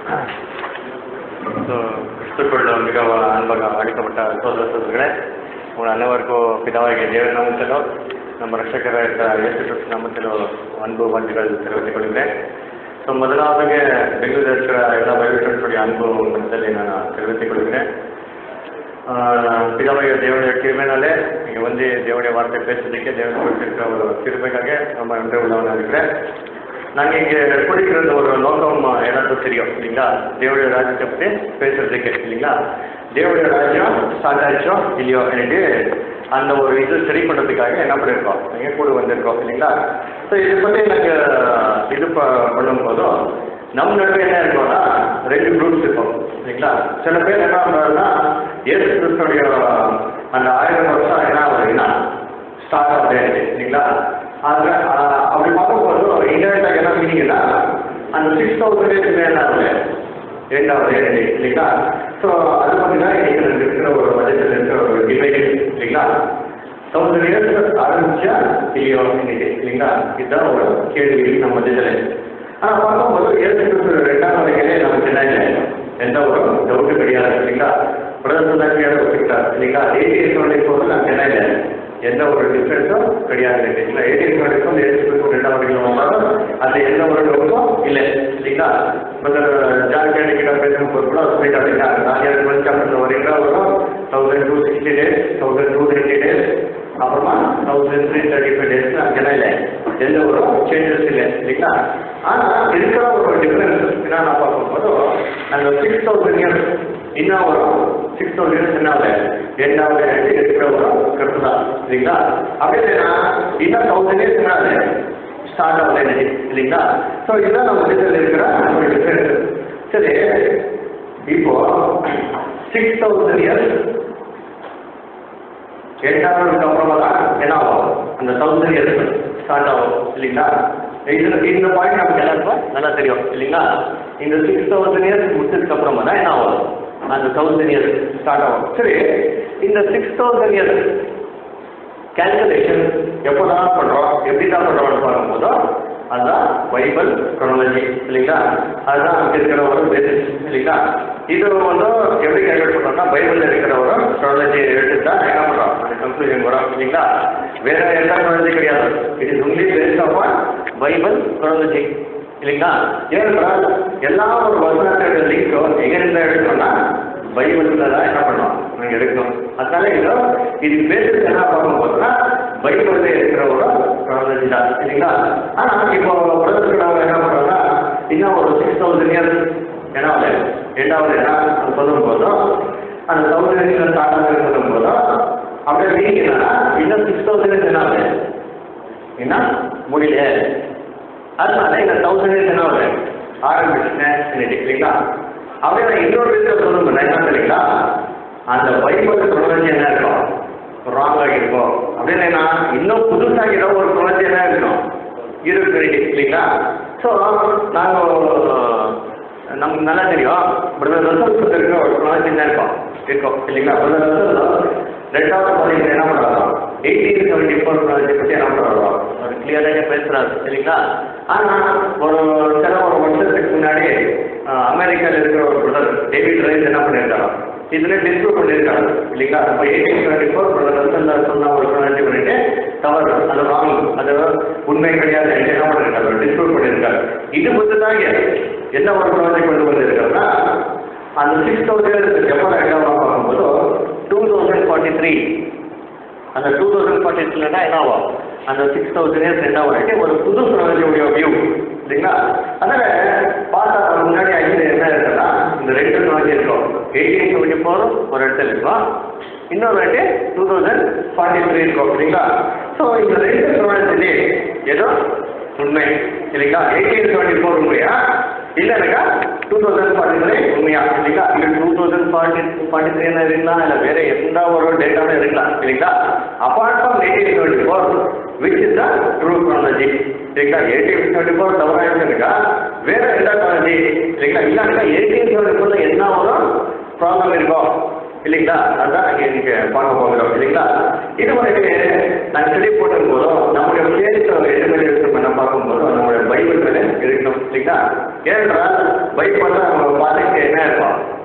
கிறிஸ்துக்குள் மிக அன்பாக அழைக்கப்பட்ட சோதர சோதரிகளே, உங்கள் அனைவருக்கும் பிதாவாகிய தேவன் நாமத்திலோ நம்ம ரட்சகராக இருக்கிற இயேசு கிறிஸ்து நாமத்திலோ அன்பு வாழ்த்துக்கள் தெரிவித்துக் கொள்கிறேன். ஸோ முதலாவதாக பெங்களூர் இருக்கிற எல்லா பைபிளுடைய அன்பு மனதில் நான் தெரிவித்துக் கொள்கிறேன். பிதாவாகிய தேவனுடைய கிருபையினாலே இங்கே வந்து தேவனுடைய வார்த்தை பேசுறதுக்கே தேவன் கொடுத்திருக்கிற ஒரு கிருபைக்காக ரொம்ப நன்றி உள்ளவனாக இருக்கிறேன். நாங்கள் இங்கே குடிக்கிறது ஒரு நோக்கம் எல்லாத்துக்கும் தெரியும் இல்லைங்களா? தேவடைய ராஜ்யத்தை பற்றி பேசுறதுக்கு இல்லைங்களா? தேவடைய ராஜ்யம் ஸ்டார்ட் ஆயிடுச்சோ இல்லையோ எனக்கு அந்த ஒரு இது சரி பண்ணுறதுக்காக என்ன பண்ணியிருக்கோம், நீங்கள் கூட வந்திருக்கோம் இல்லைங்களா? ஸோ இதை பற்றி நாங்கள் இது பண்ணும்போதும் நம்ம நடுவே என்ன இருக்கோம்னா ரெண்டு குரூப்ஸ் இருக்கும் இல்லைங்களா? சில பேர் என்ன பண்ணுறாங்கன்னா இயேசு கிறிஸ்துடைய அந்த 1000 வருஷம் என்ன ஆகுதுன்னா ஸ்டார்ட் ஆகுது இல்லைங்களா? அது அப்படி பார்க்கும்போது இன்டர்நெட்டாக என்ன மீனிங்னா அந்த 6000 இயர்ஸ் என்ன ஆகுது, 2வது இல்லைங்களா? ஸோ அது பார்த்தீங்கன்னா இன்னைக்கு இருக்கிற ஒரு பட்ஜெட்டில் இருக்கிற ஒரு டிபேட் இல்லைங்களா? 1000 இயர்ஸ் ஆரம்பிச்சா இல்லையோ இன்னைக்கு இல்லைங்களா? இதுதான் ஒரு கேள்வி நம்ம பட்ஜெட்டில். ஆனால் பார்க்கும்போது இயேசு கிறிஸ்து 2ஆம் வரையிலே நமக்கு என்ன எந்த ஒரு டவுட்டு கிடையாது இல்லைங்களா? பிரதமர் ஒத்துக்கிட்டார் இல்லைங்களா? 1824 நமக்கு என்ன இல்லை, எந்த ஒரு டிஃப்ரென்ஸும் கிடையாது இல்லைங்களா? 1824 இயேசு கிறிஸ்து 2ஆம் வரைக்கும் வந்தாலும் அது எந்த ஒரு டவுட்டும் இல்லை இல்லைங்களா? ஜான் கேண்டி கிட்ட பேசும்போது கூட சொல்லிட்டாரு இல்லைங்களா? நான் சாப்பிட்டு வரீங்களா வரும் 1260 days, 1280 days, அப்புறமா 1335 days அங்கெல்லாம் இல்லை, எந்த ஒரு சேஞ்சஸ் இல்லை இல்லைங்களா? ஆனால் இருக்கிற ஒரு டிஃப்ரென்ஸ் என்னன்னா பார்க்கும்போது அந்த 6000 years இன்னும் வரும் 6000 years என்ன ஆகுது, 2வது இருக்கிற ஒரு கருத்து தான் இல்லைங்களா? அப்படின்னா இன்னும் 1000 years என்ன ஆகுது, ஸ்டார்ட் ஆகுது இல்லைங்களா? ஸோ இதுதான் நம்ம வீட்டில் இருக்கிற ஒரு டிஃப்ரென்ஸ். சரி, இப்போ 6000 years 8ஆவதுக்கு அப்புறமா தான் என்ன ஆகும், அந்த 1000 years ஸ்டார்ட் ஆகும் இல்லைங்களா? இந்த பாயிண்ட் நமக்கு எல்லாருக்கும் நல்லா தெரியும் இல்லைங்களா? இந்த 6000 years முடிச்சதுக்கு அப்புறமா தான் என்ன ஆகும், அந்த 1000 years ஸ்டார்ட் ஆகும். சரி, இந்த 6000 years கேல்குலேஷன் எப்போ தான் பண்ணுறோம், எப்படி தான் பண்ணுறோம்னு பார்க்கும்போதோ அதுதான் பைபிள் குரோனாலஜி இல்லைங்களா? அதுதான் அங்கே இருக்கிற ஒரு பேசிஸ் இல்லைங்களா? இது வந்து எப்படி கேல்குலேட் பண்ணுறோம்னா பைபிளில் இருக்கிற ஒரு குரோனாலஜி எடுத்து தான் என்ன பண்ணுறோம், அந்த கன்க்ளூஷன் வரும் இல்லைங்களா? வேற எந்த குரோனாலஜி கிடையாது. It is only based on Bible chronology இல்லைங்களா? ஏனென்றால் எல்லா ஒரு வசனத்தோட லிங்க்கும் எங்கிருந்து எடுக்கணும்னா பைபிளில் தான் என்ன பண்ணோம் நாங்கள் எடுக்கணும். அதனால இது பேசுறது என்ன பார்க்கும்போதுனா பைபிளில் இருக்கிற ஒரு குரோனாலஜி தான் இல்லைங்களா? ஆனால் இப்போ உலகத்துக்கு என்ன பண்ணுறோம்னா இன்னும் ஒரு 6000 years என்ன ஆகுது, 2வது என்ன சொல்லும் போதும் அந்த 1000 years ஸ்டார்ட் ஆகுது சொல்லும் போதும் அப்படியே மீனிங் என்னன்னா இன்னும் 6000 years என்ன ஆகுது, என்ன முடியல. அதனால இந்த 1000 years என்ன ஆகுது ஆரம்பிச்சுட்டேன் இல்லைங்களா? அப்படியே நான் இன்னொரு விஷயம் சொல்லணும் என்ன தெரியுங்களா? அந்த பைபிள் குரோனாலஜி என்ன இருக்கும், ராங்காக இருக்கும். அப்படின்னா இன்னும் புதுசாக ஏதோ ஒரு குரோனாலஜி என்ன இருக்கும் இருக்கு இல்லைங்களா? ஸோ நாங்கள் நமக்கு நல்லா தெரியும் பிரதர் ரசல் இருக்கிற ஒரு குரோனாலஜி என்ன இருக்கும் இல்லைங்களா? பிரதர் ரசல் 2வது பதிவு என்ன பண்ணுறாங்க 1874 குரோனாலஜி பற்றி என்ன பண்ணுறாங்க, அவர் கிளியராக பேசுகிறாரு இல்லைங்களா? ஆனால் ஒரு வருஷத்துக்கு முன்னாடி அமெரிக்காவில் இருக்கிற ஒரு பிரதர் டேவிட் ரைஸ் என்ன பண்ணியிருக்காங்க, இதில் டிஸ்ப்ரூவ் பண்ணியிருக்காங்க இல்லைங்களா? இப்போ 1824 பிரதர் ரசல் சொன்ன ஒரு குரோனாலஜி பண்ணிட்டு தவறு, அது ராங், அது உண்மை கிடையாது என்ன பண்ணியிருக்காரு, டிஸ்ப்ரூவ் பண்ணியிருக்காரு. இது வந்து தான் என்ன ஒரு குரோனாலஜி கொண்டு வந்திருக்காருன்னா அந்த 6000 years எப்போ ரெண்டாவது பார்க்கும்போது 2043 அந்த 2043 என்ன ஆகும், அந்த 6000 years ரெண்டாவது ஒரு புது குரோனாலஜியோடைய வியூ இல்லைங்களா? அதனால் பார்த்தா முன்னாடி ஆக்சுவலி என்ன இருக்குன்னா இந்த 2 குரோனாலஜி இருக்கும். 1874 ஒரு இடத்துல இருக்கும், இன்னொரு 2043 இருக்கும் இல்லைங்களா? ஸோ இந்த 2 குரோனாலஜி ஏதோ உண்மை இல்லைங்களா? 1874 உண்மையா இல்லைனாக்கா 2043 உண்மையா இல்லைங்களா? இல்லை 2043 இருக்கலாம், இல்லை வேற எந்த ஒரு டேட்டாவும் இருக்கலாம் இல்லைங்களா? Apart from 1874 which is the true chronology இல்லைங்களா? 1874 தவறாயிருக்கா வேற எந்த குரோனாலஜி இல்லைங்களா? இல்லைனாக்கா 1874 என்ன ஒரு ப்ராப்ளம் இருக்கும் இல்லைங்களா? அதுதான் நாங்கள் இன்னைக்கு பார்க்க போகிறோம் இல்லைங்களா? இது வரைக்கும் நாங்கள் ஸ்டடி போடும் போதும் நம்முடைய பிளேஸ் எது மேலே நம்ம பார்க்கும்போது நம்மளுடைய பைபிள் மேலே இருக்கணும் இல்லைங்களா? ஏனென்றால் பைபிள் நம்ம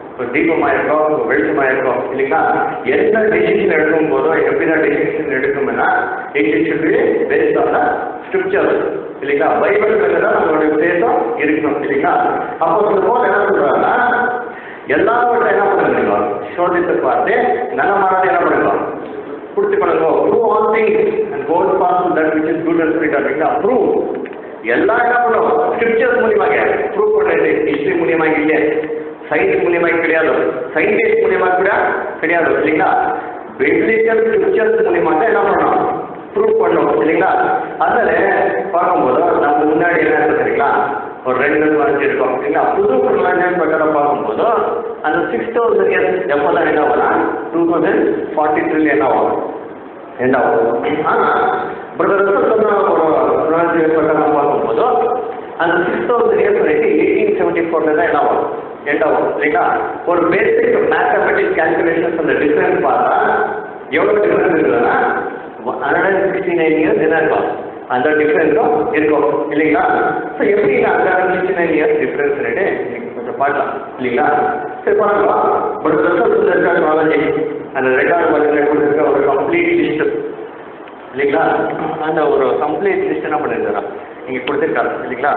தீபமாக இருக்கும், வெளிச்சமாக இருக்கும் இல்லைங்களா? எந்த டெசிஷன் எடுக்கும் போதோ எப்படிதான் டெசிஷன் எடுக்கும்னா it should be based on the scripture இல்லைங்களா? பைபிள் தான் நம்மளுடைய உத்தேசம் இருக்கணும் இல்லைங்களா? அப்போ சொல்லும்போது என்ன சொல்றாங்கன்னா எல்லாவற்றையும் என்ன பண்ணுங்க, சோதித்து பார்த்து நல்ல மாறாத என்ன பண்ணுவோம், பிடிச்சிக்கொள்ளுங்க. Prove all things and hold fast that which is good and sweet அப்படின்னா ப்ரூவ் எல்லாம் என்ன பண்ணுவோம், ஸ்கிரிப்சர்ஸ் மூலியமாக ப்ரூவ் பண்ணுறது. ஹிஸ்டரி மூலியமாக இல்லை, சயின்ஸ் மூலியமாக கிடையாது, சயின்டிஸ்ட் மூலியமாக கூட கிடையாது இல்லைங்களா? பிப்ளிக்கல் ஸ்கிரிப்சர்ஸ் மூலியமாக என்ன பண்ணணும், ப்ரூவ் பண்ணணும் இல்லைங்களா? அதில் பார்க்கும்போது நம்ம முன்னாடி என்ன தெரியுங்களா, ஒரு 2 வருஷம் இருக்கும் இல்லைங்களா? புது பிரபஞ்சம் பிரகாரம் பார்க்கும்போது அந்த 6000 இயர்ஸ் எப்போ தான் என்ன ஆகும், 2043 என்ன ஆகும், என்ன ஆகும். ஆனால் பிரதர் சொன்ன ஒரு பிரபஞ்சம் பிரகாரம் பார்க்கும்போது அந்த 6000 இயர்ஸ் வரைக்கும் 1874 தான் என்ன ஆகும், எண்ட் ஆகும் இல்லைங்களா? ஒரு பேசிக் மேத்தமெட்டிக்ஸ் கேல்குலேஷன்ஸ் அந்த டிஃபரன்ஸ் பார்த்தா எவ்வளோ டிஃபரன்ஸ் இருக்குதுன்னா 169 இயர்ஸ் என்ன இருக்கும், அந்த டிஃப்ரென்ஸும் இருக்கும் இல்லைங்களா? ஸோ எப்படி அந்த 169 இயர்ஸ் டிஃப்ரென்ஸ் ரேட்டு நீங்கள் கொஞ்சம் பார்க்கலாம் இல்லைங்களா? சரி பார்க்கலாம். பட் ரிசர்ச் நாலேஜ் அந்த ரெக்கார்டு பட்ஜெட் கொடுத்துருக்க ஒரு கம்ப்ளீட் லிஸ்ட் இல்லைங்களா? அந்த ஒரு கம்ப்ளீட் லிஸ்ட் என்ன பண்ணிருக்கிறா நீங்கள் கொடுத்துருக்காரு இல்லைங்களா?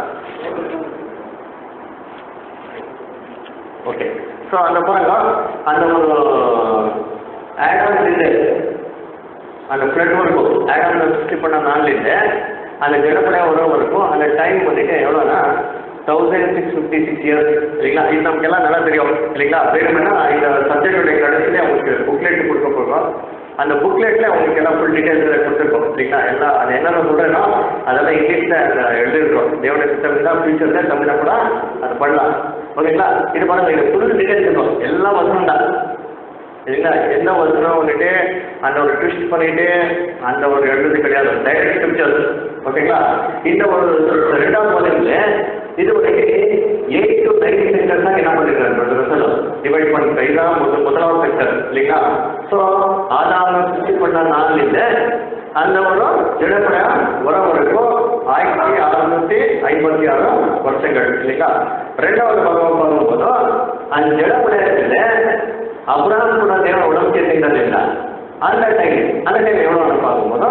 ஓகே. ஸோ அந்த பாருங்க, அந்த ஒரு ஆடம் இது அந்த ஃப்ளட் வரைக்கும் ஆடாமில் சிருஷ்டி பண்ண நாள்லேருந்து அந்த ஜடப்படையாக உறவு வரைக்கும் அந்த டைம் வந்துட்டு எவ்வளோனா 1656 இயர்ஸ் இல்லைங்களா? இது நமக்கு எல்லாம் நல்லா தெரியும் இல்லைங்களா? வேணும்னா இந்த சப்ஜெக்டுடைய கடைசியிலே அவங்களுக்கு புக்லெட் கொடுக்க போகிறோம். அந்த புக்லெட்டில் அவங்களுக்கு எல்லாம் ஃபுல் டீட்டெயில்ஸ் கொடுத்துருக்கோம் இல்லைங்களா? எல்லாம் அது என்னென்ன சொல்கிறேன்னா அதெல்லாம் இங்கிலீஷில் எழுதிருக்கோம். தேவனுடைய சிஸ்டம் தான் ஃபியூச்சரில் தமிழை கூட அது பண்ணலாம் ஓகேங்களா? இது பாருங்கள், இது ஃபுல் டீட்டெயில்ஸ் இருக்கும், எல்லாம் வசனம் தான் இல்லைங்களா? எந்த வசனம் வந்துட்டு அந்த ஒரு ட்விஸ்ட் பண்ணிட்டு அந்த ஒரு எழுது கிடையாது, டைரக்ட் ஸ்கிரிப்சர்ஸ் ஓகேங்களா? இந்த ஒரு 2வது வால்யூம்ல இது ஒரு 8 to 9 செக்டர் தான் என்ன பண்ணிருக்காரு, டிவைட் பண்ணிருக்காரு. இதுதான் முதலாவது செக்டர் இல்லைங்களா? ஸோ ஆதாரம் சிருஷ்டி பண்ண நாள்லேருந்து அந்த ஒரு ஜடப்படையா உரம் வரைக்கும் 1656 வருஷங்கள் இல்லைங்களா? 2வது பகவான் பார்க்கும்போது அந்த ஜடப்படையத்தில் அப்ரஹாம் கூட தேவன் உடம்பு சேர்ந்தார் இல்லைங்களா? அந்த டைம் எவ்வளோ பார்க்கும்போது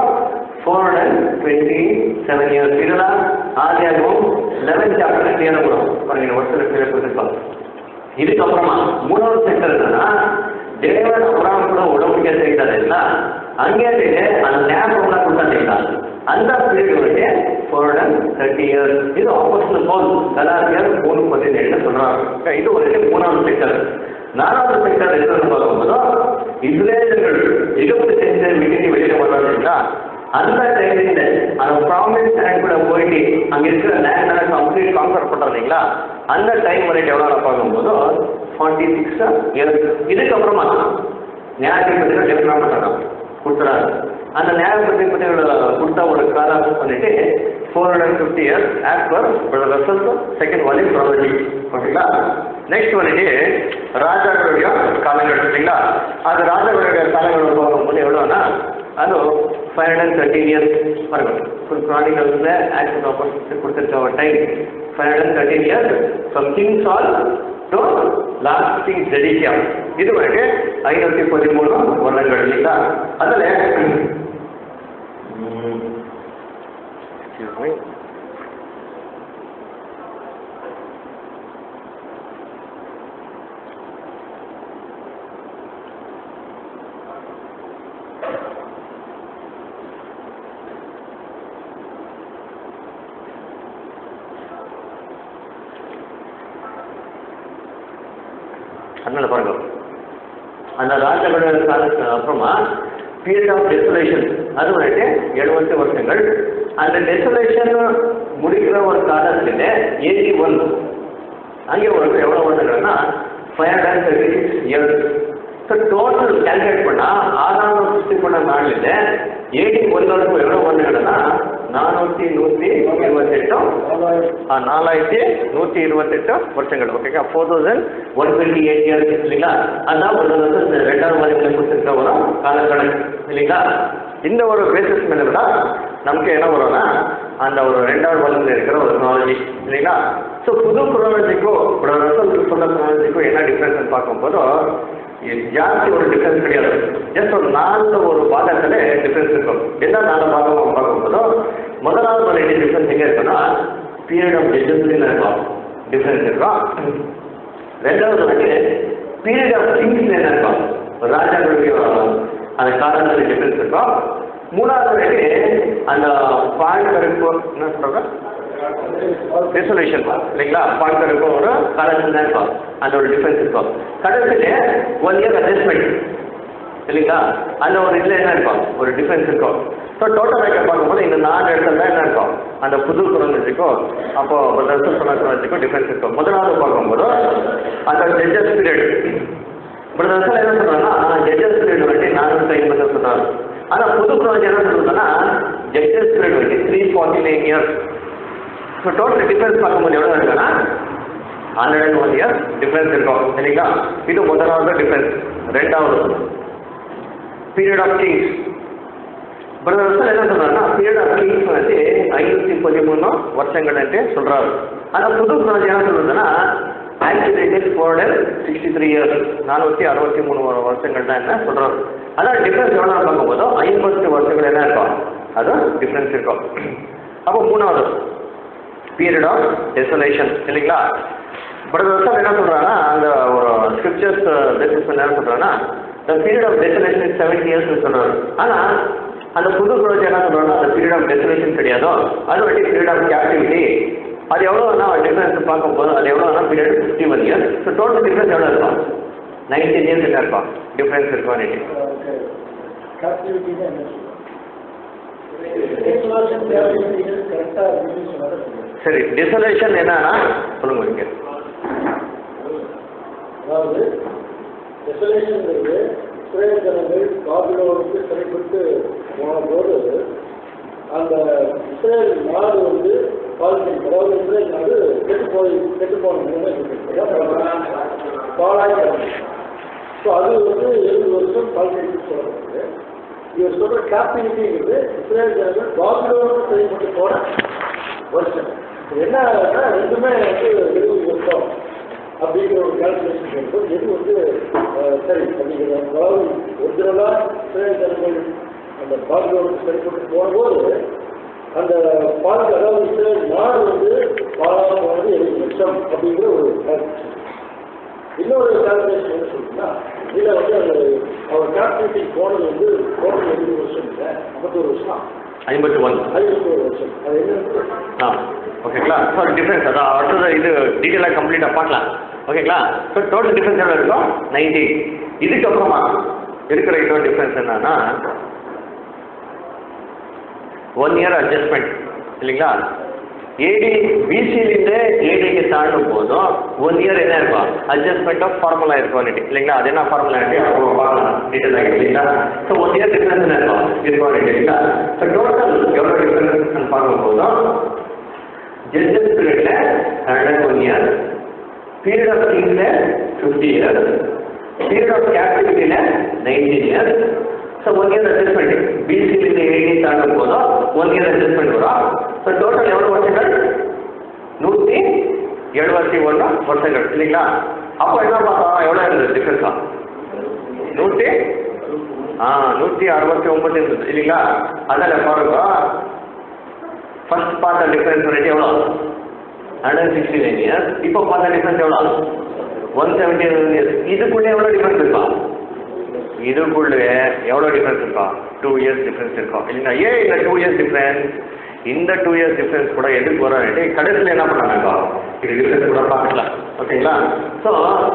427 இயர்ஸ். இதெல்லாம் ஆதியாகவும் 11 சாப்டர் கிளியராக வரும் பாருங்க, வருஷத்துல கிளியர் கொடுத்துருப்பாங்க. இதுக்கப்புறமா 3வது செக்டர் என்னன்னா தேவன் அப்ரஹாம் கூட உடம்பு சேர்ந்தார் இல்லைங்களா? அங்கே அந்த ஞாபகம்லாம் கொடுத்தாங்க. அந்த பீரியட் வந்து 430 இயர்ஸ். இது ஆப்போசிட் போல் கலாசியர் 3:17 சொல்றாங்க. இது ஒரு 3வது செக்டர். 4வது செக்டர் எதுன்னு பார்க்கும்போது இஸ்ரேலர்கள் எகிப்து சேர்ந்து விட்டு வெளியில வர்றாங்கன்னா அந்த டைம்ல அந்த ப்ராமிஸ் லேண்ட் கூட போயிட்டு அங்கே இருக்கிற லேண்ட் கம்ப்ளீட் கான்கர் பண்ணுறீங்களா? அந்த டைம் வரைக்கும் எவ்வளோ பார்க்கும்போது 46 இயர்ஸ். இதுக்கப்புறமா நியாயப்பதிகள் என்ன பண்ணுறாங்க கொடுத்துறாங்க. அந்த நியாயப்பதிகள் கொடுத்த ஒரு காலம் வந்துட்டு 450 years as per result second volume property ஓகேங்களா? நெக்ஸ்ட் வந்துட்டு ராஜாக்களுடைய காலங்கள் இல்லைங்களா? அது ராஜாக்களுடைய காலங்கள் பார்க்கும்போது எவ்வளோனா அது 513 இயர்ஸ் பாருங்க. ஃபுல் க்ரானிக்கல்ஸில் ஆக்ஷன் ஆப்பர்ச்சுனிட்டி கொடுத்துருக்க ஒரு time 513 years from king Saul to last king Zedekiah. இது வந்துட்டு 513 வருடங்கள் இல்லைங்களா? அதில் அதனால பாருங்க, அந்த ராஜாக்களோட காலத்துக்கு அப்புறமா பீரியட் ஆஃப் டெசோலேஷன் அது வந்துட்டு 70 வருஷங்கள். அந்த டெசோலேஷன் முடிக்கிற ஒரு காலத்தில் 81 அங்கே ஒரு எவ்வளோ வருஷங்கள்னா 536 இயர்ஸ். ஸோ டோட்டல் கேல்குலேட் பண்ணால் ஆதாரம் சிருஷ்டி பண்ண நாளில் 81 வருஷம் எவ்வளோ வருஷங்கள்னா 4128 வருஷங்கள் ஓகேங்களா? 4128 இயர்ஸ் இல்லைங்களா? அதான் ஒரு 2வது வால்யூமில் கொடுத்துருக்க ஒரு காலக்கணக்கு இல்லைங்களா? இந்த ஒரு பேசிஸ் மேலே தான் நமக்கு என்ன வரும்னா அந்த ஒரு 2வது வகுப்பில் இருக்கிற ஒரு குரோனாலஜி இல்லைங்களா. ஸோ புது குரோனாலஜிக்கும் ரசல் சொன்ன குரோனாலஜிக்கும் என்ன டிஃப்ரென்ஸ் பார்க்கும்போது ஜாஸ்தி ஒரு டிஃப்ரென்ஸ் கிடையாது. ஜஸ்ட் ஒரு 4 ஒரு பாகத்தில் டிஃப்ரென்ஸ் இருக்கும். என்ன 4 பாகம் பார்க்கும்போது முதலாவது ஒரு டிஃப்ரென்ஸ் எங்கே இருக்குன்னா பீரியட் ஆஃப் ஜட்ஜஸ்ல இருக்கும் டிஃப்ரென்ஸ் இருக்கும். 2வது வந்து பீரியட் ஆஃப் கிங்ஸ்ல என்ன இருக்கும் ராஜாக்களுடைய அந்த காலத்தில் டிஃப்ரென்ஸ் இருக்கும். 3வது வந்து அந்த பாழ்கருப்பு என்ன சொல்றாங்க டெசோலேஷன் இல்லைங்களா, பாழ்கருப்பும் ஒரு காலத்தில் தான் இருக்கும், அந்த ஒரு டிஃப்ரென்ஸ் இருக்கும். கடைசியில் 1 இயர் அட்ஜஸ்ட்மெண்ட் இல்லைங்களா, அந்த ஒரு இதில் என்ன இருக்கும் ஒரு டிஃப்ரென்ஸ் இருக்கும். ஸோ டோட்டல் வைக்க பார்க்கும்போது இந்த 4 இடத்துல தான் என்ன இருக்கும் அந்த புது குரோனாலஜிக்கும் அப்போ ரசல் சொன்ன குரோனாலஜிக்கும் டிஃப்ரென்ஸ் இருக்கும். முதலாவது பார்க்கும்போது அந்த ஜட்ஜஸ் பீரியட் ரசல் என்ன சொல்றாங்கன்னா ஜட்ஜஸ் பீரியட் வந்து 450 சொல்றாங்க. ஆனால் புது குரோனாலஜி என்ன சொல்றதுன்னா ஜட்ஜஸ் பீரியட் வந்து 349 இயர்ஸ். ஸோ டோட்டல் டிஃப்ரென்ஸ் பார்க்கும்போது எவ்வளோ இருக்குன்னா 101 இயர்ஸ் டிஃப்ரென்ஸ் இருக்கும் இல்லைங்களா. இது முதலாவது டிஃப்ரென்ஸ். 2வது பீரியட் ஆஃப் கிங்ஸ் ரசல் என்ன சொல்றாருன்னா பீரியட் ஆஃப் கிங்ஸ் வந்து 513 வருஷங்கள் என்று சொல்றாரு. ஆனால் புது குரோனாலஜி என்ன சொல்றதுன்னா ஆக்சுவலி 463 இயர்ஸ் 463 வருஷங்கள் தான் என்ன சொல்றாரு. அதான் டிஃப்ரென்ஸ் எவ்வளோ பார்க்கும்போது 50 வருஷங்கள் என்ன இருக்கும் அது டிஃப்ரென்ஸ் இருக்கும். அப்போ 3வது பீரியட் ஆஃப் டெசோலேஷன் இல்லைங்களா. ரசல் என்ன சொல்றாங்கன்னா அந்த ஒரு ஸ்கிரிப்சர்ஸ் பேசிஸ் என்ன சொல்றாங்கன்னா the period of desolation is 70 years சொல்றாரு. ஆனால் அந்த புது குரோனாலஜி என்ன சொல்றாங்கன்னா அந்த பீரியட் ஆஃப் டெசோலேஷன் கிடையாதோ அது வந்து பீரியட் ஆஃப் கேப்டிவிட்டி. அது எவ்வளோனா டிஃப்ரென்ஸ் பார்க்கும்போது அது எவ்வளோனா period 51 years. So total difference எவ்வளோ இருக்கும் 19 இயர்ஸ் என்ன இருக்கும் டிஃப்ரென்ஸ் இருக்கும். சரி டெசோலேஷன் என்னன்னா சொல்லுங்க இங்கே. அதாவது டெசோலேஷன்ங்கிறது இஸ்ரேல் ஜனங்கள் பாபிலோனுக்கு சிறைப்பட்டு போன போது அந்த இஸ்ரேல் நாடு வந்து பாலிசிங் அதாவது இஸ்ரேல் நாடு கெட்டு போன பாலாயிரம். ஸோ அது வந்து 70 வருஷம் பாலிசிங் சொல்லப்படுது. இவர் சொல்ற கேப்டிவிட்டிங்கிறது இஸ்ரேல் ஜனங்கள் பாபிலோனுக்கு சிறைப்பட்டு போன வருஷம். என்ன ரெண்டுமே வந்து 70 வருஷம் அப்படிங்கிற ஒரு கால்குலேஷன் இருக்கும். எது வந்து சரி அப்படிங்கிறது அதாவது ஒரிஜினலாக இஸ்ரேல் ஜனங்கள் அந்த பாதுகாப்பு சரிப்பட்டு போகும்போது அந்த பாதுகா அதாவது இஸ்ரேல் நாடு வந்து பாதுகாப்பு 70 வருஷம் அப்படிங்கிற ஒரு கால்குலேஷன். இன்னொரு கால்குலேஷன் என்ன சொல்லுன்னா இதில் வந்து அந்த அவர் கேப்டிவிட்டி போனது வந்து போனது 70 வருஷம் இல்லை 51 வருஷம் 51 வருஷம். அது என்ன ஓகேங்களா. ஸோ டிஃப்ரென்ஸ் அதான் அடுத்தது இது டீட்டெயிலாக கம்ப்ளீட்டாக பார்க்கலாம் ஓகேங்களா. ஸோ டோட்டல் டிஃப்ரென்ஸ் எவ்வளோ இருக்கும் 90. இதுக்கப்புறமா இருக்கிற இன்னொரு டிஃப்ரென்ஸ் என்னன்னா 1 இயர் அட்ஜஸ்ட்மெண்ட் இல்லைங்களா. ஏடி பிசியிலிருந்து ஏடிக்கு தாண்டும் போதும் 1 இயர் என்ன இருக்கும் அட்ஜஸ்ட்மெண்ட் ஆஃப் ஃபார்முலா இருக்கும் இல்லைங்களா. அது என்ன ஃபார்முலா பார்க்கலாம் டீட்டெயிலாக இல்லைங்களா. ஸோ 1 இயர் டிஃப்ரென்ஸ் என்ன இருக்கும் இல்லைங்களா. ஸோ டோட்டல் எவ்வளோ டிஃப்ரென்ஸ் பார்க்கும்போதும் ஜட்ஜஸ் பீரியட்ல 101 இயர், பீரியட் ஆஃப் கிங்ஸ்ல 50 இயர்ஸ், பீரியட் ஆஃப் கேப்டிவிட்டியில 19 இயர்ஸ். ஸோ 1 இயர் அட்ஜஸ்ட்மெண்ட் பிசியிலிருந்து ஏடி தாண்டும் போதும் 1 இயர் அட்ஜஸ்ட்மெண்ட் வரும். ஸோ டோட்டல் எவ்வளோ வருஷங்கள் 171 வருஷங்கள் இல்லைங்களா. அப்போ என்ன பார்த்தோம் எவ்வளோ இருந்தது டிஃப்ரென்ஸா 169 இருந்தது இல்லைங்களா. அதில் பாருங்க ஃபர்ஸ்ட் பார்த்த டிஃப்ரென்ஸ் ரேட் எவ்வளோ 169 இயர்ஸ். இப்போ பார்த்த டிஃப்ரென்ஸ் எவ்வளோ 171 இயர்ஸ். இதுக்குள்ளே எவ்வளோ டிஃப்ரென்ஸ் இருக்கா இதுக்குள்ளே எவ்வளோ டிஃப்ரென்ஸ் இருக்கா 2 இயர்ஸ் டிஃப்ரென்ஸ் இருக்கும் இல்லைங்களா. ஏன் இந்த 2 இயர்ஸ் டிஃப்ரென்ஸ் இந்த 2 இயர்ஸ் டிஃப்ரென்ஸ் கூட எதுக்கு வரும் கடைசியில் என்ன பண்ணாங்க இது டிஃப்ரென்ஸ் கூட பார்க்கலாம் ஓகேங்களா. ஸோ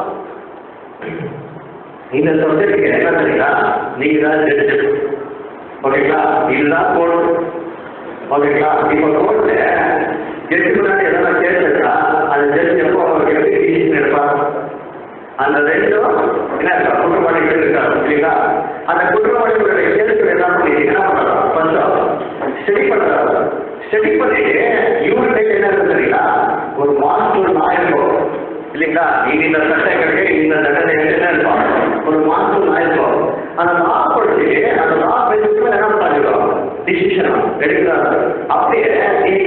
இந்த சப்ஜெக்ட்டுக்கு என்ன தெரியுங்களா நீங்கள் தான் ஜட்ஜ் ஓகேங்களா. இதுதான் கோர்ட் ஓகேங்களா. இப்போ கோர்ட்டில் ஜட்ஜு முன்னாடி எதனா கேஸ் எடுத்தா அந்த ஜட்ஜ் எப்போ எப்படி டிசிஷன் எடுப்பாங்க அந்த ரெண்டும் என்ன இருக்கா குற்றவாளிகள் இருக்காங்க இல்லைங்களா. அந்த குற்றவாளிகளுடைய கேஸுக்கு என்ன பண்ணுறாங்க கொஞ்சம் ஸ்டடி பண்ணுறாங்க. ஸ்டடி பண்ணிட்டு இவருடைய என்ன இருக்கு தெரியுங்களா ஒரு மாஸ்டர் நாயகம் இல்லைங்களா. இந்த சட்டங்களுக்கு இந்த தண்டனை என்ன இருக்கும் ஒரு மாஸ்டர் நாயகம் அந்த லா படிச்சு அந்த லா பேசிட்டு என்ன பண்ணிடுவோம் டிசிஷன் எடுக்கிறாங்க. அப்படியே நீங்க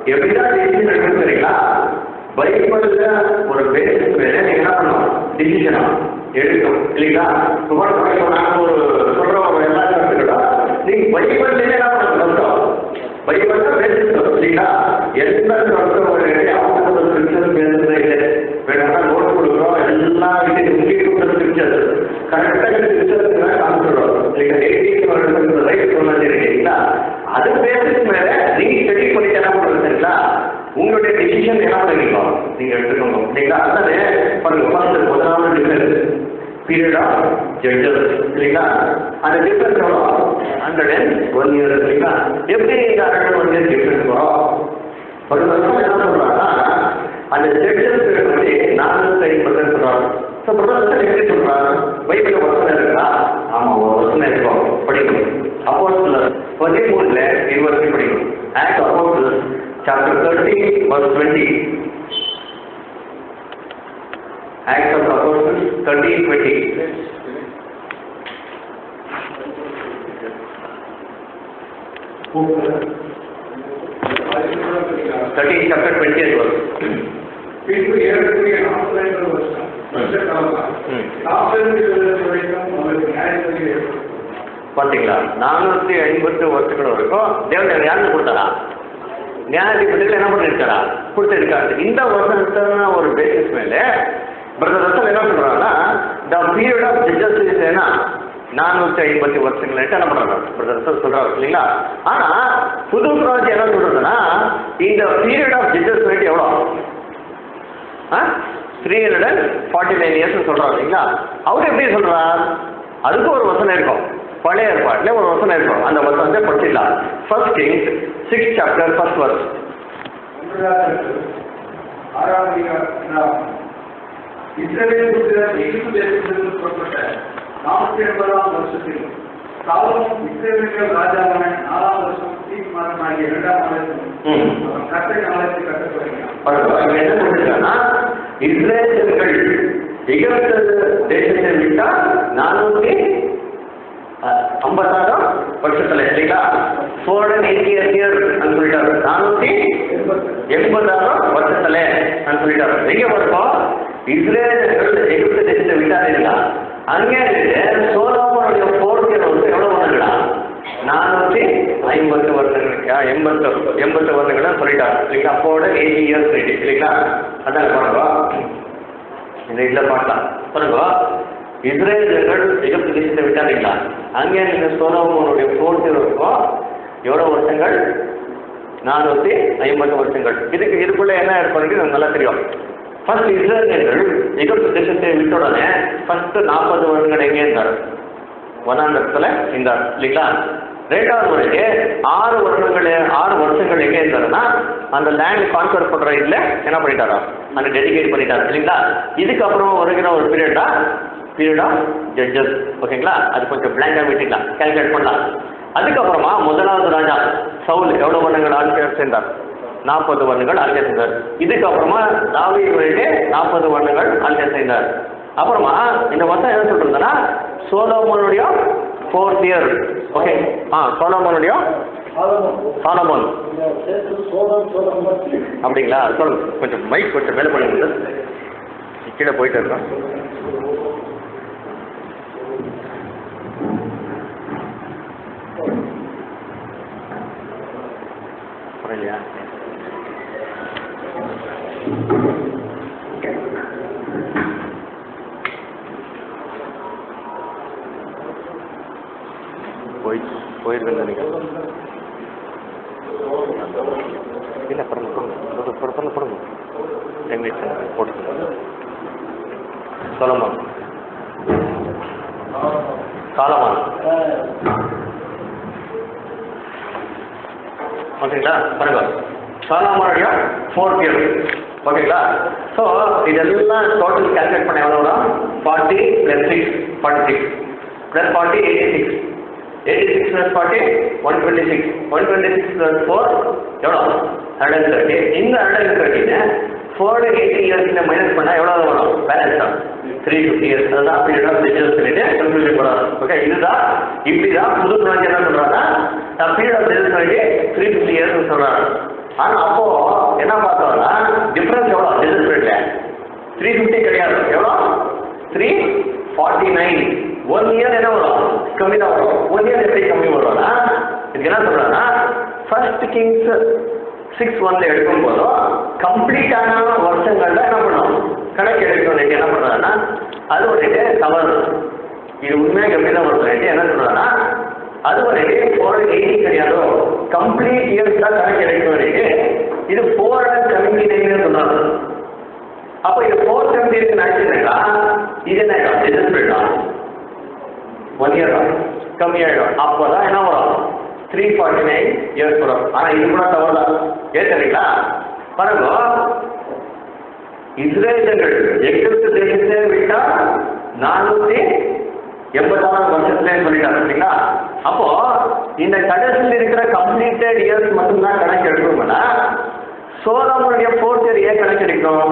எப்படிதான் டிசிஷன் எடுக்கணும் தெரியுங்களா? பைபிள்ல ஒரு பேசிக் மேல நீங்க என்ன பண்ணணும்? டிசிஷனா எடுக்கணும் இல்லைங்களா? நாங்கள் ஒரு சொல்றோம் எல்லாரும் கற்றுக்கிட்டோம். நீங்க பைபிள்ல என்ன பண்ணணும்? பைபிள் தான் பேசிக் இல்லைங்களா? எந்த வேணா நோட் கொடுக்குறோம், எல்லா ஸ்கிரிப்சர் கரெக்டாக ஸ்கிரிப்சர் காமிச்சிடுறோம் இல்லைங்களா? ரைட் சொன்னது இல்லைங்களா? அது பேசிக் மேல நீங்க ஸ்டடி பண்ணிட்டு என்ன பண்றது சரிங்களா? உங்களுடைய டிசிஷன் என்ன பண்ணிருக்கோம் நீங்க எடுத்துக்கோங்க இல்லைங்களா? அதாவது பாருங்க, முதலாவது டிஃபரன்ஸ் பீரியட் ஆஃப் ஜட்ஜஸ் இல்லைங்களா? அந்த டிஃபரன்ஸ் எவ்வளோ? 101 years இல்லைங்களா? எப்படி இந்த 101 years டிஃபரன்ஸ் வரும்? ஒரு வருஷம் என்ன சொல்றாங்கன்னா அந்த ஜட்ஜஸ் வந்து 450% சொல்றாங்க. ஸோ பிரதர்ஷன் எப்படி சொல்றாங்க? பைபிள் வசனம் இருக்கா? ஆமா, ஒரு வசனம் இருக்கும், படிக்கணும். அப்போஸ்தலர் 13 20 படிக்கணும். ஆக்ட் அப்போஸ்தலர் chapter 30 verse 20. Acts of Apostles 30:20. 13 chapter 20th verse. பின்பு ஏறக்குறைய 40 வருஷம் பார்த்தீங்களா? 450 வருஷங்கள் வரைக்கும் தேவன் யாருக்கு கொடுத்தாரா? நியாயாதிபதிகள் என்ன பண்ணிருக்காரா? கொடுத்திருக்காரு. இந்த வருஷம் ஒரு பேசிஸ் மேல பிரதர் ரசல் என்ன சொல்றாங்கன்னா the period of judges is என்ன 450 வருஷங்கள் என்ன பண்றாங்க பிரதர் ரசல் சொல்றாரு இல்லைங்களா? ஆனா புது ப்ராஜெக்ட் என்ன சொல்றதுன்னா இந்த பீரியட் ஆஃப் ஜட்ஜஸ் ரேட் எவ்வளோ? 349 years சொல்றாரு இல்லைங்களா? அவர் எப்படி சொல்றார்? அதுக்கு ஒரு வசனம் இருக்கும், பழைய ஏற்பாட்டில் ஒரு வசனம் இருக்கும். அந்த வசனத்தை படிச்சிடலாம். 1 Kings 6 chapter 1st verse. 6 இஸ்ரவேல் புத்திரர் எகிப்து தேசத்திலிருந்து புறப்பட்ட 480 வருஷத்தில் சாலமோன் இஸ்ரவேல் ராஜாவான 4 வருஷம் தீர்க்கு மாதமாகிய 2ஆம் மாதத்தில் அவன் கர்த்தரின் ஆலயத்தை கட்டத் தொடங்கினான். என்ன சொல்லிருக்காங்கன்னா இஸ்ரவேலர்கள் எகிப்து தேசத்தை விட்டா 456 வருஷத்துல இல்லைங்களா? 480 years சொல்லிட்டாரு. 486 வருஷத்துல சொல்லிட்டாரு. எங்க வருஷம் இஸ்ரேலர்கள் எகிப்து தேசத்தை விட்டாருங்களா? அங்கே சோலோமோனுடைய 4th year வந்து எவ்வளவு வருடங்களா? 450 வருடங்களுக்கு 80 வருடங்களா சொல்லிட்டாரு இல்லைங்களா? 480 years இல்லைங்களா? அதான் பாருங்க, இந்த இதுல பார்க்கலாம் பாருங்க. இஸ்ரேலர்கள் எகிப்து தேசத்தை விட்டாருங்களா? அங்கே நீங்க சோலோமோனுடைய 4th year இருக்கும் எவ்வளவு வருஷங்கள்? 450 வருஷங்கள். இதுக்குள்ள என்ன ஏற்படுறது நல்லா தெரியும். ஃபர்ஸ்ட் இஸ்ரேலர்கள் எகிப்து தேசத்தை விட்ட உடனே ஃபர்ஸ்ட் 40 வருடங்கள் எங்கே இருந்தார்? வனாந்தரத்துல இருந்தார் இல்லைங்களா? 2வது முறைக்கு 6 வருஷங்கள் எங்கே இருந்தாருன்னா அந்த லேண்ட் கான்கர் பண்ற இதுல என்ன பண்ணிட்டாரா? அந்த டெடிகேட் பண்ணிட்டாரு இல்லைங்களா? இதுக்கப்புறம் வருகிற ஒரு பீரியட் ஆஃப் ஜட்ஜஸ். ஓகேங்களா? அது கொஞ்சம் பிளாங்கா விட்டுக்கலாம், கால்குலேட் பண்ணலாம். அதுக்கப்புறமா முதலாவது ராஜா சவுல் எவ்வளவு வருடங்கள் ஆட்சியை சேர்ந்தார்? 40 வருடங்கள் ஆட்சியை செய்தார். இதுக்கப்புறமா தாவீது வரைக்கு 40 வருடங்கள் ஆட்சியை செய்தார். அப்புறமா இந்த வருஷம் என்ன சொல்றதுன்னா சோலோமோனுடைய 4th year. ஓகே, சோலோமோனுடைய சாலமோன் அப்படிங்களா? சொல்லுங்க, கொஞ்சம் மைக் கொஞ்சம் மேலே பண்ணுங்க, கீழே போயிட்டு இருக்கோம். இல்லையா? போயிருக்கேன் நினைக்கிறேன். இல்லை பரவாயில்ல பரவாயில்ல டைம் வேஸ்ட் போட்டு சொல்லமா சாலமான். ஓகேங்களா? பாருங்க, சாலமோனுடைய 4th year. ஓகேங்களா? ஸோ இதெல்லாம் டோட்டல் கால்குலேட் பண்ண எவ்வளோ? 40 + 6 46 + 40 86 86 + 40 126 126 + 4 எவ்வளோ? 130. இந்த 130 480 years மைனஸ் பண்ணால் எவ்வளோ வரும்? பேலன்ஸ் தான் 350 years. அதுதான் பீரியட் ஆஃப் ஜட்ஜஸ் சொல்லிட்டு கன்க்ளூஷன் பண்ணலாம். ஓகே, இதுதான் இப்படிதான் புது ப்ராஜெக்ட் என்ன சொல்றாங்கன்னா பீரியட் ஆஃப் ஜட்ஜஸ் 350 years சொல்றாங்க. ஆனால் அப்போ என்ன பார்த்தோம்னா டிஃப்ரென்ஸ் எவ்வளோ டிஸ்பிளேல 350 கிடையாது, எவ்வளோ 349. 1 இயர் என்ன வரும், கம்மி தான் வரும். 1 இயர் எப்படி கம்மி வரும்னா, இதுக்கு என்ன சொல்றேன்னா ஃபர்ஸ்ட் கிங்ஸ் 6:1 எடுக்கும் போதும் கம்ப்ளீட்டான வருஷங்கள்ல என்ன பண்ணும் கணக்கு எடுக்கணும். என்ன பண்றாங்கன்னா அது ஒரு கவர், இது உண்மையாக கம்மி தான் வரும். என்ன சொல்றாங்கன்னா அது ஒரு 480 கிடையாது, கம்ப்ளீட் இயர்ஸ் தான் கணக்கு எடுக்க. இது 479 சொன்னாங்க. அப்போ இது 479 ஆச்சுன்னாக்கா இது என்ன டிஸ்பிளேதான் 1 இயர் கம்மியாயிடும். அப்போதான் என்ன வரும் 349 இயர்ஸ் வரும். ஆனால் இது கூட தவறுதான். ஏன் தெரியுங்களா, பாருங்க, இஸ்ரேலர்கள் எகிப்து தேசத்தை விட்டா 480 வருஷத்துல சொல்லிட்டாங்க இல்லைங்களா. அப்போ இந்த கடைசியில் இருக்கிற கம்ப்ளீட்டட் இயர்ஸ் மட்டும்தான் கணக்கு எடுக்கணும்னா சோலோமோனுடைய 4th இயர் ஏன் கணக்கு எடுக்கணும்?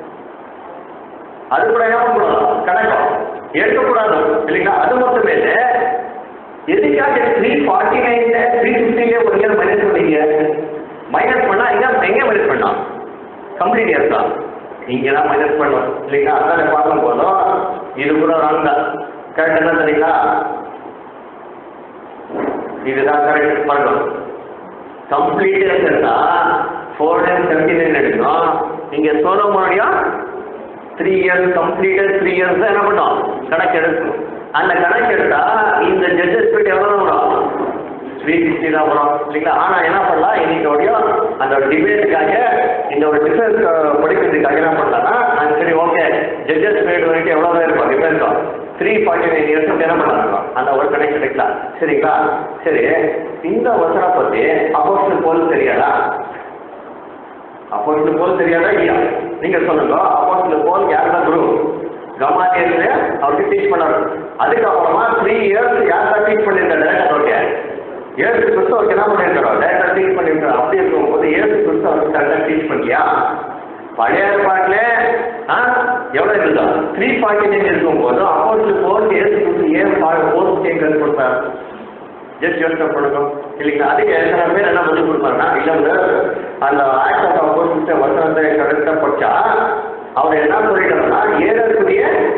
அது கூட என்ன பண்ணணும் கணக்கம் எடுக்கக்கூடாது இல்லைங்களா. அது மட்டுமே இல்லை, எதுக்காக 349 350 1 இயர் மைனஸ் பண்ணீங்க? மைனஸ் பண்ணா எங்க மைனஸ் பண்ணலாம், கம்ப்ளீட் இயர்ஸ் தான் இங்கே தான் மைனஸ் பண்ணணும் இல்லைங்களா. அதனால பார்க்கும் போதும் இது கூட ராங் தான். கரெக்ட் என்ன தெரியுங்களா, இதுதான் கரெக்ட் பண்ணணும். கம்ப்ளீட் இயர்ஸ்னா 479 எடுக்கணும். இங்கே சோலோமோனுடைய 3 இயர்ஸ் கம்ப்ளீட்டட் 3 இயர்ஸ் தான் என்ன பண்ணோம் கணக்கு எடுக்கணும். அந்த கணக்கு எடுத்தா இந்த ஜட்ஜஸ் ஸ்பீட் எவ்வளோ வரும் 350 தான் வரும் இல்லைங்களா. ஆனால் என்ன பண்ணலாம், இன்னைக்கு அந்த டிபேட்டுக்காக இந்த ஒரு டிஃபரன்ஸ் படிக்கிறதுக்காக என்ன பண்ணலாம்னா நாங்கள் சரி ஓகே ஜட்ஜஸ் ஸ்பீட் வரைக்கும் எவ்வளோ தான் இருக்கும் இப்போ இருக்கும் 349 இயர்ஸ் என்ன பண்ணலாம் அந்த ஒரு கணக்கு எடுக்கலாம் சரிங்களா. சரி, இந்த வசனை பற்றி அப்போஸ்தலர் பவுல் தெரியாதா? அப்போஸ்தலர் பவுல் தெரியாதா இல்லையா? நீங்க சொல்லுங்க. அப்போஸ்தலர் பவுல் யார் தான் குரு? கமாலியல்ல அவருக்கு டீச் பண்ணாரு. அதுக்கப்புறமா 3 இயர்ஸ் யார் தான் டீச் பண்ணியிருக்காரு? டேரக்டர் ஏசு கிறிஸ்து அவருக்கு என்ன பண்ணியிருக்காரோ டேரக்டர் டீச் பண்ணியிருக்காரு. அப்படி இருக்கும்போது ஏசு கிறிஸ்து அவருக்கு கரெக்டாக டீச் பண்ணியா? பழைய ஏற்பாட்டில் எவ்வளோ இருந்தா 349 இருக்கும்போது அப்போஸ்தலர் பவுல் ஏசு கிறிஸ்து ஏன் 450 கொடுத்தாரு? ஜஸ்ட் யோசனை பண்ணுங்க இல்லைங்களா. அதுக்கு எத்தனை பேர் என்ன பதில் கொடுப்பாருன்னா இல்லை அந்த ஆக்ட் ஆஃப் அப்போஸ்தலர் வசனத்தை கரெக்டாக படிச்சா அவர் என்ன சொல்லிட்டாருன்னா ஏறக்குரிய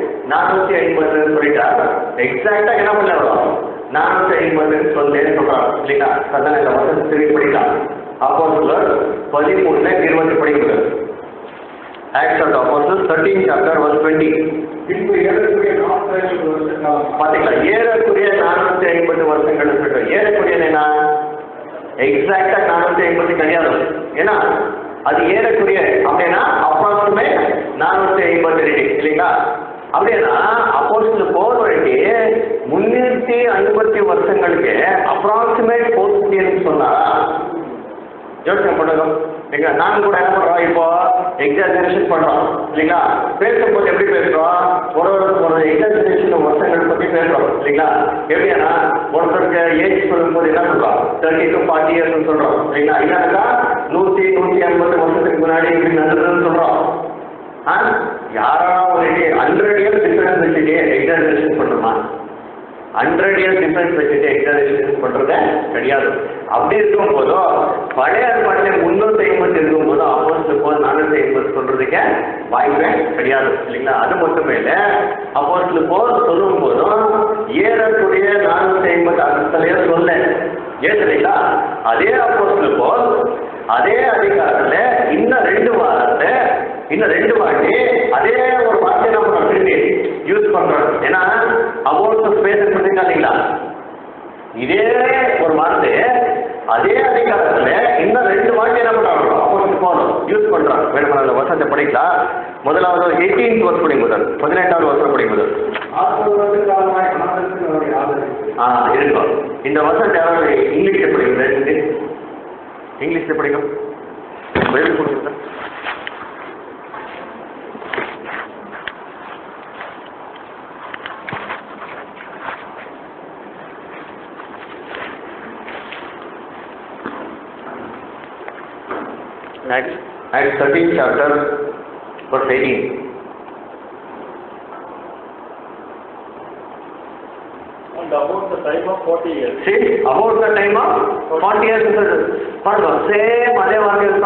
450 சொல்லிட்டார். எக்ஸாக்டா என்ன பண்ண வரும் 450 சொல்றேன்னு சொல்றாரு இல்லைங்களா. அதான் இந்த வசனம் திரும்பி படிக்கலாம். அப்போஸ்தலர் 13:20 படிக்கிறது. ஆக்ட்ஸ் ஆஃப் அப்போஸ்தலர் 13 chapter verse 20. பின்பு ஏறக்குரிய 450 வருஷம் பாத்தீங்களா, ஏறக்குரிய 450 வருஷங்கள் சொல்லிட்டு ஏறக்குரிய என்ன எக்ஸாக்டா 450 கிடையாது. ஏன்னா அது ஏறக்குரிய அப்படின்னா அப்ராக்சிமேட் 450 இல்லைங்களா. அப்படின்னா அப்போஸ்தலர் பவுல் வரைக்கும் 350 வருஷங்களுக்கு அப்ராக்சிமேட் 450 சொன்னாரா? யோசனை பண்ணுங்க. இல்லைங்களா, நாங்கள் கூட என்ன பண்ணுறோம் இப்போ எக்ஸாஜரேஷன் பண்ணுறோம் இல்லைங்களா. பேசும்போது எப்படி பேசுகிறோம், ஒரு எக்ஸாஜரேஷன் வருஷங்கள் பற்றி பேசுகிறோம் இல்லைங்களா. எப்படின்னா ஒருத்தருக்கு ஏஜ் சொல்லும்போது என்ன சொல்கிறோம் 30 to 40 இயர்ஸ்ன்னு சொல்கிறோம் இல்லைங்களா. இல்லைனாக்கா 100-150 வருஷத்துக்கு முன்னாடி இப்படி நடந்ததுன்னு சொல்கிறோம். யாரா ஒரு 100 இயர்ஸ் டிஃபரன்ஸ் வச்சுட்டு எக்ஸாஜரேஷன் பண்ணுறோமா? 100 இயர்ஸ் டிஃபரன்ஸ் வச்சுட்டு எக்ஸாஜரேஷன் பண்ணுறதே கிடையாது. அப்படி இருக்கும் போதும் பழைய ஏற்பாட்டில் 350 இருக்கும் போதும் அப்போஸ்தலர் பவுல் 450 சொல்றதுக்கு வாய்ப்பே கிடையாது இல்லைங்களா. அது மட்டுமே இல்லை, அப்போஸ்தலர் பவுல் சொல்லும் போதும் ஏறக்குரிய 450 அர்த்தத்தையே சொல்ல ஏன் இல்லைங்களா. அதே அப்போஸ்தலர் பவுல் அதே அதிகாரத்தில் இன்னும் 2 வாட்டி அதே ஒரு வார்த்தை நம்ம திரும்பி யூஸ் பண்றோம். ஏன்னா அபோட் ஸ்பேஸ் இல்லைங்களா, இதே ஒரு வார்த்தை அதே அதிகாரத்துல இன்னும் 2 வாட்டி என்ன பண்றாங்க அப்போஸ்தலர் பவுல் யூஸ் பண்றாங்க. வேணுமா அந்த வசனத்தை படிக்கலாம். முதலாவது 18th verse படி முதல் 18வது வசனம் படி முதல். இருக்கும் இந்த வசனத்தை யாராவது இங்கிலீஷ்ல படிங்க, இங்கிலீஷ்ல படிக்கும் பைபிள் கொடுங்க. Acts 13 chapter verse 18. And about the time of 40 years. See, about the time of 40 years. பாருங்க, சேம் அதே வார்த்தை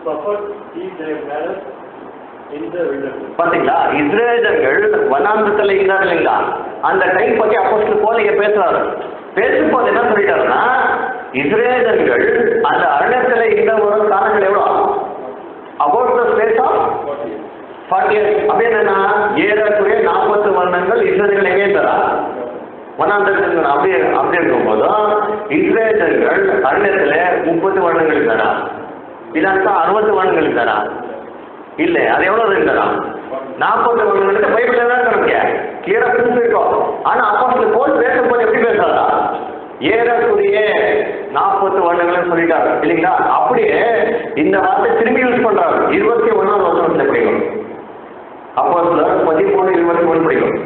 suffered in their manners in the wilderness. பாத்தீங்களா, இஸ்ரேலர்கள் வனாந்தரத்துல இருந்தார் இல்லைங்களா, அந்த டைம் பத்தி அப்போஸ்தலர் பவுல் இங்க பேசுறாரு. பேசும்போது என்ன சொல்லிட்டாருன்னா, இஸ்ரேலர்கள் அந்த அரண்யத்துல இருந்த ஒரு காலங்கள் எவ்வளவு, about the space of 40 years. அப்படி என்னன்னா ஏறக்குறைய 40 வருடங்கள் இஸ்ரேலர்கள் எங்கே இருந்தாரா, வனாந்தரத்தில். அப்படி இருக்கும் போதும் இஸ்ரேலர்கள் அரண்யத்துல 30 வருடங்கள் இருந்தாரா, இல்லாட்டா 60 வருடங்கள் இருந்தாரா, இல்ல அது எவ்வளவு இருந்தாரா, 40 வருடங்களுக்கு பைபிள்ல தான் நமக்கு கிளியரா புரிஞ்சிருக்கோம். ஆனா அப்போஸ்தலர் பவுல் பேசும்போது எப்படி பேசுறாரா, ஏறக்குறைய 40 வருடங்கள் சொல்லிட்டாரு இல்லைங்களா. அப்படியே இந்த வார்த்தை திரும்பி யூஸ் பண்றாரு 21ஆம் வசனத்துல படிக்கும். அப்போஸ்தலர் 13:21 படிக்கும்.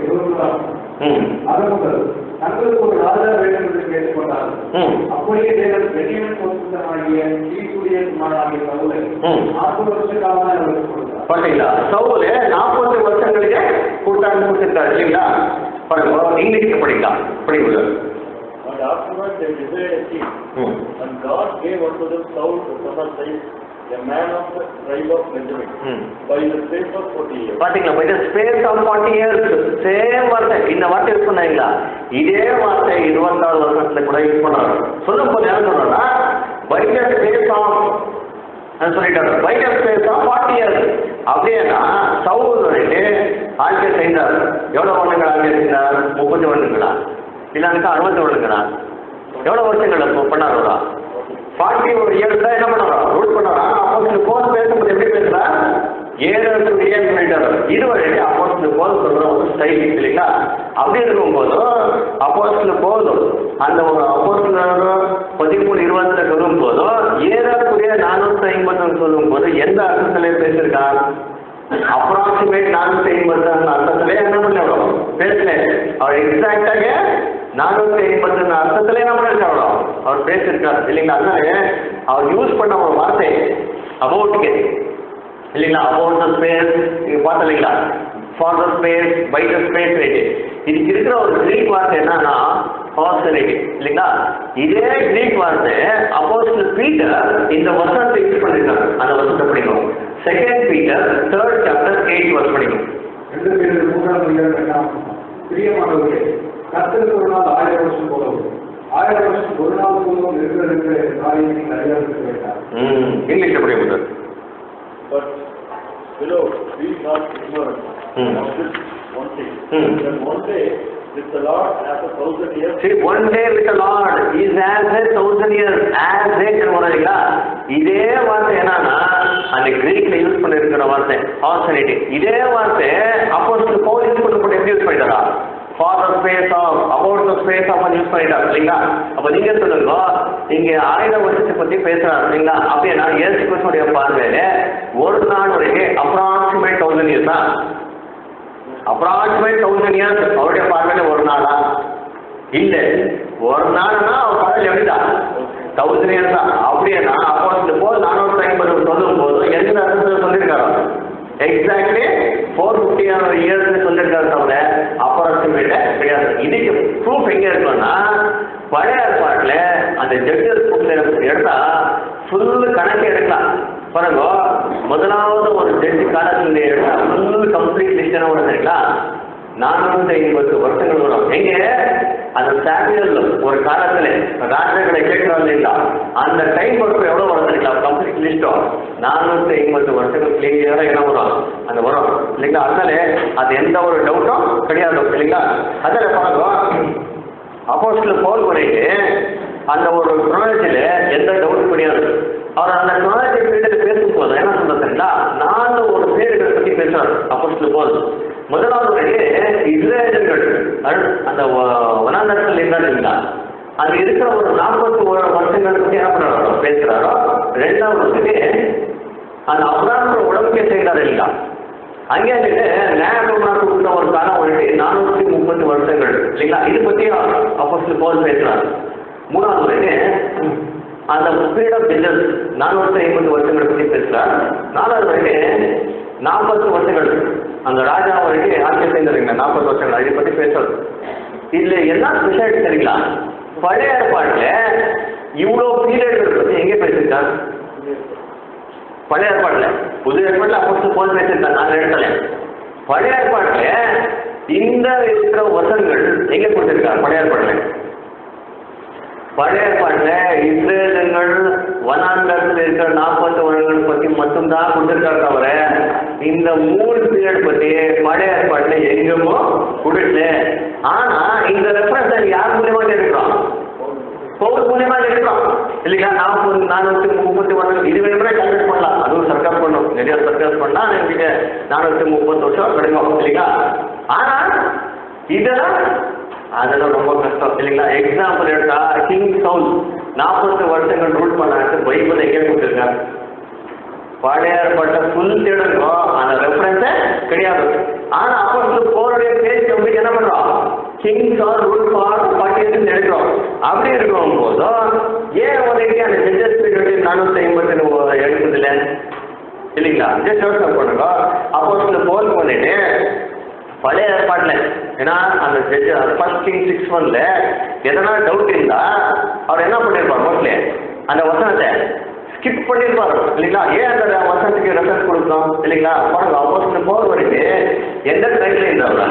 தங்களுக்கு ஒரு ராஜா வேண்டும் என்று கேட்டுக்கொண்டார். அப்படியே தேவன் பென்யமீன் கோத்திரமாகிய கீசுடைய குமாரனாகிய சவுலை 40 வருஷ காலமாக அவருக்கு கொடுத்தார். பாத்தீங்களா, சவுல் 40 வருஷங்களுக்கு கூட்டாண்டு கொடுத்திருக்காரு இல்லைங்களா. பாருங்க, இங்கிலீஷ்ல படிக்கலாம், படிக்கல. And afterwards they desired a king. And God gave unto them Saul the son of Kish, a man of the tribe of Benjamin, by the space of 40 years. பாத்தீங்களா, by the space of 40 years. Same வார்த்தை, இந்த வார்த்தை use பண்ணாங்களா, இதே வார்த்தை 26 வருஷத்துல கூட use பண்றாங்க. சொல்லும் போது என்ன சொல்றா, by the space of சொல்லிட்டாரு, by the space of 40 years. அப்படின்னா சவுல் வந்துட்டு ஆட்சியை செய்தார். எவ்வளவு வருடங்கள் ஆட்சியை செய்தார், 30 வருடங்களா, இல்லாட்டா 60 வருடங்களா, எவ்வளவு வருஷங்கள் பண்ணாரா, 40 years தான் என்ன பண்ணாரா, ரூல் பண்ணாரா. அப்போஸ்தலர் பவுல் பேசும்போது எப்படி பேசுறா, ஏறக்குறைய சொல்லிட்டாரு. இதுவரை அப்போஸ்தலர் பவுல் சொல்ற ஒரு ஸ்டைல் இல்லைங்களா. அப்படி இருக்கும்போதும் அப்போஸ்தலர் பவுல் அந்த ஒரு அப்போஸ்தலர் 13:20 சொல்லும் போதும் ஏறக்குறைய 450 சொல்லும் போது எந்த அர்த்தத்திலே பேசியிருக்கார், அப்ராக்சிமேட் 450 அர்த்தத்திலே என்ன பண்ண பேசல. அவர் எக்ஸாக்டாக 450 அர்த்தத்திலே என்ன பண்ணிருக்காரோ அவர் பேசியிருக்காரு இல்லைங்களா. அதனால அவர் யூஸ் பண்ண ஒரு வார்த்தை அபவுட்க்கு இல்லைங்களா, அபவுட் த ஸ்பேஸ் நீங்க பார்த்த இல்லைங்களா, for the space, by the space rate. இதுக்கு இருக்கிற ஒரு கிரீக் வார்த்தை என்னன்னா பாஸ்டரேட் இல்லைங்களா. இதே கிரீக் வார்த்தை அப்போஸ்தலர் பீட்டர் இந்த வசனத்தை யூஸ் பண்ணிருக்காங்க. அந்த வசனத்தை படிக்கும் 2 Peter 3rd chapter 8 verse படிக்கும். 2 Peter 3ஆம் அதிகாரம் 8 பிரியமானவர்களே, கர்த்தருக்கு ஒரு நாள் 1000 வருஷம் போலவும் 1000 வருஷம் ஒரு நாள் போலவும் இருக்கிற காரியம் நீங்கள் அறியாதிருக்க வேண்டாம். இங்கிலீஷ்ல படிக்கும். But beloved, be not ignorant of this one thing, that one day with the Lord as 1,000 years. See, one day with the Lord is as 1,000 years. As சொல்றீங்களா, இதே வார்த்தை என்னன்னா அந்த கிரீக்ல யூஸ் பண்ணிருக்கிற வார்த்தை ஆல்டர்னேட். இதே வார்த்தை அப்போஸ்தலர் பவுல் யூஸ் பண்ணப்பட்ட எப்படி யூஸ் பண்ணிட்டாரா, for the space of, about the space of use பண்ணிட்டார் இல்லைங்களா. அப்ப நீங்க சொல்லுங்க, இங்க 1000 வருஷத்தை பத்தி பேசுறாரு இல்லைங்களா. அப்படின்னா இயேசு கிறிஸ்துடைய பார்வையில ஒரு நாள் வரைக்கும் அப்ராக்சிமேட் 1000 years தான். அப்ராக்சிமேட் 1000 years அவருடைய பார்வையில ஒரு நாளா இல்ல, ஒரு நாள்னா அவர் பார்வையில எப்படிதான் 1000 years தான். அப்படின்னா அப்போஸ்தலர் பவுல் 450 சொல்லும் போது எந்த அர்த்தத்தில் சொல்லியிருக்காரு, எக்ஸாக்ட்லி 450 years சொல்லியிருக்காரு தவிர அப்ராக்சிமேட் கிடையாது. இதுக்கு ப்ரூஃப் எங்க இருக்குன்னா பழைய ஏற்பாட்டுல அந்த ஜட்ஜஸ் புக்ல எடுத்தா ஃபுல் கணக்கு எடுக்கலாம். பாருங்க, முதலாவது ஒரு ஜட்ஜி காலத்துல எடுத்தா ஃபுல் கம்ப்ளீட் லிஸ்ட் என்ன வரும் தெரியுங்களா, 450 வருஷங்கள் வரும். எங்க அந்த சாமியல் ஒரு காலத்துல ராஜாக்களை கேட்கிறாங்க இல்லைங்களா, அந்த டைம் வரைக்கும் எவ்வளவு வரும் தெரியுங்களா, கம்ப்ளீட் லிஸ்டும் 450 வருஷங்கள் கிளியரா என்ன வரும் அந்த வரும் இல்லைங்களா. அதனால அது எந்த ஒரு டவுட்டும் கிடையாது இல்லைங்களா. அதில் பாருங்க, அப்போஸ்தலர் பவுல் பண்ணிட்டு அந்த ஒரு குரோனாலஜில எந்த டவுட்டும் கிடையாது. அவர் அந்த குரோனாலஜி பீரியட் பேசும்போது என்ன சொல்றீங்களா, 4 ஒரு பேர்களை பத்தி பேசுறாரு அப்போஸ்தலர் பவுல். முதலாவது இஸ்ரேலர்கள் அந்த வனாந்தரத்தில் இருந்தாருங்களா, அது இருக்கிற ஒரு 41 வருஷங்கள் பத்தி என்ன பண்றாரோ பேசுறாரோ. 2வது அந்த அப்ராஹாம் உடம்புக்கே செய்தார் இல்லைங்களா, அங்கே நியாயப்பிரமாணம் கொடுத்த ஒரு காலம் வந்துட்டு 430 வருஷங்கள் இல்லைங்களா. இது பத்தி அப்போஸ்தலர் பவுல் பேசுறாரு. 3வது அந்த பீரியட் ஆஃப் ஜட்ஜஸ் 450 வருஷங்கள் பத்தி பேசுறார். 4வது 40 வருஷங்கள் அந்த ராஜா வந்துட்டு ஆட்சி செய்தாருங்க 40 வருஷங்கள் அதை பத்தி பேசுறது. இதுல என்ன ஸ்பெஷாலிட்டி தெரியுங்களா, பழைய ஏற்பாட்டுல இவ்வளவு பீரியட்கள் பத்தி எங்க பேசியிருக்காரு, பழைய ஏற்பாட்டில். புது ஏற்பாட்டில் அப்போஸ்தலர் பவுல் பேசியிருக்காங்க அந்த இடத்துல. பழைய ஏற்பாட்டில் இந்த இருக்கிற வசனங்கள் எங்கே கொடுத்திருக்காங்க? பழைய ஏற்பாட்டில் இஸ்ரேலர்கள் வனாந்தரத்தில் இருக்கிற 40 வருடங்கள் பற்றி மட்டும்தான் கொடுத்திருக்காரு தவிர இந்த 3 பீரியட் பற்றி பழைய ஏற்பாட்டில் எங்குமோ கொடுக்கல. ஆனா இந்த ரெஃபரன்ஸ் யார் மூலியமா இருக்கிறோம்? பவுல் மூலியமா இருக்கிறோம் இல்லைங்களா? 430 வருடம் இது வேணுமே கல்வெட் பண்ணலாம். அதுவும் சர்க்கார் பண்ணும், நிறைய சர்க்கார் பண்ணா எங்களுக்கு 430 வருஷம் கிடைக்கும் இல்லைங்களா? ஆனா இதெல்லாம் அதெல்லாம் ரொம்ப கஷ்டம் இல்லைங்களா? எக்ஸாம்பிள் எடுத்தா கிங் சவுல் 40 வருஷங்கள் ரூல் பண்ணாட்டு பைபிள் எங்கே கொடுத்துருக்காங்க? பழைய ஏற்பாட்ட ஃபுல் தேடணும், அந்த ரெஃபரன்ஸே கிடையாது. ஆனா அப்போ போருடைய பேச்சு வந்து என்ன பண்றோம்? King Saul rule for 40 years எடுக்கிறோம். அப்படி இருக்கும் போதும் ஏன் உனக்கு அந்த ஜட்ஜஸ் பீரியட் 450 எடுக்குதுல இல்லைங்களா? ஜஸ்ட் யோசனை பண்ணுங்க. அப்போ போல் பண்ணிட்டு பழைய ஏற்பாட்டில் ஏன்னா அந்த ஜட்ஜ் ஃபர்ஸ்ட் கிங் 6:1 எதனா டவுட் இருந்தா அவர் என்ன பண்ணிருப்பார்? மோஸ்ட்லி அந்த வசனத்தை ஸ்கிப் பண்ணிருப்பார் இல்லைங்களா? ஏன் அந்த வசனத்துக்கு ரெஃபரன்ஸ் கொடுக்கணும் இல்லைங்களா? பாருங்க, அப்போஸ்தலர் பவுல் வரைக்கும் எந்த ட்ரைப்ல இருந்தார்?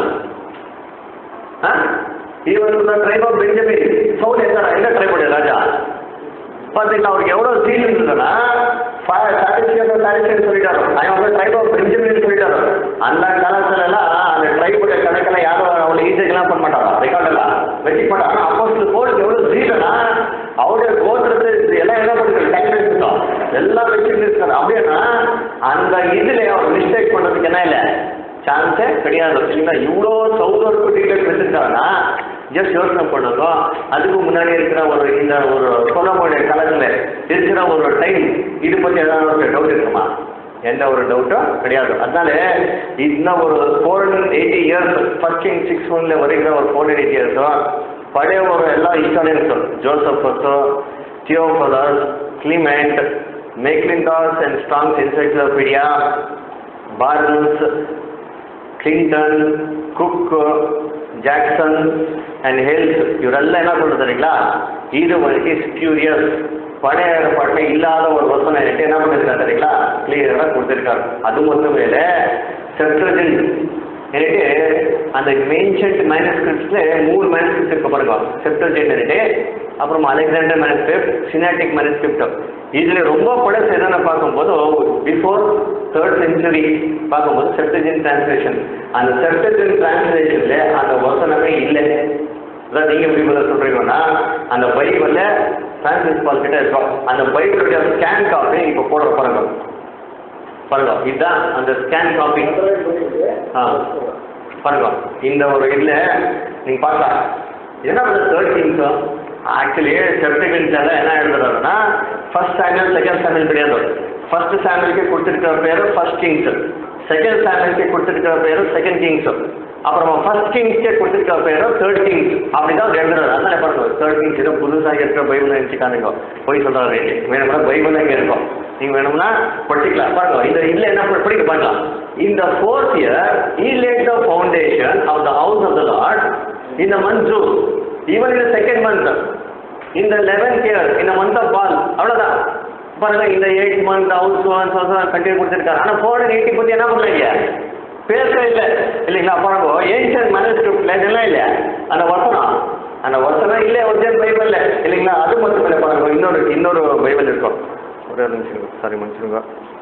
இவர் ட்ரைப் ஆஃப் பெஞ்சமின். சவுல் எந்த ட்ரைப் ராஜா? பார்த்தீங்கன்னா அவருக்கு எவ்வளவு சீல் இருந்ததுன்னா சொல்லிட்டாரு. அவன் ட்ரைப் ஆஃப் பெஞ்சமின் சொல்லிட்டாரு. அந்த காலத்துல எல்லாம் அந்த ட்ரைபோட கணக்கெல்லாம் யாரும் அவ்வளவு ஈஸியெல்லாம் பண்ண மாட்டாங்க, ரெக்கார்ட் எல்லாம் வச்சுக்க மாட்டாங்க. அப்போஸ்தலர் பவுலுக்கு எவ்வளவு சீலனா அவருடைய கோத்திரத்தை எல்லாம் என்ன பண்ணிருக்காரு? டைம் எல்லாம் வச்சுட்டு இருக்காரு. அப்படின்னா அந்த இதுல அவர் மிஸ்டேக் பண்றதுக்கு என்ன இல்லை, சான்ஸே கிடையாது இல்லைங்களா? இவ்வளோ சவுதருக்கு டீட்டெயில்ஸ் வச்சிருக்காங்கன்னா ஜஸ்ட் யோசனை பண்ணுறோம். அதுக்கு முன்னாடி இருக்கிற இந்த ஒரு சொல்லக்கூடிய காலத்தில் இருக்கிற ஒரு டைம் இது பற்றி ஏதாவது ஒரு டவுட் இருக்குமா? எந்த ஒரு டவுட்டும் கிடையாது. அதனால இன்னும் ஒரு 480 years ஃபர்ஸ்ட் கிங் 6:1 வரைக்கிற ஒரு 480 years பழைய ஒரு எல்லா ஹிஸ்டாரியன்ஸும் ஜோசப்பஸோ, Theophilus, Clement, McClintock and Strong's encyclopedia, Barnes, Clinton, Cook, Jackson and Hales இவரெல்லாம் என்ன சொல்றது தெரியுங்களா? இது வரைக்கும் ஸ்பியூரியஸ் பழைய ஏற்பாட்டில் இல்லாத ஒரு வசனம் என்ன பண்ணிருக்காரு தெரியுங்களா? கிளியராக கொடுத்திருக்காரு. அது மட்டும் இல்லை, செப்டஜின்ட் எனக்கு அந்த ஏன்ஷியன்ட் மேனுஸ்கிரிப்ட்ஸ்ல 3 மேனுஸ்கிரிப்ட் இருக்க பாருங்க. செப்டஜின்ட் அப்புறம் அலெக்சாண்டர் மேனுஸ்கிரிப்ட், சினாட்டிக் மேனுஸ்கிரிப்ட். இதுல ரொம்ப பழசு என்னென்ன பார்க்கும்போது பிஃபோர் 3rd century பார்க்கும்போது செப்டஜின்ட் டிரான்ஸ்லேஷன். அந்த செப்டஜின்ட் டிரான்ஸ்லேஷன்ல அந்த வசனமே இல்லை. அதான் நீங்க பைபிள சொல்றீங்கன்னா அந்த பைபிள்ல பிரான்சிஸ் பால் கிட்ட இருக்கும். அந்த பைபிளுடைய ஸ்கேன் காப்பி இப்ப போட பாருங்க பாருங்க. இதுதான் அந்த ஸ்கேன் காப்பி பாருங்க. இந்த ஒரு இதுல நீங்க பார்க்கலாம். என்ன 3rd Kings ஆக்சுவலி செப்டஜின்ட்ல என்ன எழுதுறாருன்னா ஃபர்ஸ்ட் சாமுவேல், செகண்ட் சாமுவேல் கிடையாது. ஃபர்ஸ்ட் சாமுவேலுக்கு கொடுத்திருக்கிற பேரு ஃபர்ஸ்ட் கிங்ஸ், செகண்ட் சாமுவேலுக்கு கொடுத்திருக்கிற பேரு செகண்ட் கிங்ஸ், அப்புறமா ஃபர்ஸ்ட் கிங்ஸ்க்கே கொடுத்திருக்கிற பேரு 3rd Kings. அப்படிதான் எழுதுறாரு. அதனால பாருங்க 3rd Kings ஏதோ புதுசாக இருக்கிற பைபிள் நினைச்சுக்கானுங்க, போய் சொல்றாரு. வேணும்னா பைபிள் இங்கே இருக்கும், நீங்க வேணும்னா படிக்கலாம். பாருங்க இந்த இதுல என்ன படிக்க பார்க்கலாம். இந்த 4th year he laid the foundation of the house of the Lord in the month June, even in the second month, in the 11th year in the month of Bal. அவ்வளவுதான் பாருங்க. இந்த 8th month ஹவுஸ் கண்டினியூ கொடுத்திருக்காரு. ஆனா 480 பத்தி என்ன பண்ணல, பேச இல்லை இல்லைங்களா? பாருங்க ஏன்ஷியன்ட் மேனுஸ்கிரிப்ட்ல இதெல்லாம் இல்லை, அந்த வசனம் இல்லை ஒரிஜினல் பைபிள்ல இல்லைங்களா? அது மட்டும் இல்லை. பாருங்க இன்னொரு பைபிள் இருக்கும். ஒரு நிமிஷம், சாரி மன்னிச்சிருங்க.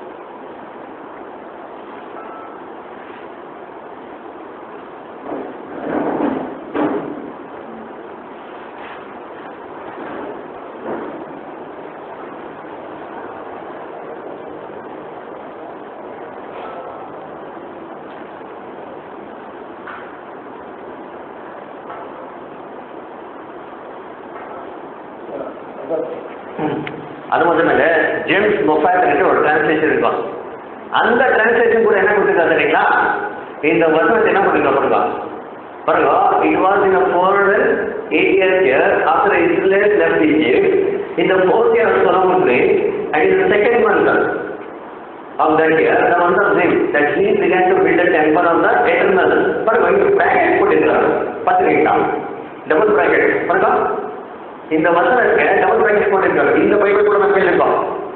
அது மட்டும் இல்லை, ஜேம்ஸ் மொஃபாட் ஒரு டிரான்ஸ்லேஷன் இருக்கும். அந்த டிரான்ஸ்லேஷன் கூட என்ன கொடுத்துருக்கா தெரியுங்களா? இந்த வசனத்தை என்ன பண்ணிருக்கா பாருங்க. It was in the 480th year after Israel left Egypt, in the 4th year of Solomon's reign, and in the second month of that year, the month of Zim, that he began to build a temple of the eternal. பாருங்க இங்க bracket போட்டுருக்காரு பாத்துக்கிட்டா, double bracket பாருங்க. இந்த வசனத்துக்கு double bracket போட்டுருக்காரு. இந்த Bible கூட நம்ம இருக்கோம்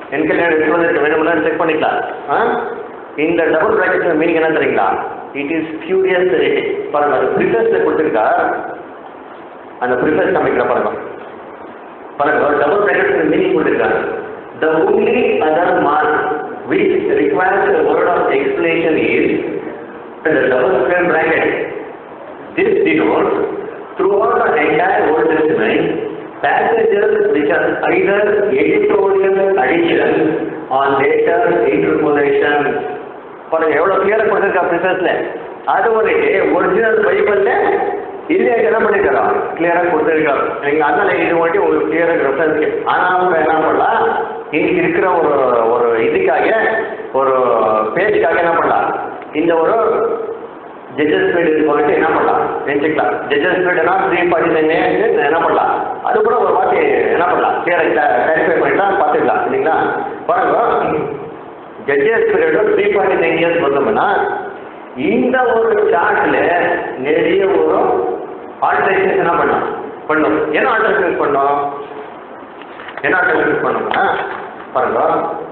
என்கல்யாணம் எடுத்து வேணும்னா செக் பண்ணிக்கலாம். இந்த டபுள் பிராக்கெட் மீனிங் என்ன தெரியுங்களா? இட் இஸ் ஃபியூரியஸ் பாருங்க. அது ப்ரிஃபர்ஸில் கொடுத்துருக்கா, அந்த ப்ரிஃபர்ஸ் அமைக்கிற பாருங்க பாருங்க. ஒரு டபுள் பிராக்கெட் மீனிங் கொடுத்துருக்காங்க. The only other mark which requires a word of explanation is the double square bracket. This denotes throughout the entire Old Testament passages which are either editorial addition or later interpolation. பாருங்க எவ்வளோ கிளியராக கொடுத்துருக்கா ப்ரிஃபர்ஸில். அது ஒரு original பைபிளில் இல்லை என்ன பண்ணிருக்கிறோம் கிளியராக கொடுத்துருக்காரு. நீங்கள் அதனால இது மட்டும் உங்களுக்கு கிளியராக ரெஃபரன்ஸ். ஆனால் என்ன பண்ணலாம், இன்னைக்கு இருக்கிற ஒரு இதுக்காக ஒரு பேஜுக்காக என்ன பண்ணலாம், இந்த ஒரு ஜட்ஜஸ் பீரியட் போயிட்டு என்ன பண்ணலாம் நினச்சிக்கலாம். ஜட்ஜஸ் பீரியட்னா 349 என்ன பண்ணலாம், அது கூட ஒரு வாட்டி என்ன பண்ணலாம் கிளியராக கிளாரிஃபை பண்ணிட்டு பார்த்துக்கலாம் இல்லைங்களா. பாருங்க ஜட்ஜஸ் பீரியட் 349 இயர்ஸ் வந்தோம்னா இந்த ஒரு சார்ட்ல நிறைய ஒரு ஆல்டரேஷன்ஸ் என்ன பண்ணோம். என்ன ஆல்டரேஷன்ஸ் பண்ணோம் பண்ணோம்னா பாருங்க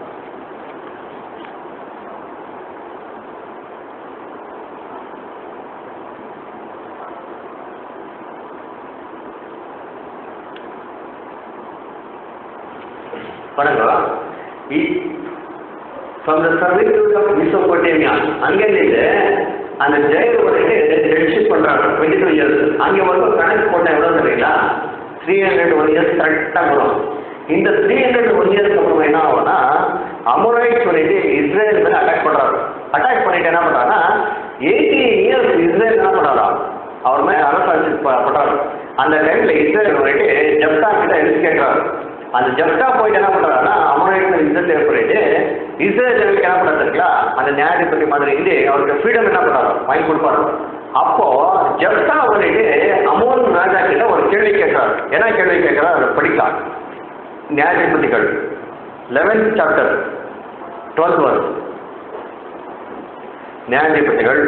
from the servitude of Mesopotamia அங்கிருந்து அந்த ஜெயர் வந்துட்டு ரெட்ஷிப் பண்றாங்க 22 இயர்ஸ். அங்கே வந்து கணக்கு போட்ட எவ்வளோ தெரியுங்களா, 301 இயர்ஸ் கரெக்டாக வரும். இந்த 301 இயர்ஸ்க்கு அப்புறம் என்ன ஆகும்னா அமோரைட்ஸ் வந்துட்டு இஸ்ரேல் மேலே அட்டாக் பண்றாரு. அட்டாக் பண்ணிட்டு என்ன பண்றாங்கன்னா 18 இயர்ஸ் இஸ்ரேல் என்ன பண்றாரா அவர் மேலே அரசாட்சி பண்றாரு. அந்த டைம்ல இஸ்ரேல் வந்துட்டு ஜப்தா கிட்ட எடுத்து கேட்கிறாரு. அந்த ஜப்தா போயிட்டு என்ன பண்றாருன்னா அமோரைட்ஸ் யுத்தத்தை ஏற்படுத்தி இஸ்ரேலுக்கு என்ன பண்ணுறதுங்களா அந்த நியாயாதிபதி மாதிரி இது அவருக்கு ஃப்ரீடம் என்ன பண்ணுறாரு வாங்கி கொடுப்பாரு. அப்போ ஜப்தா வந்துட்டு அமோன் ராஜா கிட்ட ஒரு கேள்வி கேட்கிறார். என்ன கேள்வி கேட்கிறார் அதை படிக்கலாம். நியாயாதிபதிகள் 11th chapter 12th verse. நியாயாதிபதிகள்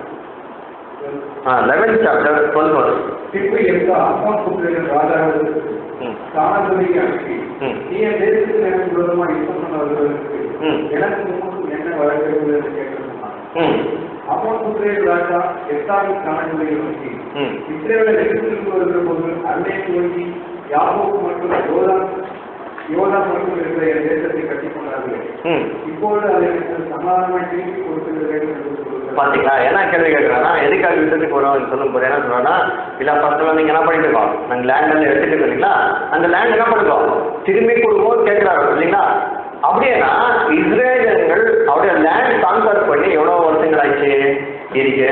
11th chapter 12th verse. பின்பு எந்த அம்மோன் புத்திரரின் ராஜாவிற்கு தானாகவே அனுப்பி நீ என் தேசத்தில் எனக்கு விரோதமாக யுத்தம் பண்ணவர்களுக்கு எனக்கு முன்னும் என்ன வழங்குகிறது என்று கேட்டிருந்தான். அம்மோன் புத்திரரின் ராஜா எத்தாவின் தானாகவே நோக்கி இஸ்ரேலை எதிர்த்து வருகிற போது அன்னை துவங்கி யாக்கோபு மற்றும் யோதா மட்டும் இருக்கிற என் தேசத்தை கட்டிக் கொண்டார்கள். இப்பொழுது அதை சமாதானமாக திருப்பி கொடுத்துகிறேன் என்று சொல்லுங்கள். பார்த்தீங்களா என்ன கேள்வி கேட்குறாங்கன்னா எதுக்காக யுத்தத்துக்கு வரும் சொல்லும் போது என்ன சொல்றாங்கன்னா இல்லை ஃபர்ஸ்ட்லாம் நீங்கள் என்ன பண்ணிட்டு இருக்கோம் நாங்கள் லேண்ட் எடுத்துட்டு இல்லைங்களா அந்த லேண்ட் என்ன பண்ணிருக்கோம் திரும்பி கொடுப்போம் கேட்குறாரு இல்லைங்களா. அப்படின்னா இஸ்ரேலர்கள் அவருடைய லேண்ட் கான்கர் பண்ணி எவ்வளோ வருஷங்கள் ஆயிடுச்சு இருக்கு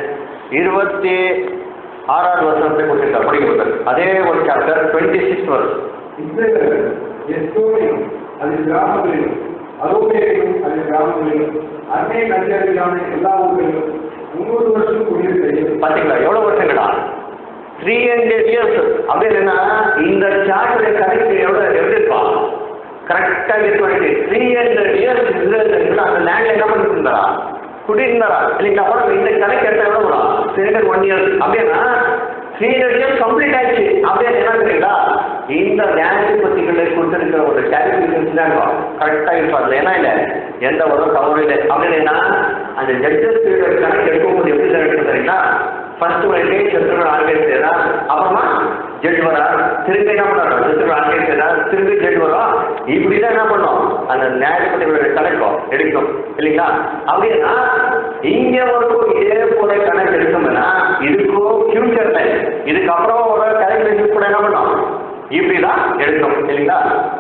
26வது வருஷத்தை கொடுத்துருக்காரு படிக்க கொடுத்தாரு. அதே ஒரு சாப்டர் 26th verse. இஸ்ரேலர்கள் எஸ்தோனிலும் அது கிராமங்களிலும் அரோபேரிலும் அது கிராமங்களிலும் அன்னை நதியான எல்லா ஊர்களிலும் 300 வருஷம் குடியிருக்க. பார்த்தீங்களா எவ்வளோ வருஷங்களா 300 years. அப்படி இல்லைன்னா இந்த சார்ட்டுடைய கதைக்கு எப்படி இருப்பான் கரெக்டாக இருப்பாங்க. 300 years இஸ்ரேலர்கள் அந்த லேண்ட்ல என்ன பண்ணிட்டு இருந்தாரா குடியிருந்தாரா இல்லைங்களா. அப்புறம் இந்த கணக்கு எடுத்த எவ்வளோ வரும் 301 years. அப்படின்னா 300 years கம்ப்ளீட் ஆயிடுச்சு. அப்படியே என்ன தெரியுங்களா இந்த நியாயாதிபதிகளை கொடுத்துருக்கிற ஒரு கேல்குலேஷன்ஸ் தான் இருக்கும் கரெக்டாக இருப்பாங்க. ஏன்னா இல்லை எந்த ஒரு தவறு இல்லை. அப்படின்னா அந்த ஜட்ஜஸ் பீரியட் கணக்கு எடுக்கும்போது எப்படி எடுத்து தெரியுங்களா ஃபர்ஸ்ட் வந்துட்டு சத்துருவன் ஆர்கனைஸ் செய்யறார், அப்புறமா ஜட்ஜ் வரார், திரும்பி என்ன பண்ணுறாரு சத்துருவன் ஆர்கனைஸ் செய்யறார், திரும்பி ஜட்ஜ் வரும். இப்படி தான் என்ன பண்ணோம் அந்த நியாயாதிபதிகளுடைய கணக்கும் எடுக்கும் இல்லைங்களா. அப்படின்னா இங்கே வரைக்கும் இதே போல கணக்கு எடுக்கணும்னா இதுக்கும் ஃபியூச்சர்ல இதுக்கப்புறம் ஒரு கேல்குலேஷன் கூட என்ன பண்ணோம் இப்படிதான் எடுக்கணும் இல்லைங்களா.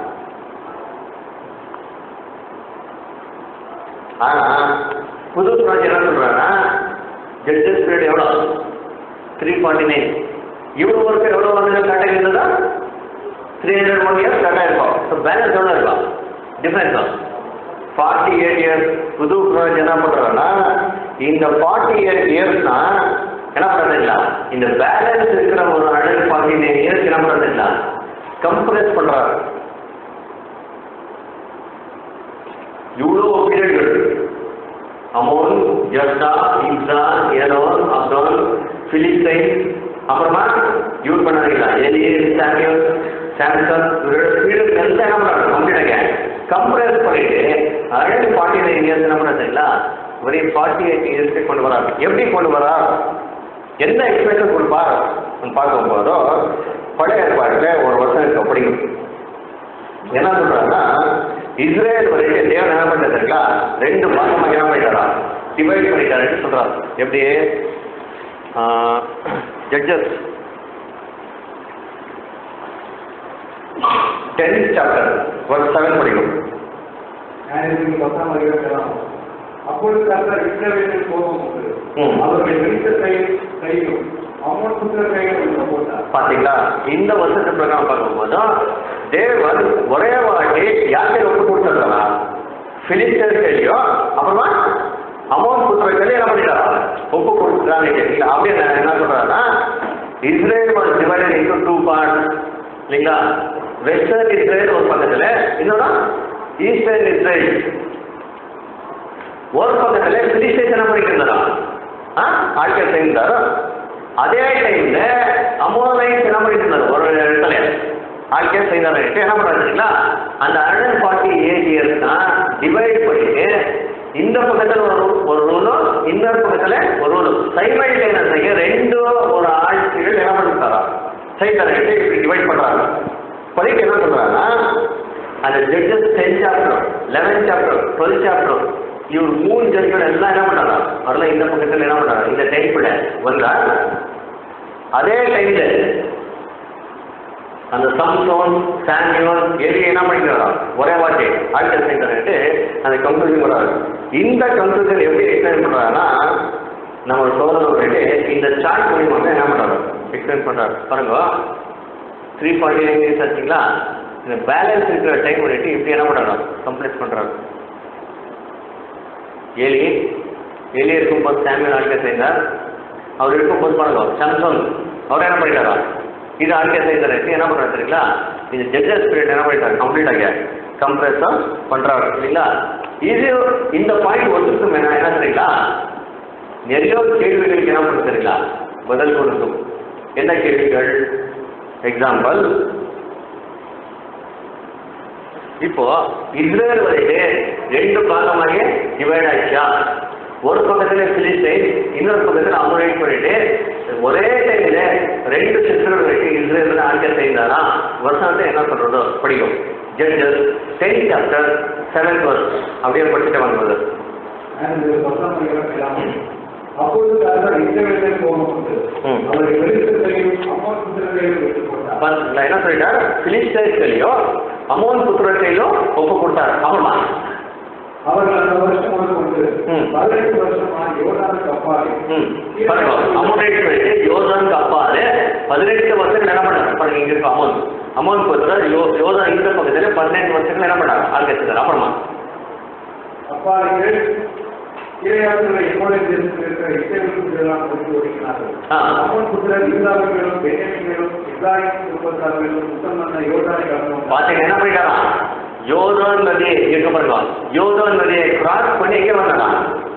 ஆனா புது ப்ராஜெக்ட் என்ன சொல்றாங்கன்னா ஜட்ஜஸ் பீரியட் எவ்வளோ 349. இவ்வளோ ஒர்க்கு எவ்வளோ வந்து கரெக்டாக இருந்ததா 301 years கரெக்டாக இருக்கும். ஸோ பேலன்ஸ் எவ்வளோ இருக்கும் டிஃப்ரென்ஸ் தான் 48 years. புது ப்ராஜெக்ட் என்ன பண்ணுறாங்கன்னா இந்த 48 yearsனா என்ன பண்ணுறதுங்களா இந்த பேலன்ஸ் இருக்கிற ஒரு 149 years என்ன பண்ணுறதுங்களா கம்ப்ரஸ் பண்ணுறாரு. இவ்வளோ பீரியட்கள் Ammon Jephthah Ibzan Elon Abdon Philistine அப்புறமா யூஸ் பண்ணாதீங்களா எலியேஸ் சாமியல் சாம்சன் பீரியட் எல்லாம் என்ன பண்ணுறாங்க கம்ப்ளீட்டாக கம்ப்ரஸ் பண்ணிட்டு அடுத்து 49 இயர்ஸ் என்ன பண்ணாருங்களா ஒரு 48 இயர்ஸ்க்கு கொண்டு வராரு. எப்படி கொண்டு வரார், என்ன எக்ஸ்பிரஷன் கொடுப்பார் பார்க்கும் போதோ பழைய ஏற்பாடுல ஒரு வருஷம் இருக்க படிக்கும். என்ன சொல்றாருன்னா இஸ்ரேல் வரைக்கும் தேவன் என்ன பண்ணிட்டாருங்களா 2 பாகமாக என்ன பண்ணிட்டாரா டிவைட் பண்ணிட்டாருன்னு சொல்றாரு. எப்படி ஜட்ஜஸ் 10th சாப்டர் verse 7 படிக்கும். அப்பொழுது கர்த்தர் இஸ்ரவேலின் கோபம் உண்டு. அவருடைய வெளிச்ச கையிலும் அம்மோன் புத்திரர் கையிலும் போட்டார். பாத்தீங்களா, இந்த வருஷத்து பிரகாரம் பார்க்கும்போது தேவன் ஒரே வாட்டி யாருக்கு ஒப்பு கொடுத்துருக்காரா பிலிஸ்தர் கையிலையும் அப்புறமா அம்மோன் புத்திரர் கையில என்ன பண்ணிட்டாரா ஒப்பு கொடுத்துட்டாங்க. அப்படின்னு என்ன சொல்றாருன்னா Israel was divided into 2 parts இல்லைங்களா. வெஸ்டர்ன் இஸ்ரேல் ஒரு பக்கத்துல, இன்னொன்னா ஈஸ்டர்ன் இஸ்ரேல் ஒரு பக்கத்துல. பிலிஸ்தீன் என்ன பண்ணிருந்தாரா ஆட்கள் செய்தார். அதே டைம்ல அமோரைட்ஸ் என்ன பண்ணிட்டு இருந்தாரு ஒரு இடத்துல ஆட்கள் செய்தார். என்ன பண்றாருங்களா அந்த 148 இயர்ஸ் தான் டிவைட் பண்ணிட்டு இந்த பக்கத்துல ஒரு ரூலும் இன்னொரு பக்கத்துல ஒரு ரூலும் சைமல்டேனியஸா 2 ஒரு ஆட்சிகள் என்ன பண்ணிருக்காரா செய்தார். இப்படி டிவைட் பண்றாங்க. படிக்க என்ன சொல்றாங்கன்னா அந்த ஜட்ஜஸ் 10 சாப்டர் 11 சாப்டர் 12 சாப்டர் இவர் 3 ஜட்ஜ்கள் எல்லாம் என்ன பண்ணாரா வரல இந்த பக்கத்தில் என்ன பண்ணாரா இந்த டைம்ல வந்தார். அதே டைம்ல அந்த சம்சோன் சாமியோன் எலி என்ன பண்ணிக்கிறாரா ஒரே வாட்டி ஆட்கள் செய்தார்ட்டு அந்த கன்க்ளூஷன் வராது. இந்த கன்க்ளூஷன் எப்படி எக்ஸ்பிளைன் பண்றாருன்னா நம்ம சோதனை இந்த சார்ட் மூலியமாக என்ன பண்றாரு எக்ஸ்பிளைன் பண்றாரு. பாருங்க 349 இயர்ஸ் ஆச்சுங்களா. இந்த பேலன்ஸ் இருக்கிற டைம் பண்ணிட்டு இப்படி என்ன பண்றாரு கம்ப்ளீட் பண்றாரு. எலி இருக்கும்போது சாமியல் ஆட்கள் செய்தார். அவர் இருக்கும்போது பாருங்க சாம்சன் அவர் என்ன பண்ணிட்டாரா இது ஆட்கள் செய்தார். என்ன பண்றாரு தெரியுங்களா இந்த ஜட்ஜஸ் பீரியட் என்ன பண்ணிட்டாரு கம்ப்ளீட் ஆகிய கம்ப்ரெஸ் பண்றாரு இல்லைங்களா. இது இந்த பாயிண்ட் ஒத்துக்கும் என்ன தெரியுங்களா நிறைய கேள்விகளுக்கு என்ன பண்ண தெரியுங்களா பதில் கொடுக்கும். என்ன கேள்விகள்? எக்ஸாம்பிள், இப்போ இஸ்ரேல் வரைக்கும் 2 பாகமாக டிவைட் ஆயிடுச்சா. ஒரு பக்கத்துல பிலிஸ்தீன் இன்னொரு பக்கத்துல அமோரைட் பண்ணிட்டு ஒரே டைம்ல 2 சிஸ்டர்கள் வரைக்கும் இஸ்ரேல் ஆட்கள் செய்தாரா வருஷம் என்ன சொல்றதோ படிக்கும். Judges 10th chapter 7th verse அப்படியே படிச்சுட்டு வாங்குவது. அப்பொழுது கர்த்தர் இஸ்ரவேலின் கோபம் உண்டு. அவருடைய வெளிச்ச கையிலும் அம்மோன் புத்திரர் கையிலும் ஒப்பு போட்டார். என்ன சொல்லிட்டார் பிலிஸ்தீன் கையிலும் அம்மோன் புத்திரர் கையிலும் ஒப்பு கொடுத்தார். அப்புறமா அவர்கள் அந்த வருஷம் முதற்கொண்டு 18 வருஷமாக யோர்தானுக்கு அப்பாலே அமோனைட் யோர்தானுக்கு அப்பாலே 18 வருஷங்கள் என்ன பண்ணார். பாருங்க இங்க இருக்கு அம்மோன் புத்திரர் யோர்தான் இந்த பக்கத்துல 18 வருஷங்கள் என்ன பண்ணார் ஆரம்பிச்சார். அப்புறமா அப்பாலே கீழையாற்றுள்ள எம்மோனை தேசத்தில் இருக்கிற இஸ்ரவேல் புத்திரரெல்லாம் ஒதுக்கி ஒதுக்கினார்கள். அம்மோன் புத்திரர் யூதாவின் மேலும் பென்யமீன் மேலும் இஸ்ராயேல் குடும்பத்தார் மேலும் யுத்தம் பண்ண யோர்தானை கடந்து பாத்தீங்க என்ன பண்ணிட்டாரா யோர்தான் நதியை இருக்க பாருங்க. யோர்தான் நதியை கிராஸ் பண்ணி எங்க வந்தாரா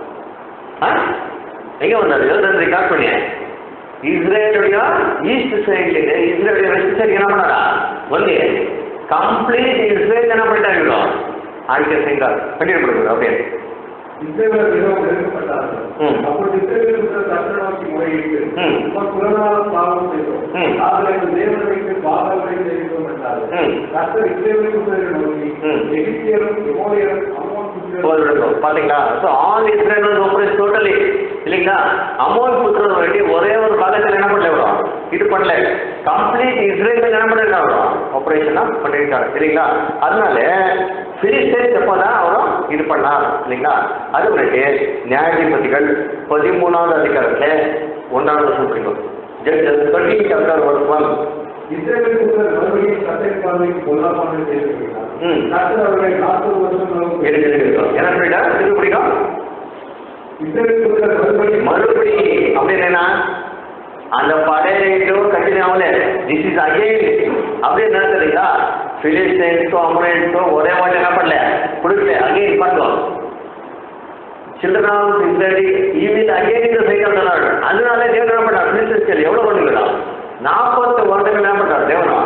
எங்க வந்தாரு யோர்தான் நதியை கிராஸ் பண்ணி இஸ்ரேலுடைய ஈஸ்ட் சைட்ல இஸ்ரேலுடைய வெஸ்ட் சைடு என்ன பண்ணாரா வந்து கம்ப்ளீட் இஸ்ரேல் என்ன பண்ணிட்டாங்க ஆட்கள் செய்தார். கண்டிப்பாக அப்படியே இஸ்ரவேலர் மிகவும் நெருக்கப்பட்டார்கள். அப்பொழுது இஸ்ரவேல் புத்திரர் கர்த்தரை நோக்கி முறையிட்டு புறநாளும் பாவம் செய்தோம், அவர்கள் தேவனை வைத்து பாவங்களை செய்தோம் என்றார்கள். கர்த்தர் இஸ்ரவேல் புத்திரரை நோக்கி எகிப்தியரும் எமோரியரும் அம்மோன் புத்திரரும் பாத்தீங்களா. So all Israel operation totally இல்லைங்களா. அம்மோன் புத்திரர் வேண்டி ஒரே ஒரு பாகத்தில் என்ன பண்ணல வரும் இது பண்ணல கம்ப்ளீட் இஸ்ரேல் என்ன பண்ணிருக்காங்க ஆபரேஷனா பண்ணிருக்காரு இல்லைங்களா. அதனால பிலிஸ்தீன் எப்போதான் அவரும் இது பண்ணார் இல்லைங்களா. அது வந்துட்டு நியாயாதிபதிகள் 13வது அதிகாரத்துல 1வது வருஷம் பிடிக்கும். ஜட்ஜஸ் 13th chapter verse 1 இஸ்ரவேல் புத்திரர் மறுபடியும் கர்த்தரின் பார்வைக்கு பொல்லாப்பானதை செய்திருக்கிறார். கர்த்தர் அவர்களை 40 வருஷம் எடுத்துருக்கோம். என்ன சொல்லிட்டா திருப்பி பிடிக்கும் இஸ்ரவேல் புத்திரர் மறுபடி அப்படின்னா அந்த படையிலும் கண்டினியூ ஆகல. திஸ் இஸ் அகைன் அப்படியே என்ன தெரியுங்களா பிலிஸ்தீன்ஸோ அமோரைட்ஸோ ஒரே மாதிரி என்ன பண்ணல கொடுக்கல அகைன் பார்த்தோம். Children of Israel evil again இந்த சைக்கிள் சொன்னார். அதனால தேவன் என்ன பண்ணார் பிலிஸ்தீன்ஸ் எவ்வளவு பண்ணுங்களா 40 வருடங்கள் என்ன பண்ணார் தேவனா ஒப்பு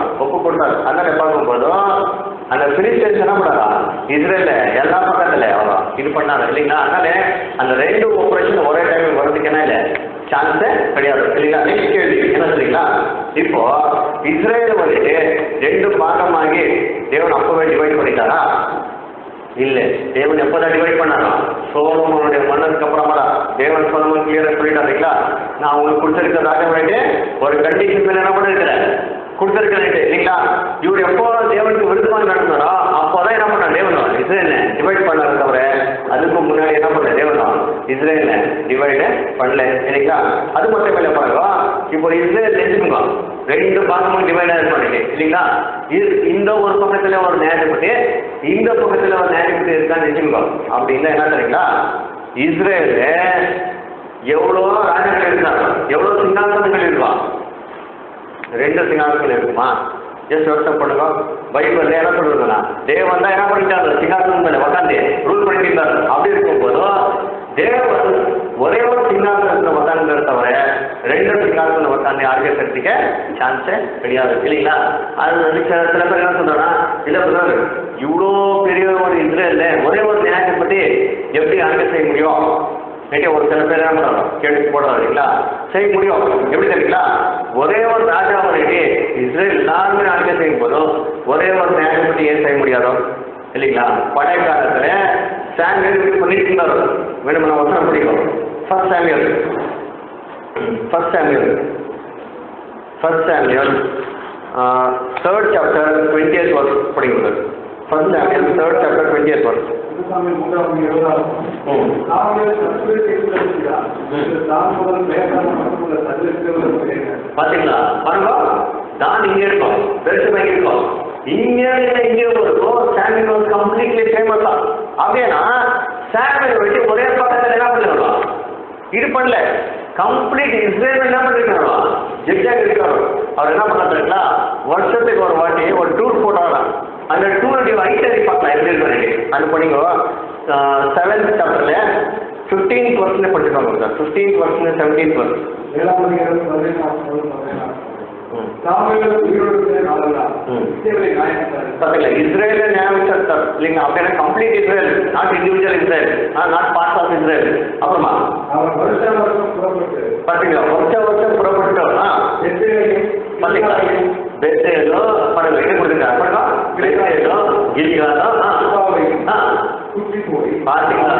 கொடுத்தாரு. அதனால பார்க்கும்போதும் அந்த பிலிஸ்டியன்ஸ் என்ன பண்ணாரா இஸ்ரேல்ல எல்லா பக்கத்துல அவரும் இது பண்ணாரு இல்லைங்களா. அதனால அந்த 2 ஆபரேஷன் ஒரே டைம் வர்றதுக்கு என்ன இல்லை சான்ஸே கிடையாது இல்லைங்களா. நெக்ஸ்ட் கேள்வி என்ன தெரியுங்களா, இப்போ இஸ்ரேல் வந்துட்டு 2 பாகமாகி தேவன் அப்பவே டிவைட் பண்ணிட்டாரா? இல்ல, தேவன் எப்பதான் டிவைட் பண்ணாரா? சோலோமோனுடைய மன்னருக்கு அப்புறமா தான் தேவன் சோலோமோன் கிளியரா சொல்லிட்டாருங்களா, நான் உங்களுக்கு கொடுத்திருக்க ராஜ்யம் வேண்டிய ஒரு கண்டிஷன் மேல என்ன பண்ணிருக்கிறேன் கொடுத்திருக்கிறேன் இல்லைங்களா. இவர் எப்போ தேவனுக்கு விருப்பமாக நடந்தாரோ அப்போதான் என்ன பண்ண தேவன் இஸ்ரேல டிவைட் பண்ணாரு தவிர அதுக்கு முன்னாடி என்ன பண்ண தேவன் இஸ்ரேல டிவைடு பண்ணல இல்லைங்களா. அது மட்டும் மேல பாருங்க, இப்போ இஸ்ரேல் தெரிஞ்சுக்கோங்க 2 பாகமும் டிவைட் பண்ணிட்டு இல்லைங்களா. இந்த ஒரு பக்கத்துல ஒரு நியாயப்பட்டு இந்த பக்கத்துல ஒரு நியாயப்பட்டு இருக்கான்னு தெரிஞ்சுக்கோங்க. அப்படின்னா என்ன தெரியுங்களா, இஸ்ரேல எவ்வளோ ராஜாக்கள் இருந்தாங்க, எவ்வளோ சிங்காசனங்கள் இருக்கான், 2 சிங்காசனங்கள் இருக்குமா? ஜஸ்ட் யோசனை பண்ணுங்க. பைபிள்ல என்ன சொல்றதுன்னா தேவன் தான் என்ன பண்ணிட்டாரு சிங்காசனம் மேல உட்காந்து ரூல் பண்ணிட்டாரு. அப்படி இருக்கும்போதும் தேவன் ஒரே ஒரு சிங்காசனத்துல உட்காந்து தவிர 2 சிங்காசனம் உட்காந்து ஆர்கிய சக்திக்க சான்ஸே கிடையாது இல்லைங்களா. அது சில பேர் என்ன சொல்றாங்கன்னா இல்ல சொல்றாரு இவ்வளோ பெரிய ஒரு இஸ்ரேல்ல ஒரே ஒரு நியாயத்தை பத்தி எப்படி ஆர்கிய செய்ய முடியும் ஒரு சில பேர் என்ன பண்றாங்க கேட்டு போடுறாரு இல்லைங்களா. செய்ய முடியும் எப்படி தெரியுங்களா, ஒரே ஒரு ராஜா வந்துட்டு இஸ்ரேல் எல்லாருமே ஆட்சி செய்யும் போதும் ஒரே ஒரு நியாயம் பற்றி ஏன் செய்ய முடியாதோ இல்லைங்களா. பழைய காலத்துல சாமியல் பண்ணிட்டு இருந்தாரு, வேணும் நம்ம வசனம் படிக்கும். ஃபர்ஸ்ட் சாமியல் 3rd chapter 20th verse படிக்கிறது. First Samuel 3rd chapter 20th verse. பாத்தீங்களா பாருங்க, தான் இங்க இருக்கும் பெருசு இருக்கும் இங்கே இருக்கும். சாமியல் கம்ப்ளீட்லி ஃபேமஸ் தான். அப்படின்னா சாமியல் வச்சு ஒரே பக்கத்துல என்ன பண்ணிடலாம் இது பண்ணல, கம்ப்ளீட் இஸ்ரேல் என்ன பண்ணிருக்காரோ ஜட்ஜாக இருக்காரோ. அவர் என்ன பண்ணாருங்களா, வருஷத்துக்கு ஒரு வாட்டி ஒரு டூர் போட்டாராம். அந்த டூருடைய ஐட்டரி பார்க்கலாம் எப்படி இருக்கு அது பண்ணிக்கோ. 7th chapterல 15th verse படிச்சுக்கோங்க சார். 15th verse 17th verse. இஸ்ரேல நியாயம் விசாரித்தார் இல்லைங்க. அப்படின்னா complete Israel, not individual Israel, not part of Israel. அப்புறமா பாத்தீங்களா வருஷம் புறப்பட்டு பாத்தீங்களா பெத்தேலோ பாருங்க எங்க கொடுத்துருக்காங்க பாருங்க, பெத்தேலோ கிலிகாலோ பாத்தீங்களா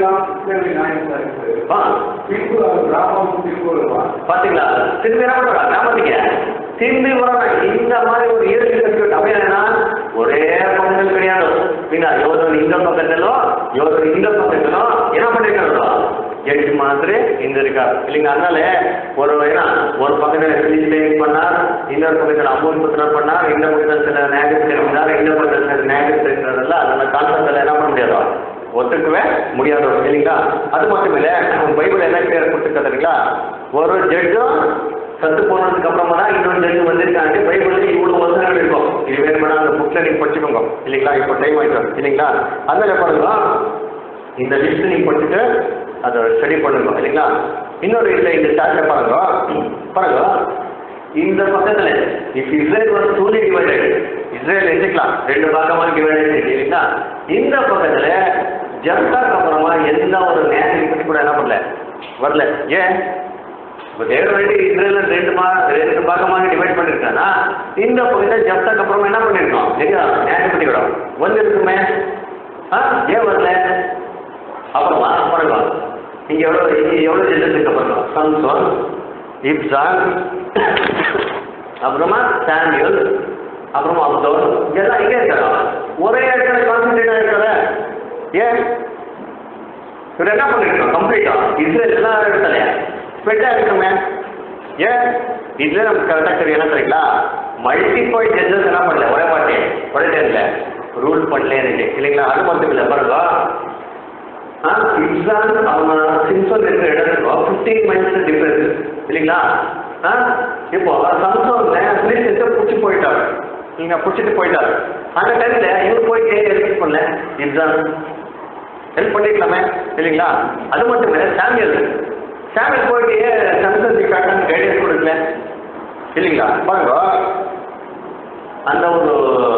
பாத்தீங்களா திரும்பி என்ன பண்றா கிராமத்துக்கு திரும்பி வராங்க. இந்த மாதிரி ஒரு இயற்கை சர்க்கியூட் அப்படின்னா ஒரே பக்கங்கள் கிடையாது. பின்னா யோதன் இந்த பக்கத்திலோ யோதன் இந்த பக்கத்திலோ என்ன பண்ணிருக்காங்களோ 8 மாதிரி இந்த இருக்காரு இல்லைங்க. அதனால ஒரு ஒரு பக்கத்தில் பிலிஸ்டைன் பண்ணார், இன்னொரு பக்கத்தில் அம்மோன் புத்திரர் பண்ணார், இந்த பக்கத்தில் சில நேகஸ் இருந்தார், இந்த பக்கத்தில் சில நேகஸ் இருக்கிறதில்ல. அதனால கான்செப்ட்ல என்ன பண்ண முடியாதோ ஒத்துக்கவே முடியாதோ இல்லைங்களா. அது மட்டும் இல்லை பைபிள் என்ன பேர் கொடுத்துருக்காருங்களா, ஒரு ஜட்ஜும் சத்து போனதுக்கு அப்புறமா தான் இன்னொரு ஜட்ஜு வந்திருக்காங்க. பைபிளுக்கு இவ்வளவு வசனங்கள் இருக்கும். இது வேணும்னா அந்த புக்ல நீங்க படிச்சுக்கோங்க இல்லைங்களா. இப்போ டைம் ஆயிடும் இல்லைங்களா. அதனால பாருங்க இந்த லிஸ்ட் நீங்க படிச்சுட்டு அதை ஸ்டடி பண்ணுங்க இல்லைங்களா. இன்னொரு இந்த சார்ட்ல பாருங்க இந்த பக்கத்துல if Israel was truly divided, Israel எடுத்துக்கலாம் 2 பாகமாக டிவைடட் இல்லைங்களா. இந்த பக்கத்துல ஜப்தாக்கு அப்புறமா எந்த ஒரு நேரத்தை பற்றி கூட என்ன பண்ணல வரல. ஏன் இப்போ தேவன் வேண்டி இஸ்ரேல 2 பாகமாக டிவைட் பண்ணிருக்காங்கன்னா இந்த பக்கத்தில் ஜப்தாக்கு அப்புறமா என்ன பண்ணிருக்கோம் சரியா நேரத்தை பற்றி கூட வந்து இருக்குமே. ஏன் வரல? அப்புறமா பாருங்க இங்க எவ்வளவு ஜென்ரேஷனுக்கு பாருங்க, சம்சோன், இப்சான், அப்புறமா சாமியல், அப்புறமா அப்தோன், இதெல்லாம் இங்கே இருக்காரா ஒரே இடத்துல கான்சென்ட்ரேட் ஆகிருக்கார. ஏன் இவர் என்ன பண்ணிருக்கோம் கம்ப்ளீட்டா இஸ்ரேல் எல்லா இடத்துல ஸ்பெட்டா இருக்குமே. ஏன் இதுல நமக்கு கரெக்டாக தெரியும் என்ன தெரியுங்களா, மல்டிபிள் ஜட்ஜஸ் என்ன பண்ணல ஒரே வாட்டி ஒரே டைம்ல ரூல் பண்ணல இல்லைங்களா. அது மட்டும் இல்லை பாருங்க இப்சான் அவங்க சிம்சன் இருக்கிற இடத்துக்கு 15 miles டிஃபரன்ஸ் இல்லைங்களா. இப்போ சம்சோன்ல பிலிஸ்டியன்ஸை பிடிச்சி போயிட்டாரு, நீங்க பிடிச்சிட்டு போயிட்டாரு. அந்த டைம்ல இவர் போயிட்டு ஹெல்ப் பண்ணல, இப்சான் ஹெல்ப் பண்ணிக்கலாமே இல்லைங்களா. அது மட்டும் இல்லை சாமியல் போயிட்டு சம்சன் கரெக்டான கைடன்ஸ் கொடுக்கல இல்லைங்களா. பாருங்க அந்த ஒரு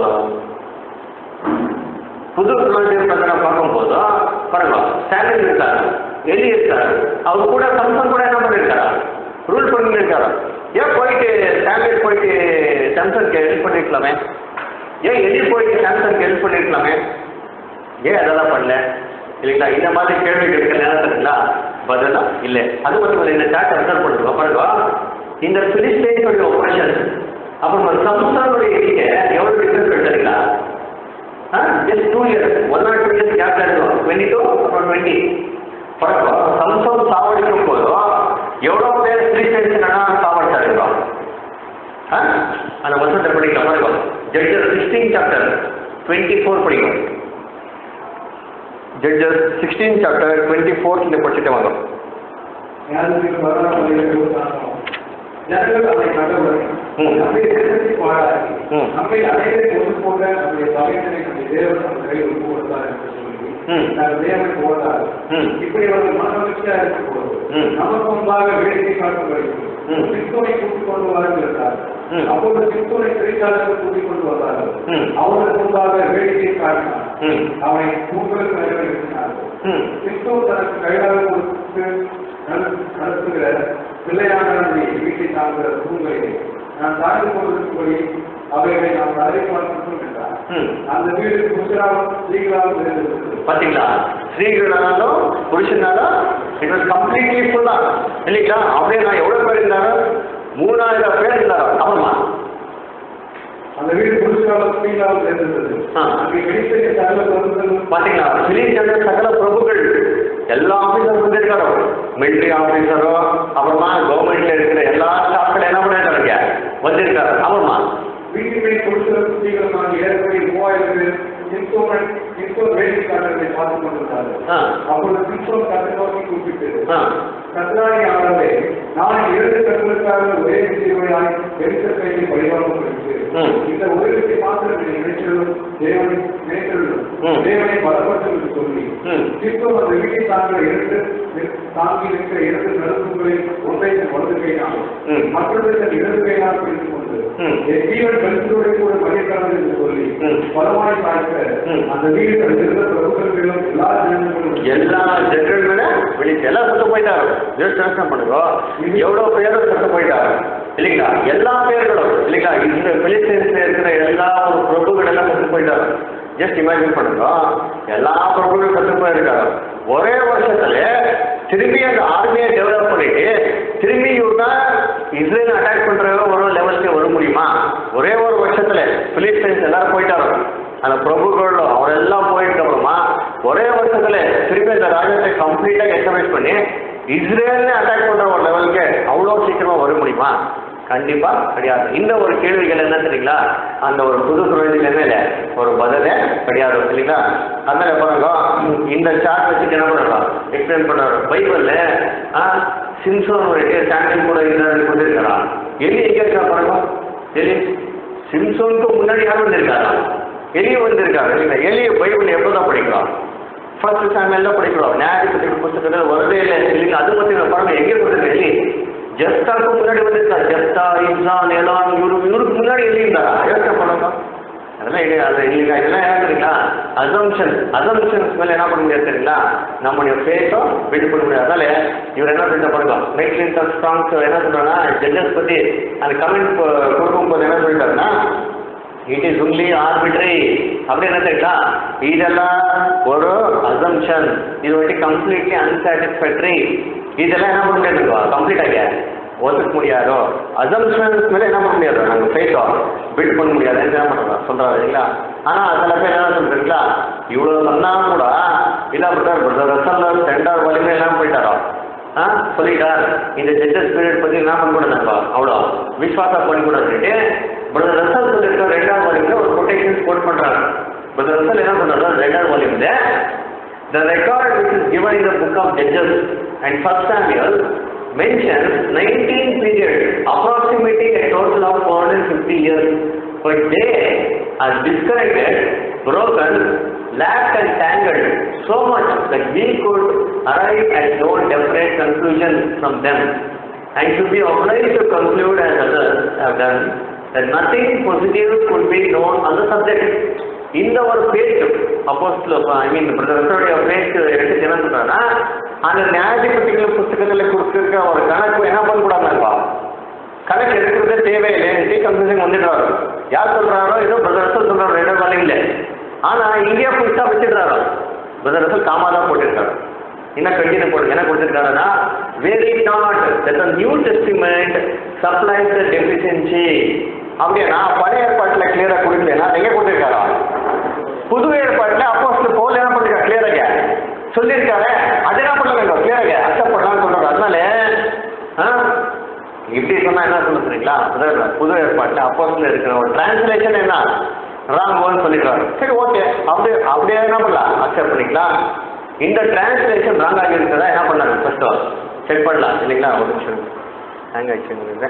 புது குழந்தைய பிரச்சனை பார்க்கும்போது பாருங்க, சாமியல் இருக்காரு, எலி இருக்காரு, அவர் கூட சம்சன் கூட என்ன பண்ணியிருக்காரா, ரூல் பண்ணியிருக்காரா. ஏன் போயிட்டு சாமியல் போயிட்டு சாம்சனுக்கு ஹெல்ப் பண்ணிருக்கலாமே, ஏன் எலி போயிட்டு சாம்சனுக்கு ஹெல்ப் பண்ணிருக்கலாமே, ஏன் அதெல்லாம் பண்ணல இல்லைங்களா? இந்த மாதிரி கேள்விகள் இருக்க நேரத்துக்குங்களா பதிலா இல்லை. அது மட்டும் இல்லை, இந்த சாட்டை அப்சர்வ் பண்ணிருக்கோம் பாருங்க, இந்த பிலிஸ்டைனுடைய ஆபரேஷன் அப்புறம் சம்சனுடைய எண்ணிக்கை எவ்வளவு டிஃபரன்ஸ் எடுத்துறீங்களா? ஜஸ்ட் 2 years, 1 or 2 years கேப்ல இருக்கும், 22 அப்புறம் 20 பாருங்க. சம்சன் சாவடிக்கும் போதும் எவ்வளவு பேர் பிலிஸ்டைன்ஸ் சாவடிச்சாருக்கிறோம். அந்த வருஷத்தை படிக்கலாம் பாருங்க, ஜட்ஜஸ் 16 chapter 24 படிக்கும். ஜட்ஜஸ் 16 chapter 24 இந்த படிச்சுட்டு வந்தோம். ஜனங்கள் அதை கடவுள் நம்மை தேசத்தை பாராட்டி நம்மை அனைவரை கொண்டு போக நம்முடைய தலைவனை நம்முடைய தேவன் நம்ம கையில் ஒப்பு கொடுத்தார் என்று சொல்லி நாங்கள் தேவனை போட்டார். இப்படி அவர்கள் மனமகிழ்ச்சியா இருக்கும் போது நமக்கு முன்பாக வேடிக்கை காட்டும் வருகிறது. கிறிஸ்துவை கூட்டிக் கொண்டு வாருங்கள் என்றார். அப்போது கிறிஸ்துவை சிறைச்சாலைக்கு கூட்டிக் கொண்டு வந்தார்கள். அவர்களுக்கு முன்பாக வேடிக்கை காட்டினார். அவனை தூங்களுக்கு நிறைவேற்றினார்கள். கிறிஸ்துவ தனக்கு கைதாக கொடுத்து நடத்துகிற பிள்ளையான வீட்டை தாங்குகிற தூங்களை நான் தாண்டி கொண்டிருக்கும்படி அவைகளை நாம் அதை பார்க்கணும் என்றார். அந்த வீடு புருஷனாலும் ஸ்ரீகளாலும் இருந்தது. பாத்தீங்களா, ஸ்ரீகளாலும் புருஷனாலும் இட் வாஸ் கம்ப்ளீட்லி ஃபுல்லா இல்லைங்களா? அப்படியே நான் எவ்வளவு பேர் இருந்தாலும் 3000 பேர் இருந்தாரோ. அப்புறமா அந்த வீடு புருஷனாலும் ஸ்ரீகளாலும் இருந்தது. அங்கே வெளிப்படைய சகல பிரபுக்கள் பாத்தீங்களா, பிலிஸ்டையர் சகல பிரபுக்கள் எல்லா ஆபீசரும் வந்திருக்காரோ, மிலிட்டரி ஆபீசரோ அப்புறமா கவர்மெண்ட்ல இருக்கிற எல்லா ஸ்டாஃப்கள் என்ன பண்ணிருக்காங்க வந்திருக்காரு. அப்புறமா வீட்டுப்படி புருஷர் ஸ்ரீகளும் ஏற்கனவே 3000 பேர் கிறிஸ்தவ வேலைக்காரர்களை பார்த்துக் கொண்டிருந்தார்கள். அப்பொழுது கிறிஸ்தவ கத்தை நோக்கி கூப்பிட்டு, கர்த்தராகிய ஆண்டவரே, நான் 2 கற்களுக்காக ஒரே விஷயமாய் எரிசல் கையில் வழிபாடு இந்த ஒரு விஷயம் மாத்திரம் நினைச்சலும் தேவனை பலப்பட்டு சொல்லி கிறிஸ்தவ அந்த வீட்டை தாங்கி இருக்கிற 2 நடுப்புகளை ஒன்றை வலது கையினாலும் மற்றொரு இடது கையினால் பிடித்துக் கொண்டு என் ஜீவன் கருத்துடைய கூட மகிழ்ச்சானது என்று சொல்லி பலமாய் பார்க்க அந்த வீடு இருந்த பிரபுக்களும் எல்லா ஜெனரல் மேல வெளியே எல்லாம் சத்து போயிட்டாரு. யோசனை பண்ணுங்க, எவ்வளவு பேரும் சத்து போயிட்டாரு இல்லைங்களா? எல்லா பேர்களும் இல்லைங்களா? இந்த பிலிஸ்டைன்ஸ்ல இருக்கிற எல்லா ஒரு பிரபுகள் எல்லாம் சத்து போயிட்டாரு. ஜஸ்ட் இமேஜின் பண்ணுங்க, எல்லா பிரபுகளும் சத்து போயிருக்காரு. ஒரே வருஷத்துல திரும்பி அந்த ஆர்மியை டெவலப் பண்ணிட்டு திரும்பி இவங்க இஸ்ரேல் அட்டாக் பண்ற ஒரு லெவலுக்கு வர முடியுமா? ஒரே ஒரு வருஷத்துல பிலிஸ்டைன்ஸ் எல்லாரும் போயிட்டாரு. அந்த பிரபுகள் அவரெல்லாம் போயிட்டு அப்புறமா ஒரே வருஷத்துல திரும்பி அந்த ராஜ்யத்தை கம்ப்ளீட்டா எஸ்டாப்ளிஷ் பண்ணி இஸ்ரேல்ல அட்டாக் பண்ற ஒரு லெவலுக்கு அவ்வளோ சீக்கிரமா வர முடியுமா? கண்டிப்பா கிடையாது. இந்த ஒரு கேள்விகள் என்ன தெரியுங்களா, அந்த ஒரு புது குழந்தையில மேல ஒரு பதிலே கிடையாது இல்லைங்களா? அதனால பாருங்க, இந்த சார்ட் வச்சுட்டு என்ன பண்ணுறோம் எக்ஸ்பிளைன் பண்றாரு. பைபிள்ல சிம்சோன் சாண்டில் கூட இருந்தாரு கொடுத்துருக்காரா? எலி எங்க இருக்கா பாருங்க. எலி சிம்சோனுக்கு முன்னாடி யாரும் வந்திருக்காரா? எலிய வந்திருக்காரு இல்லைங்களா? எலிய பைபிள் எப்போதான் படிக்கிறோம்? ஃபர்ஸ்ட் சாமியல்ல படிக்கிறோம். நியாயாதிபதி புத்தகத்தில் வரதே இல்லை இல்லைங்களா? அது பத்தி பாருங்க, எங்கே கொடுத்துருக்கு எலி? ஜெப்தாக்கு முன்னாடி வந்திருக்காரு. ஜெப்தா, இப்சான், ஏலான் இவருக்கு முன்னாடி எலி இருந்தாரா? யோசனை பண்ணுங்க. அதெல்லாம் இல்லைங்களா? இதெல்லாம் என்ன தெரியுங்களா? அசம்ஷன்ஸ் மேல என்ன பண்ண முடியாது தெரியுங்களா? நம்முடைய ஃபேஸும் பில்ட் பண்ண முடியாது. அதனால இவர் என்ன பண்ண பாருங்க, ரைட்லின்ஸ் ஆஃப் ஸ்ட்ராங்ஸ் என்ன சொல்றாங்கன்னா, ஜட்ஜஸ் பத்தி அந்த கமெண்ட் கொடுக்கும் போது என்ன சொல்லிட்டாருன்னா, இட் இஸ் ஒன்லி ஆர்பிட்ரரி அப்படி என்ன தெரியுங்களா? இதெல்லாம் ஒரு அசம்ஷன், இது வந்து கம்ப்ளீட்லி அன்சாட்டிஸ்ஃபேக்டரி. இதெல்லாம் என்ன பண்ண முடியாது, கம்ப்ளீட் ஆகிய ஒத்துக்க முடியாதோ. அசம்ஷன்ஸ் மேலே என்ன பண்ண முடியாது, நாங்கள் ஃபேஸோ பில்ட் பண்ண முடியாதுன்னு என்ன பண்ணுறோம் சொல்கிறாரு இல்லைங்களா? ஆனால் சில பேர் என்ன சொல்கிறீங்களா, இவ்வளோ சொன்னால் கூட இல்லை பிரதர் ரசல் 2வது வால்யூமே எல்லாம் போயிட்டாரோ சொல்லிட்டார். இந்த ஜட்ஜஸ் பீரியட் பற்றி என்ன பண்ணக்கூடாதுப்பா, அவ்வளோ விஸ்வாசம் பண்ணிக்கூடாதுன்ட்டு பிரதர் ரசல் சொல்லியிருக்க 2வது வால்யூமில் ஒரு கொட்டேஷன்ஸ் கோட் பண்ணுறாங்க. பிரதர் ரசல் என்ன பண்ணுறாரு, 2வது வால்யூமில் the record which is given in the book of Judges and 1 Samuel mentions 19 periods approximating a total of 450 years, but they are disconnected, broken, lapped and tangled so much that we could arrive at no definite conclusion from them and should be obliged to conclude as others have done that nothing positive could be known on the subject. இந்த ஒரு பேச்சு அப்போஸ்தலர் பிரதருடைய பேச்சு எடுத்து என்ன சொல்றாங்கன்னா, அந்த நியாயாதிபதிகள் புத்தகத்தில் கொடுத்துருக்க ஒரு கணக்கு என்ன பண்ணக்கூடாதுப்பா, கணக்கு எடுக்கிறதே தேவையில்லை கன்ஃபியூஷன் வந்துடுறாரு. யார் சொல்றாரோ ஏதோ பிரதர்சல் சொல்றாரு, ரெண்டு வேலை இல்லை. ஆனா இங்கே புதுசா வச்சிடுறாரு, பிரதர்சல் காமா தான் போட்டிருக்காரு. என்ன கண்டினியூ போட்டு என்ன கொடுத்துருக்காருன்னா, very not that the New Testament supplies the deficiency. அப்படின்னா பழைய ஏற்பாட்டில் கிளியரா கொடுக்கலன்னா எங்க கொடுத்துருக்காரா, புது ஏற்பாட்டில் அப்போஸ்தலர் பவுல் என்ன பண்ணிருக்காரு, கிளியராக சொல்லியிருக்காரு. அது என்ன பண்ண வேண்டும், கிளியராக அக்செப்ட் பண்ணலாம்னு சொல்றாரு. அதனால இப்படி சொன்னா என்ன சொல்ல சொல்றீங்களா, புது ஏற்பாட்டில் அப்போஸ்தலர் இருக்கிற ஒரு டிரான்ஸ்லேஷன் என்ன ராங் சொல்லிடுறாரு. சரி ஓகே, அப்படியே என்ன பண்ணலாம், அக்செப்ட் பண்ணிக்கலாம். இந்த டிரான்ஸ்லேஷன் ராங் ஆகி இருக்கிறதா என்ன பண்ணாங்க, ஃபர்ஸ்ட் செக் பண்ணலாம் இல்லைங்களா. ஒரு நிமிஷம் ஹேங் ஆயிடுச்சு.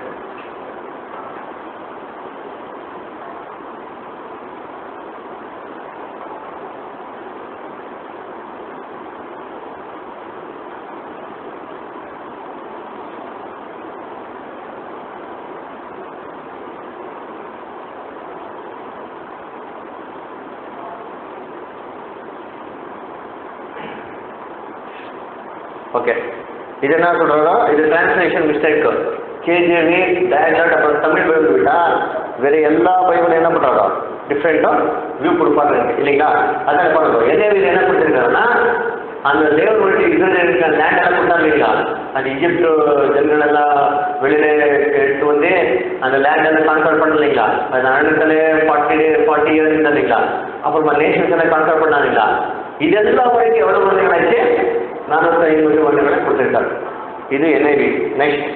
ஓகே, இது என்ன சொல்றதோ இது டிரான்ஸ்லேஷன் மிஸ்டேக். கேஜேவி டயலாட் அப்புறம் தமிழ் பைபிள் விட்டா வேற எல்லா பைபிளும் என்ன பண்றாரோ டிஃப்ரெண்டா வியூ கொடுப்பாங்க இல்லைங்களா. அதான் பண்ணுறோம். எதேவியில் என்ன கொடுத்துருக்காருன்னா, அந்த தேவன் மொழி இஸ்ரேலுக்கு லேண்ட் எல்லாம் கொடுத்தாங்க இல்லைங்களா, அந்த ஈஜிப்ட் ஜனங்கள் எல்லாம் வெளியில எடுத்து வந்து அந்த லேண்ட் எல்லாம் கான்சர் பண்ண இல்லைங்களா, அது அழுத்தலே 40 இயர்ஸ் இருந்தா இல்லைங்களா. அப்புறமா நேஷன்ஸ் எல்லாம் கான்சர் பண்ணாங்களா. இதெல்லாம் வரைக்கும் எவ்வளவு வருடங்கள் ஆச்சு, 450 வருடங்களை கொடுத்துருக்காரு. இது என்ஐவி. நெக்ஸ்ட்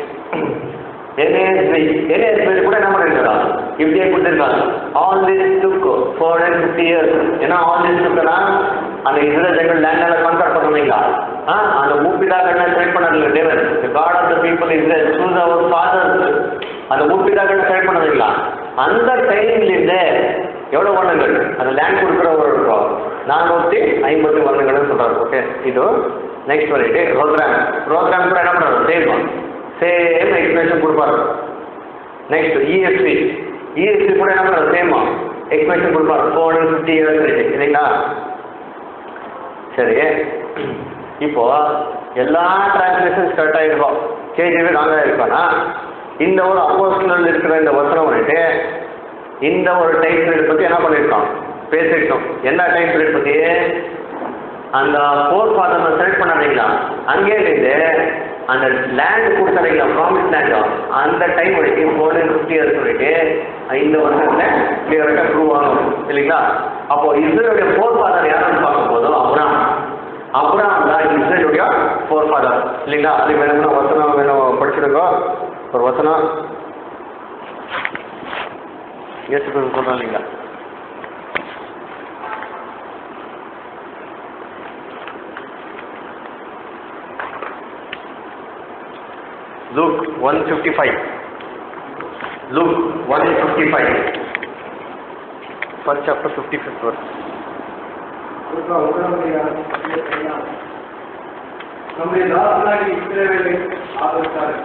NASB கூட என்ன பண்ணிருக்கா, இப்படியே கொடுத்துருக்காங்க. All this took 450 years. ஏன்னா ஆல் திஸ் டுக்னா அந்த இஸ்ரேல் ஜனங்கள் லேண்ட் எல்லாம் கான்சர் பண்ணீங்களா, அந்த மூப்பிதாக்கள் செலக்ட் பண்ணாங்க தேவன், God of the people Israel chose our fathers. அந்த மூப்பிதாக்கள் செலக்ட் பண்ணீங்களா. அந்த டைம்ல இருந்து எவ்வளவு வருடங்கள் அந்த லேண்ட் கொடுக்குற ஒரு 450 வருடங்கள் சொல்றாரு. ஓகே, இது நெக்ஸ்ட் வரைட்டு ப்ரோக்ராம் கூட என்ன பண்றாரு, சேம் எக்ஸ்பிளேஷன் கொடுப்பாரு. நெக்ஸ்ட் ESV கூட என்ன பண்றாரு, சேம் எக்ஸ்பிளேஷன் கொடுப்பாரு. 450 years இல்லைங்களா. சரி, இப்போ எல்லா டிரான்ஸ்லேஷன்ஸ் கரெக்டாக இருக்கும். கேஜிவி நாங்கள் இருக்கோம்னா இந்த ஒரு அப்போஸ்தலர் இருக்கிற இந்த வசனம் வந்துட்டு இந்த ஒரு டைம் பீரியட் பற்றி என்ன பண்ணியிருக்கோம், பேசியிருக்கோம். என்ன டைம் பீரியட் பற்றி, அந்த ஃபோர் ஃபாதர் செலக்ட் பண்ணாதீங்களா, அங்கே இருந்து அந்த லேண்ட் கொடுத்தாங்களா ப்ராமிஸ் லேண்ட், அந்த டைம் வரைக்கும் 450 years சொல்லிட்டு இந்த வருஷத்தில் கிளியராக ப்ரூவ் ஆகும் இல்லைங்களா. அப்போ இஸ்ரேலுடைய ஃபோர் ஃபாதர் யாருன்னு பார்க்கும் போதும் அப்ராம் தான் இஸ்ரேலுடைய ஃபோர் ஃபாதர் இல்லைங்களா. அது வேணும்னா வசனம் வேணும் படிச்சிருக்கோ, ஒரு வசனம் சொல்றோம் இல்லைங்களா. Luke 1:55. Luke 1:55. First chapter 55th verse. நம்முடைய தாசனாகி இஸ்ரவேலை ஆதரித்தார்கள்.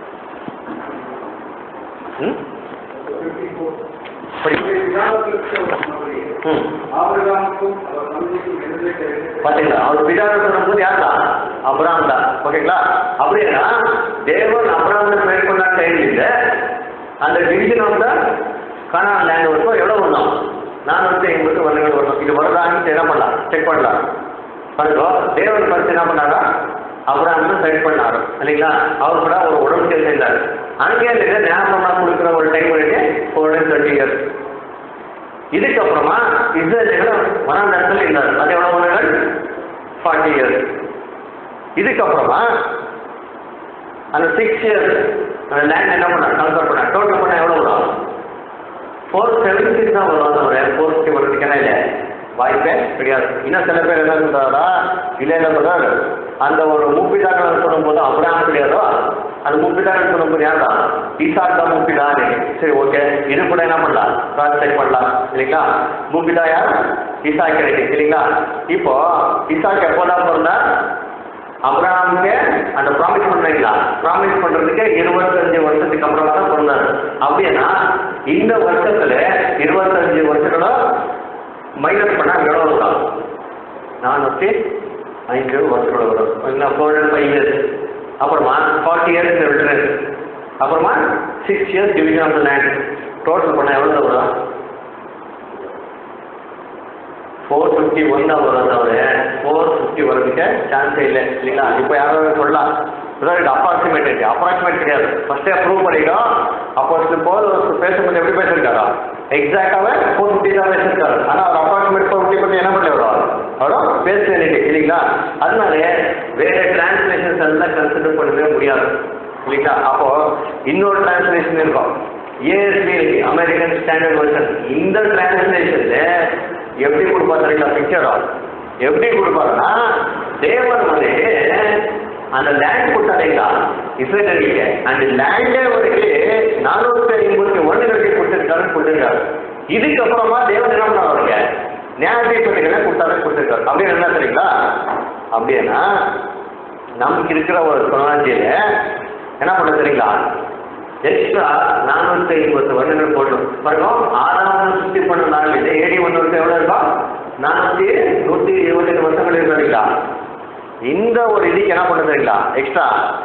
பாத்தீங்களா, அவர் பிதாவை சொல்லும்போது யார் தான், அப்ராம் தான். ஓகேங்களா. அப்படின்னா தேவன் அப்ராம் ட்ரை பண்ண டைம் இல்லை, அந்த division of the Canaan land வரைக்கும் எவ்வளவு வரணும், 450 வருடங்கள் வரணும். இது வருதான்னு என்ன பண்ணலாம், செக் பண்ணலாம். பாருங்க, தேவன் பரிசு என்ன பண்ணாரா, அப்ராம் செலக்ட் பண்ணாரு இல்லைங்களா. அவர் கூட ஒரு உடம்பு சேர்ந்தார். அங்கே ஞாபகமாக கொடுக்குற ஒரு டைம் வரைக்கும் 430 years. இதுக்கப்புறமா இஸ்ரேல் வனாந்தரத்தில் இருந்தார். அது எவ்வளவு வருடங்கள், 40 years. இதுக்கப்புறமா அந்த 6 years அந்த லேண்ட் என்ன பண்ண கன்சர்வ் பண்ண டோட்டல் பண்ண எவ்வளவு வரும், 470 தான் வரும். அந்த ஒரு 450 வருதுக்கான இல்லை, வாய்ப்பே கிடையாது. இன்னும் சில பேர் என்ன சொல்றாரா, இல்லை என்ன சொல்றாரு, அந்த ஒரு மூப்பிதாக்கள் சொல்லும் போது அப்ராம் கிடையாதோ, அந்த மூப்பிதாக்கள் சொல்லும் போது யார் தான், ஈசாக் தான் மூப்பிதானே. சரி ஓகே, இது கூட என்ன பண்ணலாம், டிரான்ஸ்லேட் பண்ணலாம் இல்லைங்களா. மூப்பிதா யார், ஈசாக் கிடைக்கும் இல்லைங்களா. இப்போ ஈசாக் எப்போதான் பிறந்தா, அப்ரஹாமுக்கு அந்த ப்ராமிஸ் பண்ணுறீங்களா, ப்ராமிஸ் பண்ணுறதுக்கு 25 வருஷத்துக்கு அப்புறமா தான் பிறந்தாரு. அப்படின்னா இந்த வருஷத்துல 25 வருஷங்களும் மைனஸ் பண்ணால் எவ்வளோ இருக்கும்? 405 வருஷங்கள் வரும். இல்லை 405 இயர்ஸ். அப்புறமா 40 இயர்ஸ் விட்டுரு. அப்புறமா 6 years division of the land. Total பண்ணால் எவ்வளோ வரும்? 451 தான் வரும். தவிர 450 வரதுக்கு சான்ஸே இல்லை இல்லைங்களா? இப்போ யாராவது சொல்லலாம் இது அப்ராக்சிமேட் கிடையாது. ஃபர்ஸ்டே ப்ரூவ் பண்ணிட்டோம். அப்போ போது பேசும்போது எப்படி பேசியிருக்காரோ எக்ஸாக்டாகவே 450 தான் பேசியிருக்காரு. ஆனால் அவர் அப்ராக்சிமேட் 450 பற்றி என்ன பண்ணி அவரும் பேச வேண்டியது இல்லைங்களா? அதனால வேற டிரான்ஸ்லேஷன்ஸ் எல்லாம் கன்சிடர் பண்ணவே முடியாது இல்லைங்களா? அப்போ இன்னொரு டிரான்ஸ்லேஷன் இருக்கும், ஏஎஸ்பி அமெரிக்கன் ஸ்டாண்டர்ட் வெர்ஷன். இந்த டிரான்ஸ்லேஷன்ல எப்படி கொடுப்பாருங்களா பிக்சரா? எப்படி கொடுப்பாருன்னா தேவன் வந்து அந்த லேண்ட் கொடுத்தாருங்களா இஸ்ரேலுக்கு, அந்த லேண்டே வரைக்கும் 451 கட்டி கொடுத்துருக்காரு. இதுக்கப்புறமா தேவன் என்ன பண்ணாருங்க நியாயத்தீர்ப்புகளை கொடுத்துருக்காரு. அப்படின்னு என்ன தெரியுங்களா? அப்படின்னா நமக்கு இருக்கிற ஒரு சொனாஜியில என்ன பண்ண தெரியுங்களா, எக்ஸ்ட்ரா 450 வருடங்கள் போட்டோம் பாருங்க. 6வது சுத்தி பண்ண நாள் இது AD 1 வருஷம் எவ்வளோ இருக்கும்? 128 வருஷங்கள் இருக்கிறீங்களா? இந்த ஒரு இதுக்கு என்ன பண்ண தெரியுங்களா எக்ஸ்ட்ரா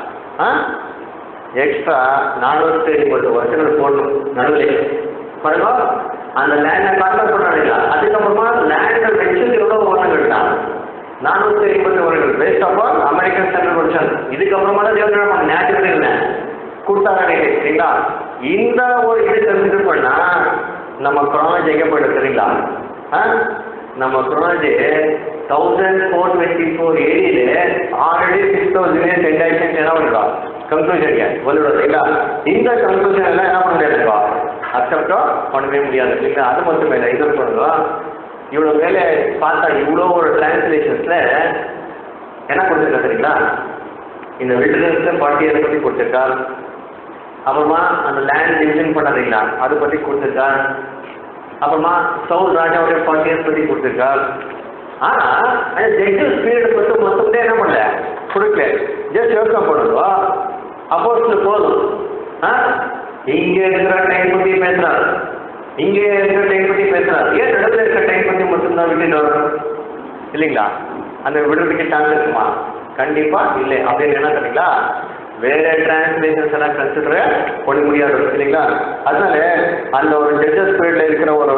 450 வருஷங்கள் போடணும் நடுவில் பாருங்க. அந்த லேண்டை கான்ட்ராக்ட் பண்ணாங்களா, அதுக்கப்புறமா லேண்டை வச்சு எவ்வளோ வருடங்கள் தான் 450 வருடங்கள் based of American Standard Version. இதுக்கப்புறமா தான் தேவன் நேச்சுரல் கொடுத்தாங்க சரிங்களா? இந்த ஒரு இது கன்சிடர் பண்ணா நம்ம குரோனாலஜி எங்கே போயிட்டு தெரியுங்களா? நம்ம chronology 1424 AD already 6000 years end ஆயிடுச்சு. என்ன பண்ணிருக்கா கன்க்ளூஷன் வந்துடும் சரிங்களா? இந்த கன்க்ளூஷன் எல்லாம் என்ன பண்ண முடியாதுப்பா, அக்செப்டோ பண்ணவே முடியாது இல்லைங்களா? அது மட்டும் இல்லை, இது பண்ணுங்க. இவ்வளோ வேலை பார்த்தா இவ்வளோ ஒரு டிரான்ஸ்லேஷன்ஸ்ல என்ன கொடுத்துருக்கா தெரியுங்களா? இந்த வில்டர்னஸ்ல 40 years பற்றி கொடுத்துருக்கார். அப்புறமா அந்த லேண்ட் டிவிஷன் பண்ணாதீங்களா அதை பற்றி கொடுத்துருக்கார். அப்புறமா சவுல் ராஜாவுடைய 40 years பற்றி கொடுத்துருக்கார். ஆனால் அந்த ஜட்ஜஸ் பீரியட் பற்றி மொத்தமே என்ன பண்ணல கொடுக்கல. ஜஸ்ட் யோசனை பண்ணுவா அப்போஸ் போதும். இங்கே இருக்கிற டைம் பற்றி பேசுறாரு, இங்கே இருக்கிற டைம் பற்றி பேசுறாரு. ஏன் நடுவில் இருக்கிற டைம் பற்றி மட்டும்தான் விட்டுட்டு வரும் இல்லைங்களா? அந்த விடுறதுக்கு சான்ஸ் இருக்குமா? கண்டிப்பா இல்லை. அப்படின்னு என்ன தெரியுங்களா, வேற டிரான்ஸ்லேஷன்ஸ் எல்லாம் கன்சிடர் பண்ண முடியாது இல்லைங்களா? அதனால அந்த ஒரு ஜட்ஜஸ் பீரியட்ல இருக்கிற ஒரு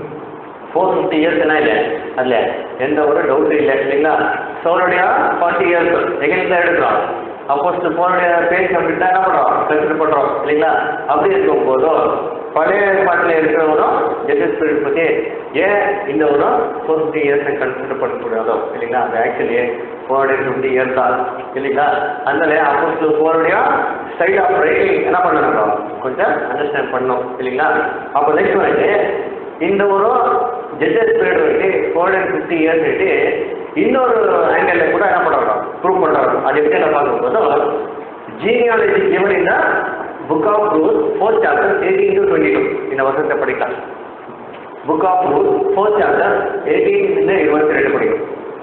450 years என்ன இல்லை, அதில் எந்த ஒரு டவுட்டும் இல்லை இல்லைங்களா? சோருடைய 40 years எங்கே தான் எடுக்கிறோம். அப்போஸ் போனுடைய பேஜ் அப்படின்ட்டு என்ன பண்ணுறோம் கன்சிடர் பண்ணுறோம் இல்லைங்களா? அப்படி இருக்கும் போதும் பழைய பாட்டில் இருக்கிறவரும் ஜட்ஜஸ் பீரியட் பற்றி ஏன் இந்த ஒரு 450 years கன்சிடர் பண்ணக்கூடாதோ இல்லைங்களா? அது ஆக்சுவலி 450 years தான் இல்லைங்களா? அதனால அப்போஸ் போனுடைய ஸ்டைல் ஆஃப் ரைட்டிங் என்ன பண்ணணும் கொஞ்சம் அண்டர்ஸ்டாண்ட் பண்ணணும் இல்லைங்களா? அப்போ நெக்ஸ்ட் வந்து இந்த ஒரு ஜட்ஜஸ் பீரியட் வந்து 450 years வந்து இன்னொரு ஆங்கிளில் கூட என்ன பண்ணுறோம் ப்ரூவ் பண்ணுறோம். அது எப்படி என்ன பார்க்கும்போது genealogy given in the book of Ruth 4th chapter 18 to 22 இந்த வருஷத்தை படிக்கலாம். Book of Ruth 4th chapter 18 to 22 படிக்கும்.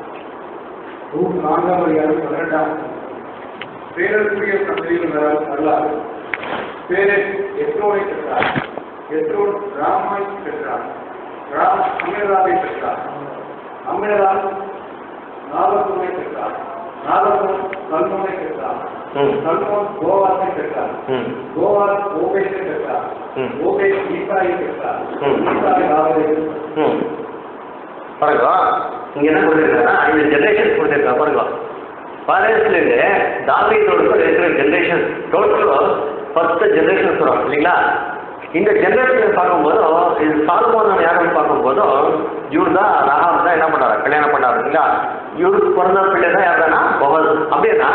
ரூத் 4ஆம் அதிகாரம் 12ஆம் பேரற்குரிய சந்ததியில் வரலாறு. பேரேஸ் எஸ்ரோனை பெற்றார், எஸ்ரோன் ராமை பெற்றார், ராம் அமினதாபை பெற்றார், அமினதாப் நாகசுனை பெற்றார், நாகசுன் சல்மோனை பெற்றார், சல்மோன் கோவாசை பெற்றார், கோவாஸ் ஓபேஷை பெற்றார், ஓபேஷ் ஈசாயை பெற்றார், ஈசாயை தாவீதை பெற்றார். பாருங்க இங்க என்ன கொடுத்துருக்காங்கன்னா இந்த ஜெனரேஷன் கொடுத்துருக்கா பாருங்க. பாரேஸ்லேருந்து தாவீதோட இருக்கிற ஜெனரேஷன் டோட்டல் 10 ஜெனரேஷன் சொல்கிறோம் இல்லைங்களா? இந்த ஜெனரேஷன் பார்க்கும்போது இது சாலமோன் யாருன்னு பார்க்கும்போதும் இவர் தான் ரஹாம் தான் என்ன பண்ணாரு கல்யாணம் பண்ணாரு இல்லைங்களா? இவருக்கு பிறந்த பிள்ளை தான் யாருன்னா போவாது. அப்படின்னா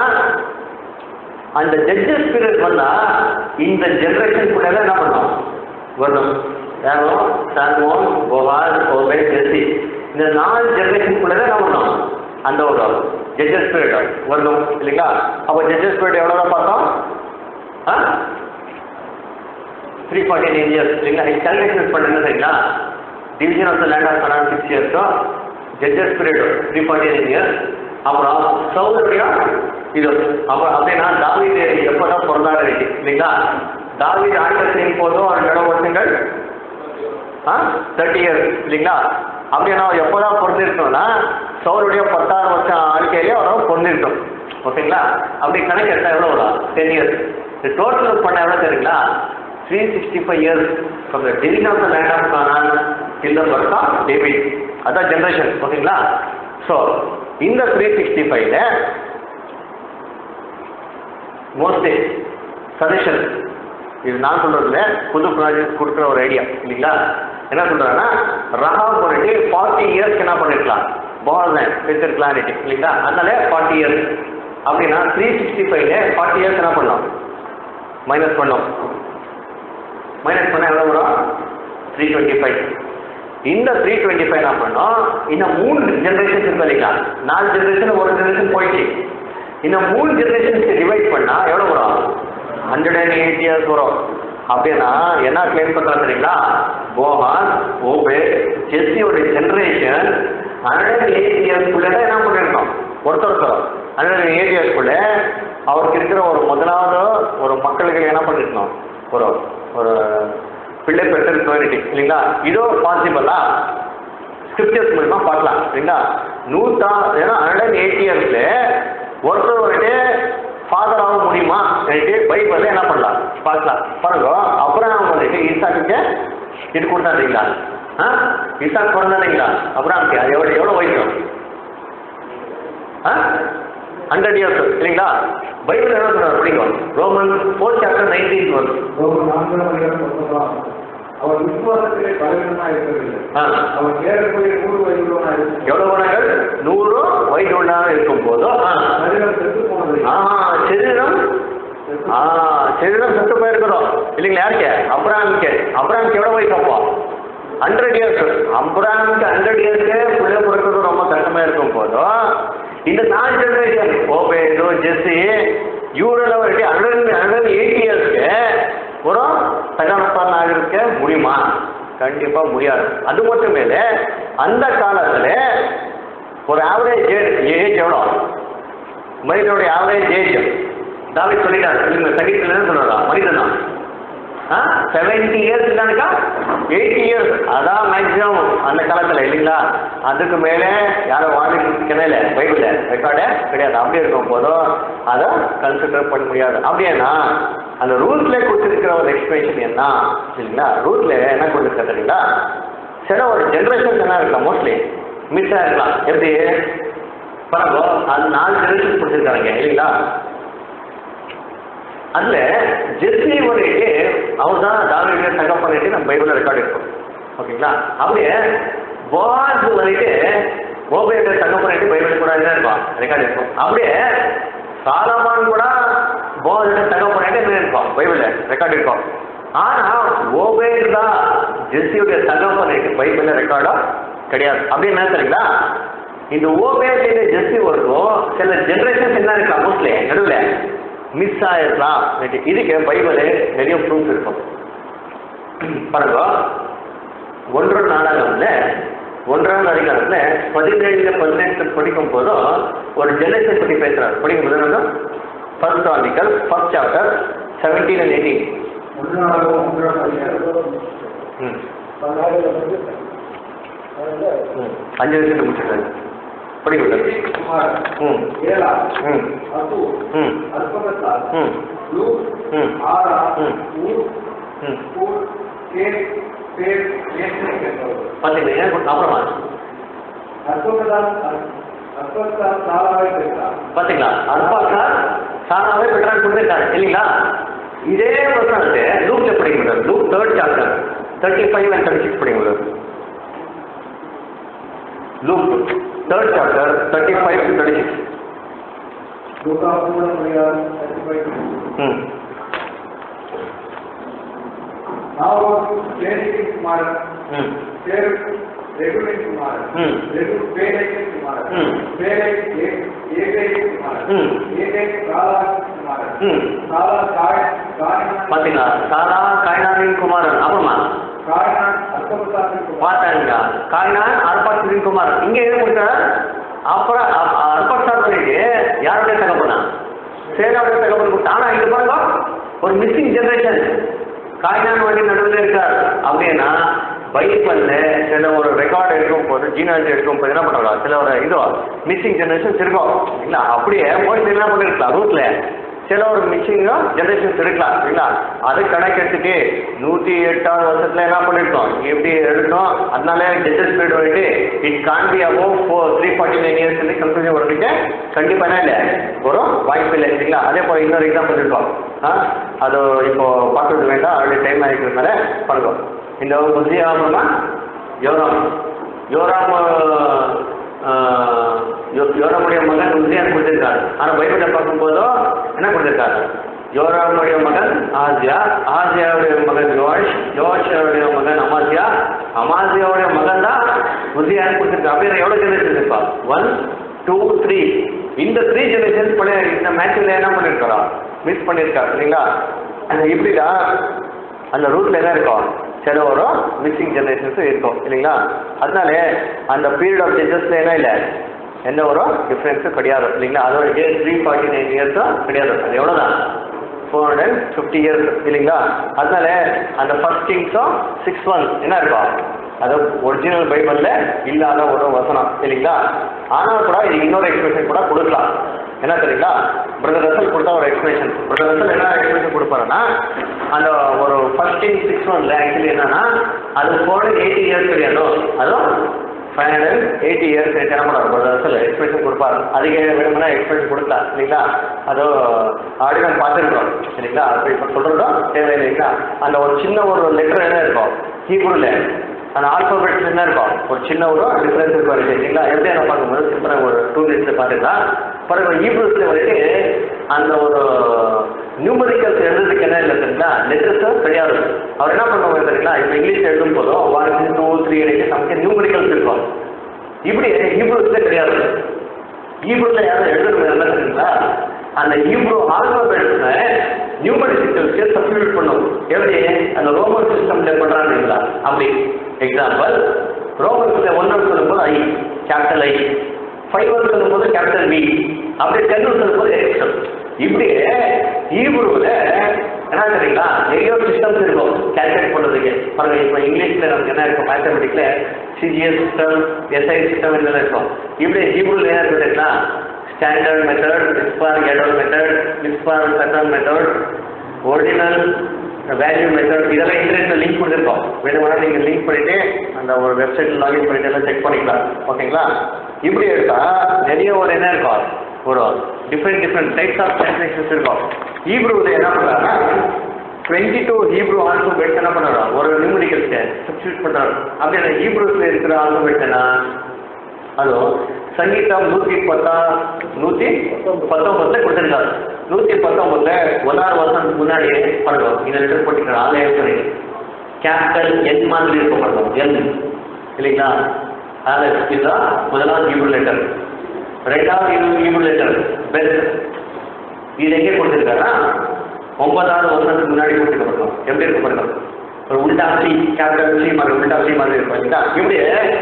அந்த ஜட்ஜஸ் பீரியட் வந்தா இந்த ஜெனரேஷன் பிள்ளை தான் என்ன பண்ணோம் வரணும். யாரும் சால்மோன், போவாஸ், ஓபேஸ், ஜெஸ்ஸி இந்த 4 ஜெனரேஷன் பிள்ளை தான் என்ன பண்ணோம் அந்த ஒரு ஜட்ஜஸ் பீரியட் வரணும் இல்லைங்களா? அப்போ ஜட்ஜஸ் பீரியட் எவ்வளோ பார்த்தோம் 349 years இல்லைங்களா? கால்குலேஷன் பண்ணுங்க சரிங்களா? Division of the land of Canaan 6 years, judges period 349 years, அப்புறம் சவுலுடைய இது அப்புறம் அப்படின்னா தாவீது எப்போதான் பிறந்தாரு இல்லைங்களா? தாவீது ஆட்சி செய்யும் போதும் அவர் 2 வருஷங்கள் 30 இயர்ஸ் இல்லைங்களா? அப்படின்னா அவர் எப்போதான் பிறந்திருக்கோம்னா சவுலுடைய 10ஆவது வருஷம் ஆட்சியிலேயே அவரை பிறந்திருக்கோம். ஓகேங்களா? அப்படி கணக்கு எடுத்தால் எவ்வளோ வரும்? 10 இயர்ஸ். இது டோட்டல் பண்ண எவ்வளோ தெரியுங்களா? 365 years from the beginning of the land of Canaan till the birth of David. அதான் ஜெனரேஷன். ஓகேங்களா? ஸோ இந்த 365ல மோஸ்ட்லி சஜஷன் இது நான் சொல்றதுல புது ப்ராஜெக்ட் கொடுக்குற ஒரு ஐடியா இல்லைங்களா? என்ன சொல்றாங்கன்னா ரஹாப் பண்ணிட்டு 40 இயர்ஸ்க்கு என்ன பண்ணிருக்கலாம்? போனஸ் பெற்றிருக்கலாம் இல்லைங்களா? அதனால 40 இயர்ஸ் அப்படின்னா 365ல 40 இயர்ஸ் என்ன பண்ணலாம்? மைனஸ் பண்ணோம். மைனஸ் பண்ண எவ்வளோ வரும்? 325. இந்த 325 என்ன பண்ணோம்? இன்னும் 3 ஜெனரேஷன்ஸ் இருக்கு இல்லைங்களா? 4 ஜெனரேஷன் ஒரு ஜெனரேஷன் போயிடுச்சு. இன்னும் 3 ஜெனரேஷன்ஸ்க்கு டிவைட் பண்ணா எவ்வளோ வரும்? 108 இயர்ஸ் வரும். அப்படின்னா என்ன கிளைம் பண்ணுறாங்க தெரியுங்களா? போவாஸ், ஓபேத், ஜெஸ்ஸியோட ஜெனரேஷன் 108 இயர்ஸ்க்குள்ளே தான் என்ன பண்ணியிருக்கோம்? ஒருத்தர் 108 இயர்ஸ்க்குள்ள அவருக்கு இருக்கிற ஒரு முதலாவது ஒரு மக்களுக்கு என்ன பண்ணிருக்கணும்? ஒரு ஒரு பிள்ளை பெற்றிருக்கோம் இல்லைங்களா? இதோ பாசிபிளா ஸ்கிரிப்சர்ஸ் மூலமா பார்க்கலாம் இல்லைங்களா? 108 இயர்ஸ்ல ஒருத்தர் வந்துட்டு ஃபாதர் ஆக முடியுமா? பைபிள்ல என்ன பண்ணலாம் பார்க்கலாம். பாருங்க, அப்புறம் அவங்க வந்துட்டு ஈசாக்கு இது கொடுத்தா இல்லைங்களா? ஈசாக்கு பிறந்தா இல்லைங்களா? அப்புறம் அது எவ்வளோ வயசு? 100 இயர்ஸ் இல்லைங்களா? பைபிள் என்ன சொல்றாரு படிக்கும்? Roman 4 chapter 19 verse. அவர் விசுவாசத்திலே பலவீனமா இருக்கவில்லை. அவர் ஏறக்குறைய 100 வயதுள்ளவனாக இருக்கும். எவ்வளவு வயது? 100 வயதுள்ளவனாக இருக்கும் போதும் சரீரம் செத்து போனது. சரீரம் செத்து போயிருக்கிறோம் இல்லைங்களா? யாருக்கு? அப்ராமுக்கு. அப்ராமுக்கு எவ்வளவு வயசு அப்போ? 100 இயர்ஸ். அப்ராமுக்கு 100 இயர்ஸ்க்கு பிள்ளை பிறக்கிறது ரொம்ப கஷ்டமா இருக்கும் போதும் இந்த 4 ஜெனரேஷன் ஓபேது, ஜெஸ்ஸி, இவரெல்லாம் வந்துட்டு 180 இயர்ஸ்க்கு ஒரு தகவல் ஆகிருக்க முடியுமா? கண்டிப்பா முடியாது. அது மட்டும் மேல அந்த காலத்துல ஒரு ஆவரேஜ் ஏஜ் எவ்வளோ? மனிதனுடைய ஆவரேஜ் ஏஜ் தாவீது சொல்லிட்டாரு இல்லைங்க, சங்கீதத்தில் என்ன சொல்றாரா? மனிதனா 70 இயர்ஸ் இல்லைனாக்கா 80 இயர்ஸ், அதான் மேக்ஸிமம் அந்த காலத்தில் இல்லைங்களா? அதுக்கு மேலே யாரும் வாழ்க்கை இல்லை, பைபிளில் ரெக்கார்டே கிடையாது. அப்படி இருக்கும் போதும் அதை கன்சிடர் பண்ண முடியாது. அப்படின்னா அந்த ரூல்ஸ்ல கொடுத்துருக்கிற ஒரு எக்ஸ்பிளேஷன் என்ன இல்லைங்களா? ரூல்ஸ்ல என்ன கொடுத்துருக்க தெரியுங்களா? சில ஒரு ஜென்ரேஷன்ஸ் என்ன இருக்கலாம், மோஸ்ட்லி மிஸ் ஆகிருக்கலாம். எப்படி பாருங்க, அது 4 ஜெனரேஷன் கொடுத்துருக்காங்க இல்லைங்களா? அதுல ஜெஸ்ஸி வந்துட்டு அவர் தான் தாவீது தகப்பன் பண்ணிட்டு நம்ம பைபிள்ல ரெக்கார்ட் இருக்கும். ஓகேங்களா? அப்படியே போவாஸ் வந்துட்டு ஓபேத்தை தகப்பன் பண்ணிட்டு பைபிள் கூட என்ன இருக்கும்? ரெக்கார்ட் இருக்கும். அப்படியே சாலமான் கூட போவாஸை தகப்பன் பண்ணிட்டு என்ன இருக்கும்? பைபிள்ல ரெக்கார்ட் இருக்கும். ஆனா ஓபேத் தான் ஜெஸ்ஸியுடைய தகப்பன் பண்ணிட்டு பைபிள்ல ரெக்கார்டா கிடையாது. அப்படின்னு என்ன தெரியுங்களா? இந்த ஓபேத் ஜெஸ்ஸி வரைக்கும் சில ஜெனரேஷன்ஸ் என்ன இருக்கலாம், மோஸ்ட்லி நடுவில் மிஸ் ஆயிருக்கலாம். இதுக்கு பைபிளே நிறைய ப்ரூஃப் இருக்கும். பாருங்க, 1 நாளாகம்ல 1ஆம் அதிகாரத்துல 17-18 படிக்கும் போதும் ஒரு ஜெனரேஷன் பற்றி பேசுறாரு. படிக்கும் போது first article, first chapter 17 and 18. 5 வருஷத்துக்கு முடிச்சிருக்காரு. படிக்கிறது பாத்தீங்களா? அப்புறமா பாத்தீங்களா, அல்பாக்கார் சாராவே பெற்றான்னு கொடுத்துருக்காரு இல்லைங்களா? இதே பர்சனாலிட்டி லூக்ல படிக்கிறார். லூக் 3rd chapter 35 and 36 படிக்கிறார். Luke 3rd chapter 35 to 36. பாத்தீங்களா? சாரா காய்னானின் குமாரன். அப்புறமா பார்த்தாங்க காய்னான் அர்பாக்சின் குமாரன். இங்க எது கொடுத்தார்? அப்புறம் அர்பாக்சார் யாருடைய தகப்பனா? சேராவுடைய தகப்பன் கொடுத்தா. ஆனால் இது பாருங்க, ஒரு மிஸ்ஸிங் ஜெனரேஷன் காய்னான் வண்டி நடுவில் இருக்கார் அப்படின்னா பைபிள்ல சில ஒரு ரெக்கார்டு எடுக்கும் போது ஜீனாலஜி எடுக்கும் போது என்ன பண்ணுறாங்க, சில ஒரு இதோ மிஸ்ஸிங் ஜெனரேஷன்ஸ் இருக்கும் இல்லை. அப்படியே மோஸ்ட்லி என்ன பண்ணிருக்கலாம், ரூட்ல சில ஒரு மிஸ்ஸிங்கோ ஜெனரேஷன்ஸ் இருக்கலாம் இல்லைங்களா. அது கணக்கெடுத்துட்டு 108ஆவது வருஷத்துல என்ன பண்ணிருக்கோம், எப்படி எடுத்தோம். அதனால ஜட்ஜஸ் பீரியட் வந்துட்டு it can be above 349 years conclusion வரதுக்கு கண்டிப்பா என்ன இல்லை, ஒரு வாய்ப்பு இல்லை இல்லைங்களா. அதே போல இன்னொரு எக்ஸாம்பிள் இருக்கும், அது இப்போ பார்க்கறது வேண்டாம், ஆல்ரெடி டைம் ஆகிக்கிறதுனால பண்ணுவோம். இந்த உசியாவுன்னா யோராமுடைய மகன் உசியான்னு கொடுத்திருக்காரு. ஆனால் பைபிளில் பார்க்கும்போதோ என்ன கொடுத்திருக்காரு, யோராமுடைய மகன் ஆசியா, ஆசியாவுடைய மகன் யோவாஷ், யோவாஷுடைய மகன் அமாசியா, அமாசியாவுடைய மகன் தான் உசியான்னு கொடுத்திருக்காரு. அப்படின்னா எவ்வளோ ஜெனரேஷன் இருப்பா, 1 2 3. இந்த 3 ஜெனரேஷன் பழைய இந்த மேட்சில் என்ன பண்ணியிருக்கிறோம், மிஸ் பண்ணியிருக்காரு இல்லைங்களா. இப்படிதான் அந்த ரூட்ல என்ன இருக்கும், சில ஒரு மிஸ்ஸிங் ஜெனரேஷன்ஸும் இருக்கும் இல்லைங்களா. அதனால அந்த பீரியட் ஆஃப் ஜட்ஜஸ்ல என்ன இல்லை, எந்த ஒரு டிஃப்ரென்ஸும் கிடையாது இல்லைங்களா. அதோட 349 இயர்ஸும் கிடையாது. அது எவ்வளோதான், 450 இயர்ஸ் இல்லைங்களா. அதனால அந்த ஃபர்ஸ்ட் கிங்ஸும் 6:1 என்ன இருக்கும், அது ஒரிஜினல் பைபிளில் இல்லாத ஒரு வசனம் இல்லைங்களா. ஆனால் கூட இது இன்னொரு எக்ஸ்பிரஷன் கூட கொடுக்கலாம். என்ன தெரியுங்களா, பிரதர் ரசல் கொடுத்தா ஒரு எக்ஸ்பிரஷன். பிரதர் ரசல் என்ன எக்ஸ்பிரஷன் கொடுப்பாருன்னா, அந்த ஒரு ஃபர்ஸ்ட் கிங் 6:1 ஆக்சுவலி என்னன்னா அது 480 இயர்ஸ் கிடையாது, அதுவும் 580 இயர்ஸ் என்ன பண்ணுவார் பிரதர் ரசல் எக்ஸ்பிரஷன் கொடுப்பாரு. அதுக்கு வேணும்னா எக்ஸ்பிரஷன் கொடுக்கலாம் இல்லைங்களா. அதோ ஆடி நம்ம பார்த்துருக்கோம் இல்லைங்களா. அப்போ இப்போ சொல்கிறதும் தேவை இல்லைங்களா. அந்த ஒரு சின்ன ஒரு லெட்டர் என்ன இருக்கும் ஹீப்ரூல, அந்த ஆல்பபெட்ஸ் என்ன இருக்கும், ஒரு சின்ன ஒரு டிஃப்ரென்ஸ் இருக்கும் இல்லைங்களா. எப்படி என்ன பார்க்கும்போது சிம்பிளாக ஒரு 2 மினிட்ஸில் பார்த்துட்டா பிறகு ஹீப்ரூஸில் வந்துட்டு அந்த ஒரு நியூமரிக்கல்ஸ் எழுதுறதுக்கு என்ன இல்லை தெரியுங்களா, லெட்டர்ஸும் கிடையாது. அவர் என்ன பண்ணுவாங்க தெரியுங்களா, இப்போ இங்கிலீஷ் எழுதும் போதும் 1 2 3 வரைக்கும் நமக்கு நியூமரிக்கல்ஸ் இருக்கும். இப்படி ஹீப்ரூஸில் கிடையாது. ஹீப்ரூஸில் யாரும் எழுதுறது என்ன தெரியுங்களா, அந்த ஹீப்ரூ ஆல்பபெட்ஸை நியூமரிக்கல்ஸ்க்கு சப்ஸ்டிட்யூட் பண்ணும். எப்படி அந்த ரோமன் சிஸ்டம்ல பண்ணுறாங்க அப்படி. எக்ஸாம்பிள், ரோமன்ஸில் 1 சொல்லும்போது I, கேபிட்டல் I, 5 சொல்லும்போது கேபிட்டல் V, அப்படி 10 சொல்லும்போது X. இப்படி ஹீப்ரூவில் என்ன தெரியுங்களா, நிறைய சிஸ்டம்ஸ் இருக்கும் கேல்குலேட் பண்ணுறதுக்கு. பாருங்க, இப்போ இங்கிலீஷில் நமக்கு என்ன இருக்கும், மேத்தமெட்டிக்ல CGS சிஸ்டம், SI சிஸ்டம் இதெல்லாம் இருக்கும். இப்படி ஹீப்ரூவில் என்ன இருக்கு தெரியுங்களா, standard method, Mispar Gadol method, Mispar pattern method, original value method, இதெல்லாம் இன்டர்நெட்ல லிங்க் கொடுத்துருக்கோம். வேணும்னா நீங்கள் லிங்க் பண்ணிட்டு அந்த ஒரு வெப்சைட்டில் லாகின் பண்ணிட்டு எல்லாம் செக் பண்ணிக்கலாம். ஓகேங்களா. இப்படி எடுத்தா நிறைய ஒரு என்ன இருக்கும், ஒரு டிஃப்ரெண்ட் டைப்ஸ் ஆஃப் டிரான்ஸ்லேஷன்ஸ் இருக்கும். ஹீப்ரூவில் என்ன பண்ணுறாங்கன்னா 22 ஹீப்ரூ ஆல்பபெட்ஸ் என்ன பண்ணுறோம், ஒரு நியூமரிக்கல்ஸ்க்கு சப்ஸ்டிட்யூட் பண்ணுறோம். அப்படின்னா ஹீப்ரூஸில் இருக்கிற ஆல்பபெட்ஸ்னா அதுவும் சங்கீதம் 119 கொடுத்துருக்காரு. 119 1ஆவது வருஷத்துக்கு முன்னாடி பண்ணுவோம். இந்த லெட்டர் போட்டிருக்கிற ஆலயம் கேபிட்டல் என் மாதிரி இருக்கும் பண்ணுவோம், என் இல்லைங்களா. அதில் இதுதான் முதலாவது ஹீப்ரூ லெட்டர். 2வது ஹீப்ரூ லெட்டர் பெஸ்ட். இது எங்கே கொடுத்துருக்காருன்னா 9ஆவது வருஷத்துக்கு முன்னாடி கொடுத்துருக்கோம். எப்படி இருக்கும் பண்ணுவோம், ஒரு உல்டா சி, கேபிட்டல் சி மாதிரி உல்டா சி மாதிரி இருக்கும் இல்லைங்களா. இப்படி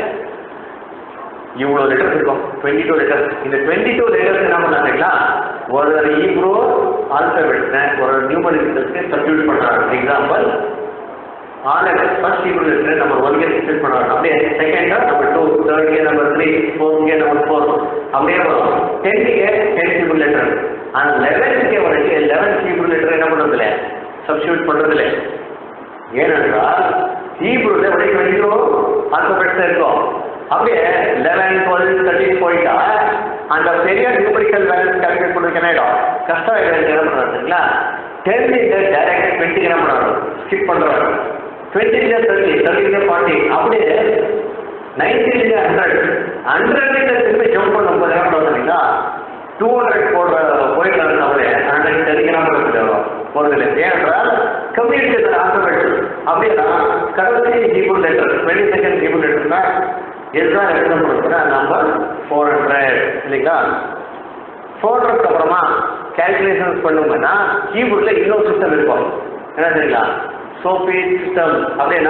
இவ்வளோ லெட்டர்ஸ் இருக்கும், 22 லெட்டர்ஸ். இந்த 22 லெட்டர்ஸ் என்ன பண்ணாங்களா, ஒரு ஹீப்ரூ ஆல்பபெட்ஸை ஒரு நியூமரிக்கல்ஸ்க்கு சப்ஸ்டிட்யூட் பண்ணுறாங்க. Example, first Hebrew letter number 1 substitute பண்ணுறாங்க. அப்படியே செகண்டா number 2, third number 3, fourth number 4, அப்படியே வரும். 10 ஹீப்ரூ லெட்டர். அந்த 11th வந்துட்டு 11th ஹீப்ரூ லெட்டர் என்ன பண்ணுறதில்ல, சப்ஸ்டிட்யூட் பண்ணுறதில்ல. ஏனென்றால் ஹீப்ரூல 22 ஆல்பபெட்ஸ் இருக்கும். அப்படியே 11, 12, 13 போயிட்டா அந்த பெரிய நியூமரிக்கல் வேல்யூஸ் கால்குலேட் பண்ணுறதுக்கு என்ன ஆகிடும், கஷ்டம் என்ன பண்ணுறாருங்களா. 10 டைரக்ட் 20 என்ன பண்ணுறாரு, ஸ்கிப் பண்ணுறாரு. 20 30 40, அப்படியே 90 100 திரும்பி ஜம்ப் பண்ணும்போது என்ன பண்ணுறதுங்களா, 200 போயிடலாம். அவரே 100 தெரிவிக்கலாம் போகிறதில்லை. ஏனென்றால் கம்யூனிகேஷன் ஆல்பபெட்ஸ். அப்படின்னா கடைசி ஹீப்ரூ லெட்டர் 22nd ஹீப்ரூ லெட்டர்னா இதுதான் என்ன பண்ணுறதுன்னா நம்பர் 400 இல்லைங்களா. 400க்கு அப்புறமா கேல்குலேஷன்ஸ் பண்ணுங்கன்னா ஹீப்ரூவில் இன்னொரு சிஸ்டம் இருக்கும். என்ன தெரியுங்களா, சோஃபி சிஸ்டம். அப்படின்னா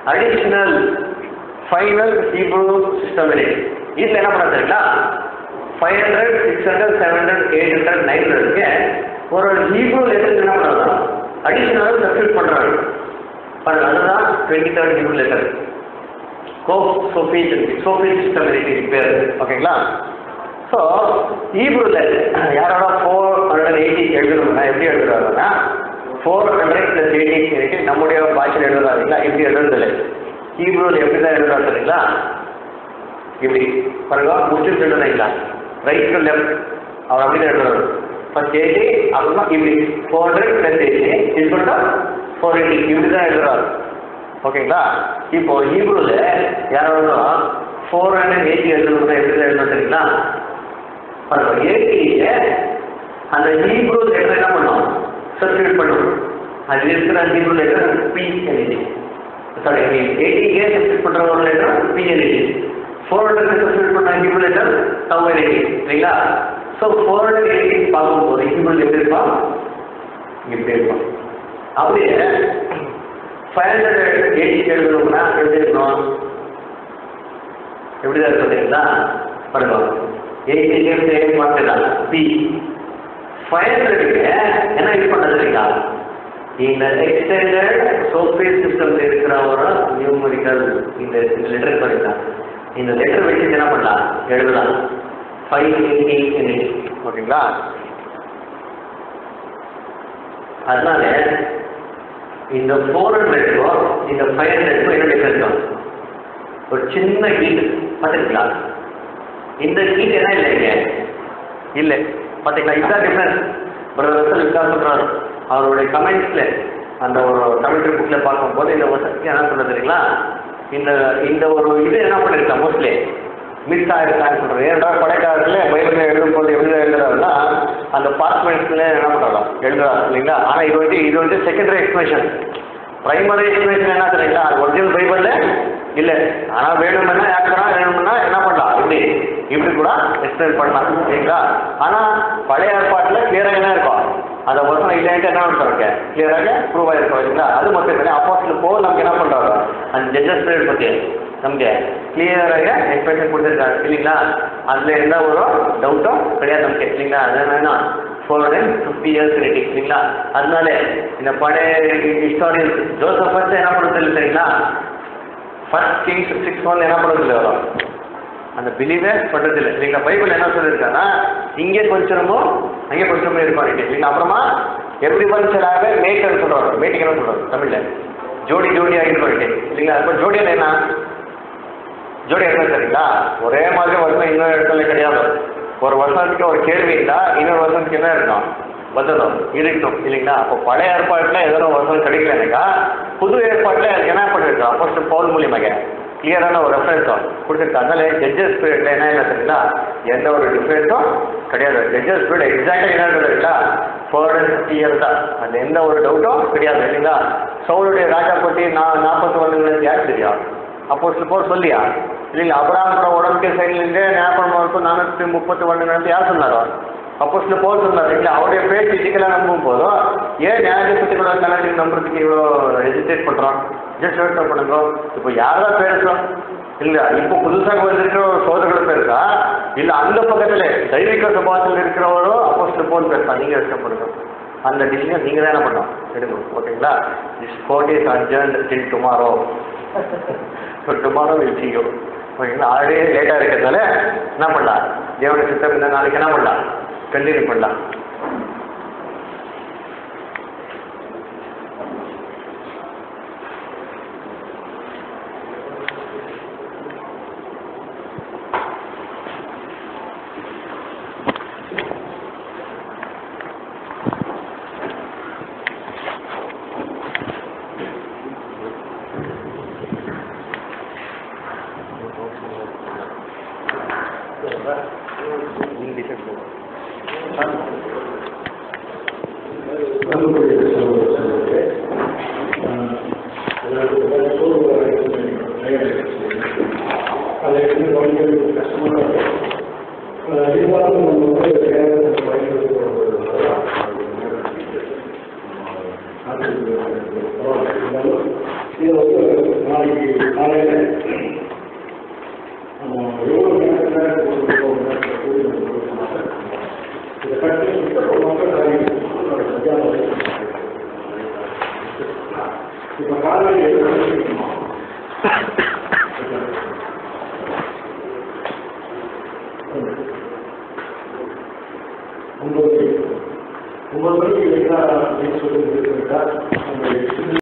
அடிஷ்னல் ஃபைனல் ஹீப்ரூ சிஸ்டம் இருக்கு. இதில் என்ன பண்ண தெரியுங்களா, 500, 600, 700, 800, 900 ஒரு ஹீப்ரூ லெட்டர் என்ன பண்ணுறாங்க, அடிஷனலாக சப்ஸ்டியூட் பண்ணுறாங்க. அதுதான் 23rd Hebrew letter. Sophie system பேர். ஓகேங்களா? ஸோ ஹீப்ரூல யாரோட 480 எழுதணும்னா எப்படி எழுதுறாங்கன்னா 400 + 80 நம்முடைய பாஷையில் எழுதுறாருங்களா, இப்படி எழுதுறதில்லை. ஹீப்ரூல எப்படி தான் எழுதுறாரு சரிங்களா, இப்படி பாருங்க, முஸ்லிம் எழுதுறீங்களா, ரைட் டு லெஃப்ட் அவர் அப்படி தான் எழுதுறாரு. ஃபர்ஸ்ட் 80 அப்புறமா இப்படி 400 + 80 = 480 இப்படி தான் எழுதுறாரு. ஓகேங்களா? இப்போ ஹீப்ரூல யாராவது 480 எழுதணும்னா எப்படி தான் எழுதணும் சரிங்களா, பாருங்க 80 அந்த ஹீப்ரூ லெட்டர் என்ன பண்ணும், சப்ஸ்டிட்யூட் பண்ணும். அது இருக்கிற Hebrew letter PNG, sorry 80 substitute பண்ற ஒரு லெட்டர் PNG, 400 சப்ஸ்டிட்யூட் பண்ண ஹீப்ரூ லெட்டர் 1080 சரிங்களா. ஸோ 480 பார்க்கும்போது ஹீப்ரூ எப்படி இருப்பான், இப்படி இருப்பான். அப்படியே 580 எழுதணும்னா எப்படி இருக்கணும், எப்படிதான் இருக்கும் சரிங்களா, பாருங்க 80 மாற்றலாம் பி. 500 என்ன யூஸ் பண்ணது சரிங்களா, இந்த எக்ஸ்டெண்டட் சோஃபி சிஸ்டம்ல இருக்கிற ஒரு நியூமரிக்கல் இந்த லெட்டர் பாருங்க, இந்த லெட்டர் வச்சு என்ன பண்ணலாம் எழுதலாம் 580. ஓகேங்களா? அதனால இந்த 400க்கும் இந்த 500க்கும் என்ன டிஃபரன்ஸ், ஒரு சின்ன ஹீட் பார்த்துருக்கலாம். இந்த ஹீட் என்ன இல்லைங்க, இல்லை பார்த்தீங்களா, இதுதான் டிஃபரன்ஸ். பிரதர் இதுதான் சொல்றாரு அவருடைய கமெண்ட்ஸ்ல, அந்த ஒரு கமெண்ட்ரி புக்ல பார்க்கும்போது இந்த வருஷத்துக்கு என்ன சொல்றது தெரியுங்களா, இந்த ஒரு இது என்ன பண்ணிருக்கா மோஸ்ட்லி மிஸ் ஆயிருக்கான்னு சொல்றது. ஏன்னா கொடைக்கானத்துல பைபிள்ல எழுதும் போது எப்படி எழுதுறாருன்னா அந்த பார்ட்மெண்ட்ஸ்ல என்ன பண்றாங்க எழுதுறாரு இல்லைங்களா. ஆனா இது வந்து செகண்டரி எக்ஸ்பிளேஷன். பிரைமரி எக்ஸ்பிளேஷன் என்ன தெரியுங்களா, அது ஒரிஜினல் பைபிள்ல இல்லை. ஆனா வேணும்னா வேணும்னா என்ன பண்ணலாம், இப்படி கூட எக்ஸ்பிளைன் பண்ணலாம் சரிங்களா. ஆனா பழைய ஏற்பாட்டுல கிளியராக என்ன இருக்கும், அந்த வருஷம் இல்லைன்ட்டு என்ன பண்ணுறாங்க கிளியராக ப்ரூவ் ஆயிருக்கும் இல்லைங்களா. அது மட்டும் இல்லை, அப்போஸ்தலர் பவுல் நமக்கு என்ன பண்றாங்க அந்த ஜட்ஜஸ் பீரியட் பற்றி நமக்கு கிளியராக எக்ஸ்பிளேஷன் கொடுத்துருக்காங்க இல்லைங்களா. அதுல எந்த ஒரு டவுட்டும் கிடையாது நமக்கு இல்லைங்களா. அது என்னன்னா 450 years இல்லைங்களா. அதனால இந்த பழைய ஹிஸ்டாரியன் ஜோசப் என்ன பண்ணுறது சரிங்களா, ஃபர்ஸ்ட் கிங்ஸ் 6:1 என்ன பண்ணுறதில்லை, வரும் அந்த பிலீவே பண்ணுறதில்லை இல்லைங்களா. பைபிள் என்ன சொல்லியிருக்காங்கன்னா இங்கே கொஞ்சமோ அங்கே கொஞ்சமோ இருப்பாரு இல்லைங்களா. அப்புறமா எப்படி பஞ்சலாக மேய்க்கன்னு சொல்கிறாரு, மேட்டிங் என்ன சொல்கிறாரு தமிழில் ஜோடியாக இருப்பாரு இல்லைங்களா. இப்போ ஜோடியில் என்ன ஜோடி என்ன சரிங்களா, ஒரே மாதிரி வருஷம் இன்னொரு இடத்துல கிடையாது. ஒரு வருஷத்துக்கு ஒரு கேள்வி இருந்தால் இன்னொரு வருஷத்துக்கு என்ன இருக்கணும் பதிலும் இருக்கணும் இல்லைங்களா. அப்போ பழைய ஏற்பாட்டில் ஏதோ வருஷம் கிடைக்கலனாக்கா புது ஏற்பாட்டில் அதுக்கு என்ன பண்ணிருக்கோம் அப்போஸ்தலர் பவுல் மூலியமாக கிளியரான ஒரு ரெஃபரன்ஸும் கொடுத்துருக்கோம். அதனால ஜட்ஜஸ் பீரியட்ல என்ன இல்லை தெரியுங்களா, எந்த ஒரு டிஃபரன்ஸும் கிடையாது. ஜட்ஜஸ் பீரியட் எக்ஸாக்டாக என்ன இருக்குங்களா 450 years தான், அது எந்த ஒரு டவுட்டும் கிடையாது இல்லைங்களா. சவுளுடைய ராஜா பற்றி 40 வருடங்களுக்கு யார் தெரியும், அப்போஸ்தலர் பவுல் சொல்லியா இல்லைங்களா. அபிரகாம் உடம்புக்கு சைட்லேருந்து ஞாபகம் வரைக்கும் 430 வருடங்களுக்கு யார் சொன்னாரோ அப்போஸ்தலர் பவுல் சொன்னார் இல்லை. அவருடைய பேச்சு இதுக்கெல்லாம் நம்பும் போதும் ஏன் நியாயத்துக்கூட கலாச்சாரம் நம்புறதுக்கு இவ்வளோ ஹெசிடேட் பண்ணுறோம், ஜஸ்ட் வெயிட் பண்ணுங்க. இப்போ யாரதான் பேசுகிறோம் இல்லை, இப்போ புதுசாக வந்திருக்கிற ஒரு சோதர்கள் பேருக்கா இல்லை அந்த பக்கத்தில் தெய்வீக சபாத்தில் இருக்கிறவரும் அப்போஸ்தலர் பவுல் பேசுகிறா, நீங்கள் இஷ்டப்படுங்க. அந்த டிசிஷன் நீங்கள் தான் என்ன பண்ணோம் எடுங்க. ஓகேங்களா. This court is adjourned till tomorrow. Tomorrow will see you. ஓகேங்களா. ஆல்ரெடி லேட்டாக இருக்கிறதுனால என்ன பண்ணலாம், தேவனுடைய சித்தம் இந்த நாளைக்கு என்ன பண்ணலாம் கண்டினியூ பண்ணலாம். எவ்வளோ இதை கட்டி மக்கள் இப்போ காலையில் ஒன்பது மணிக்கு என்ன சொல்லியிருக்கா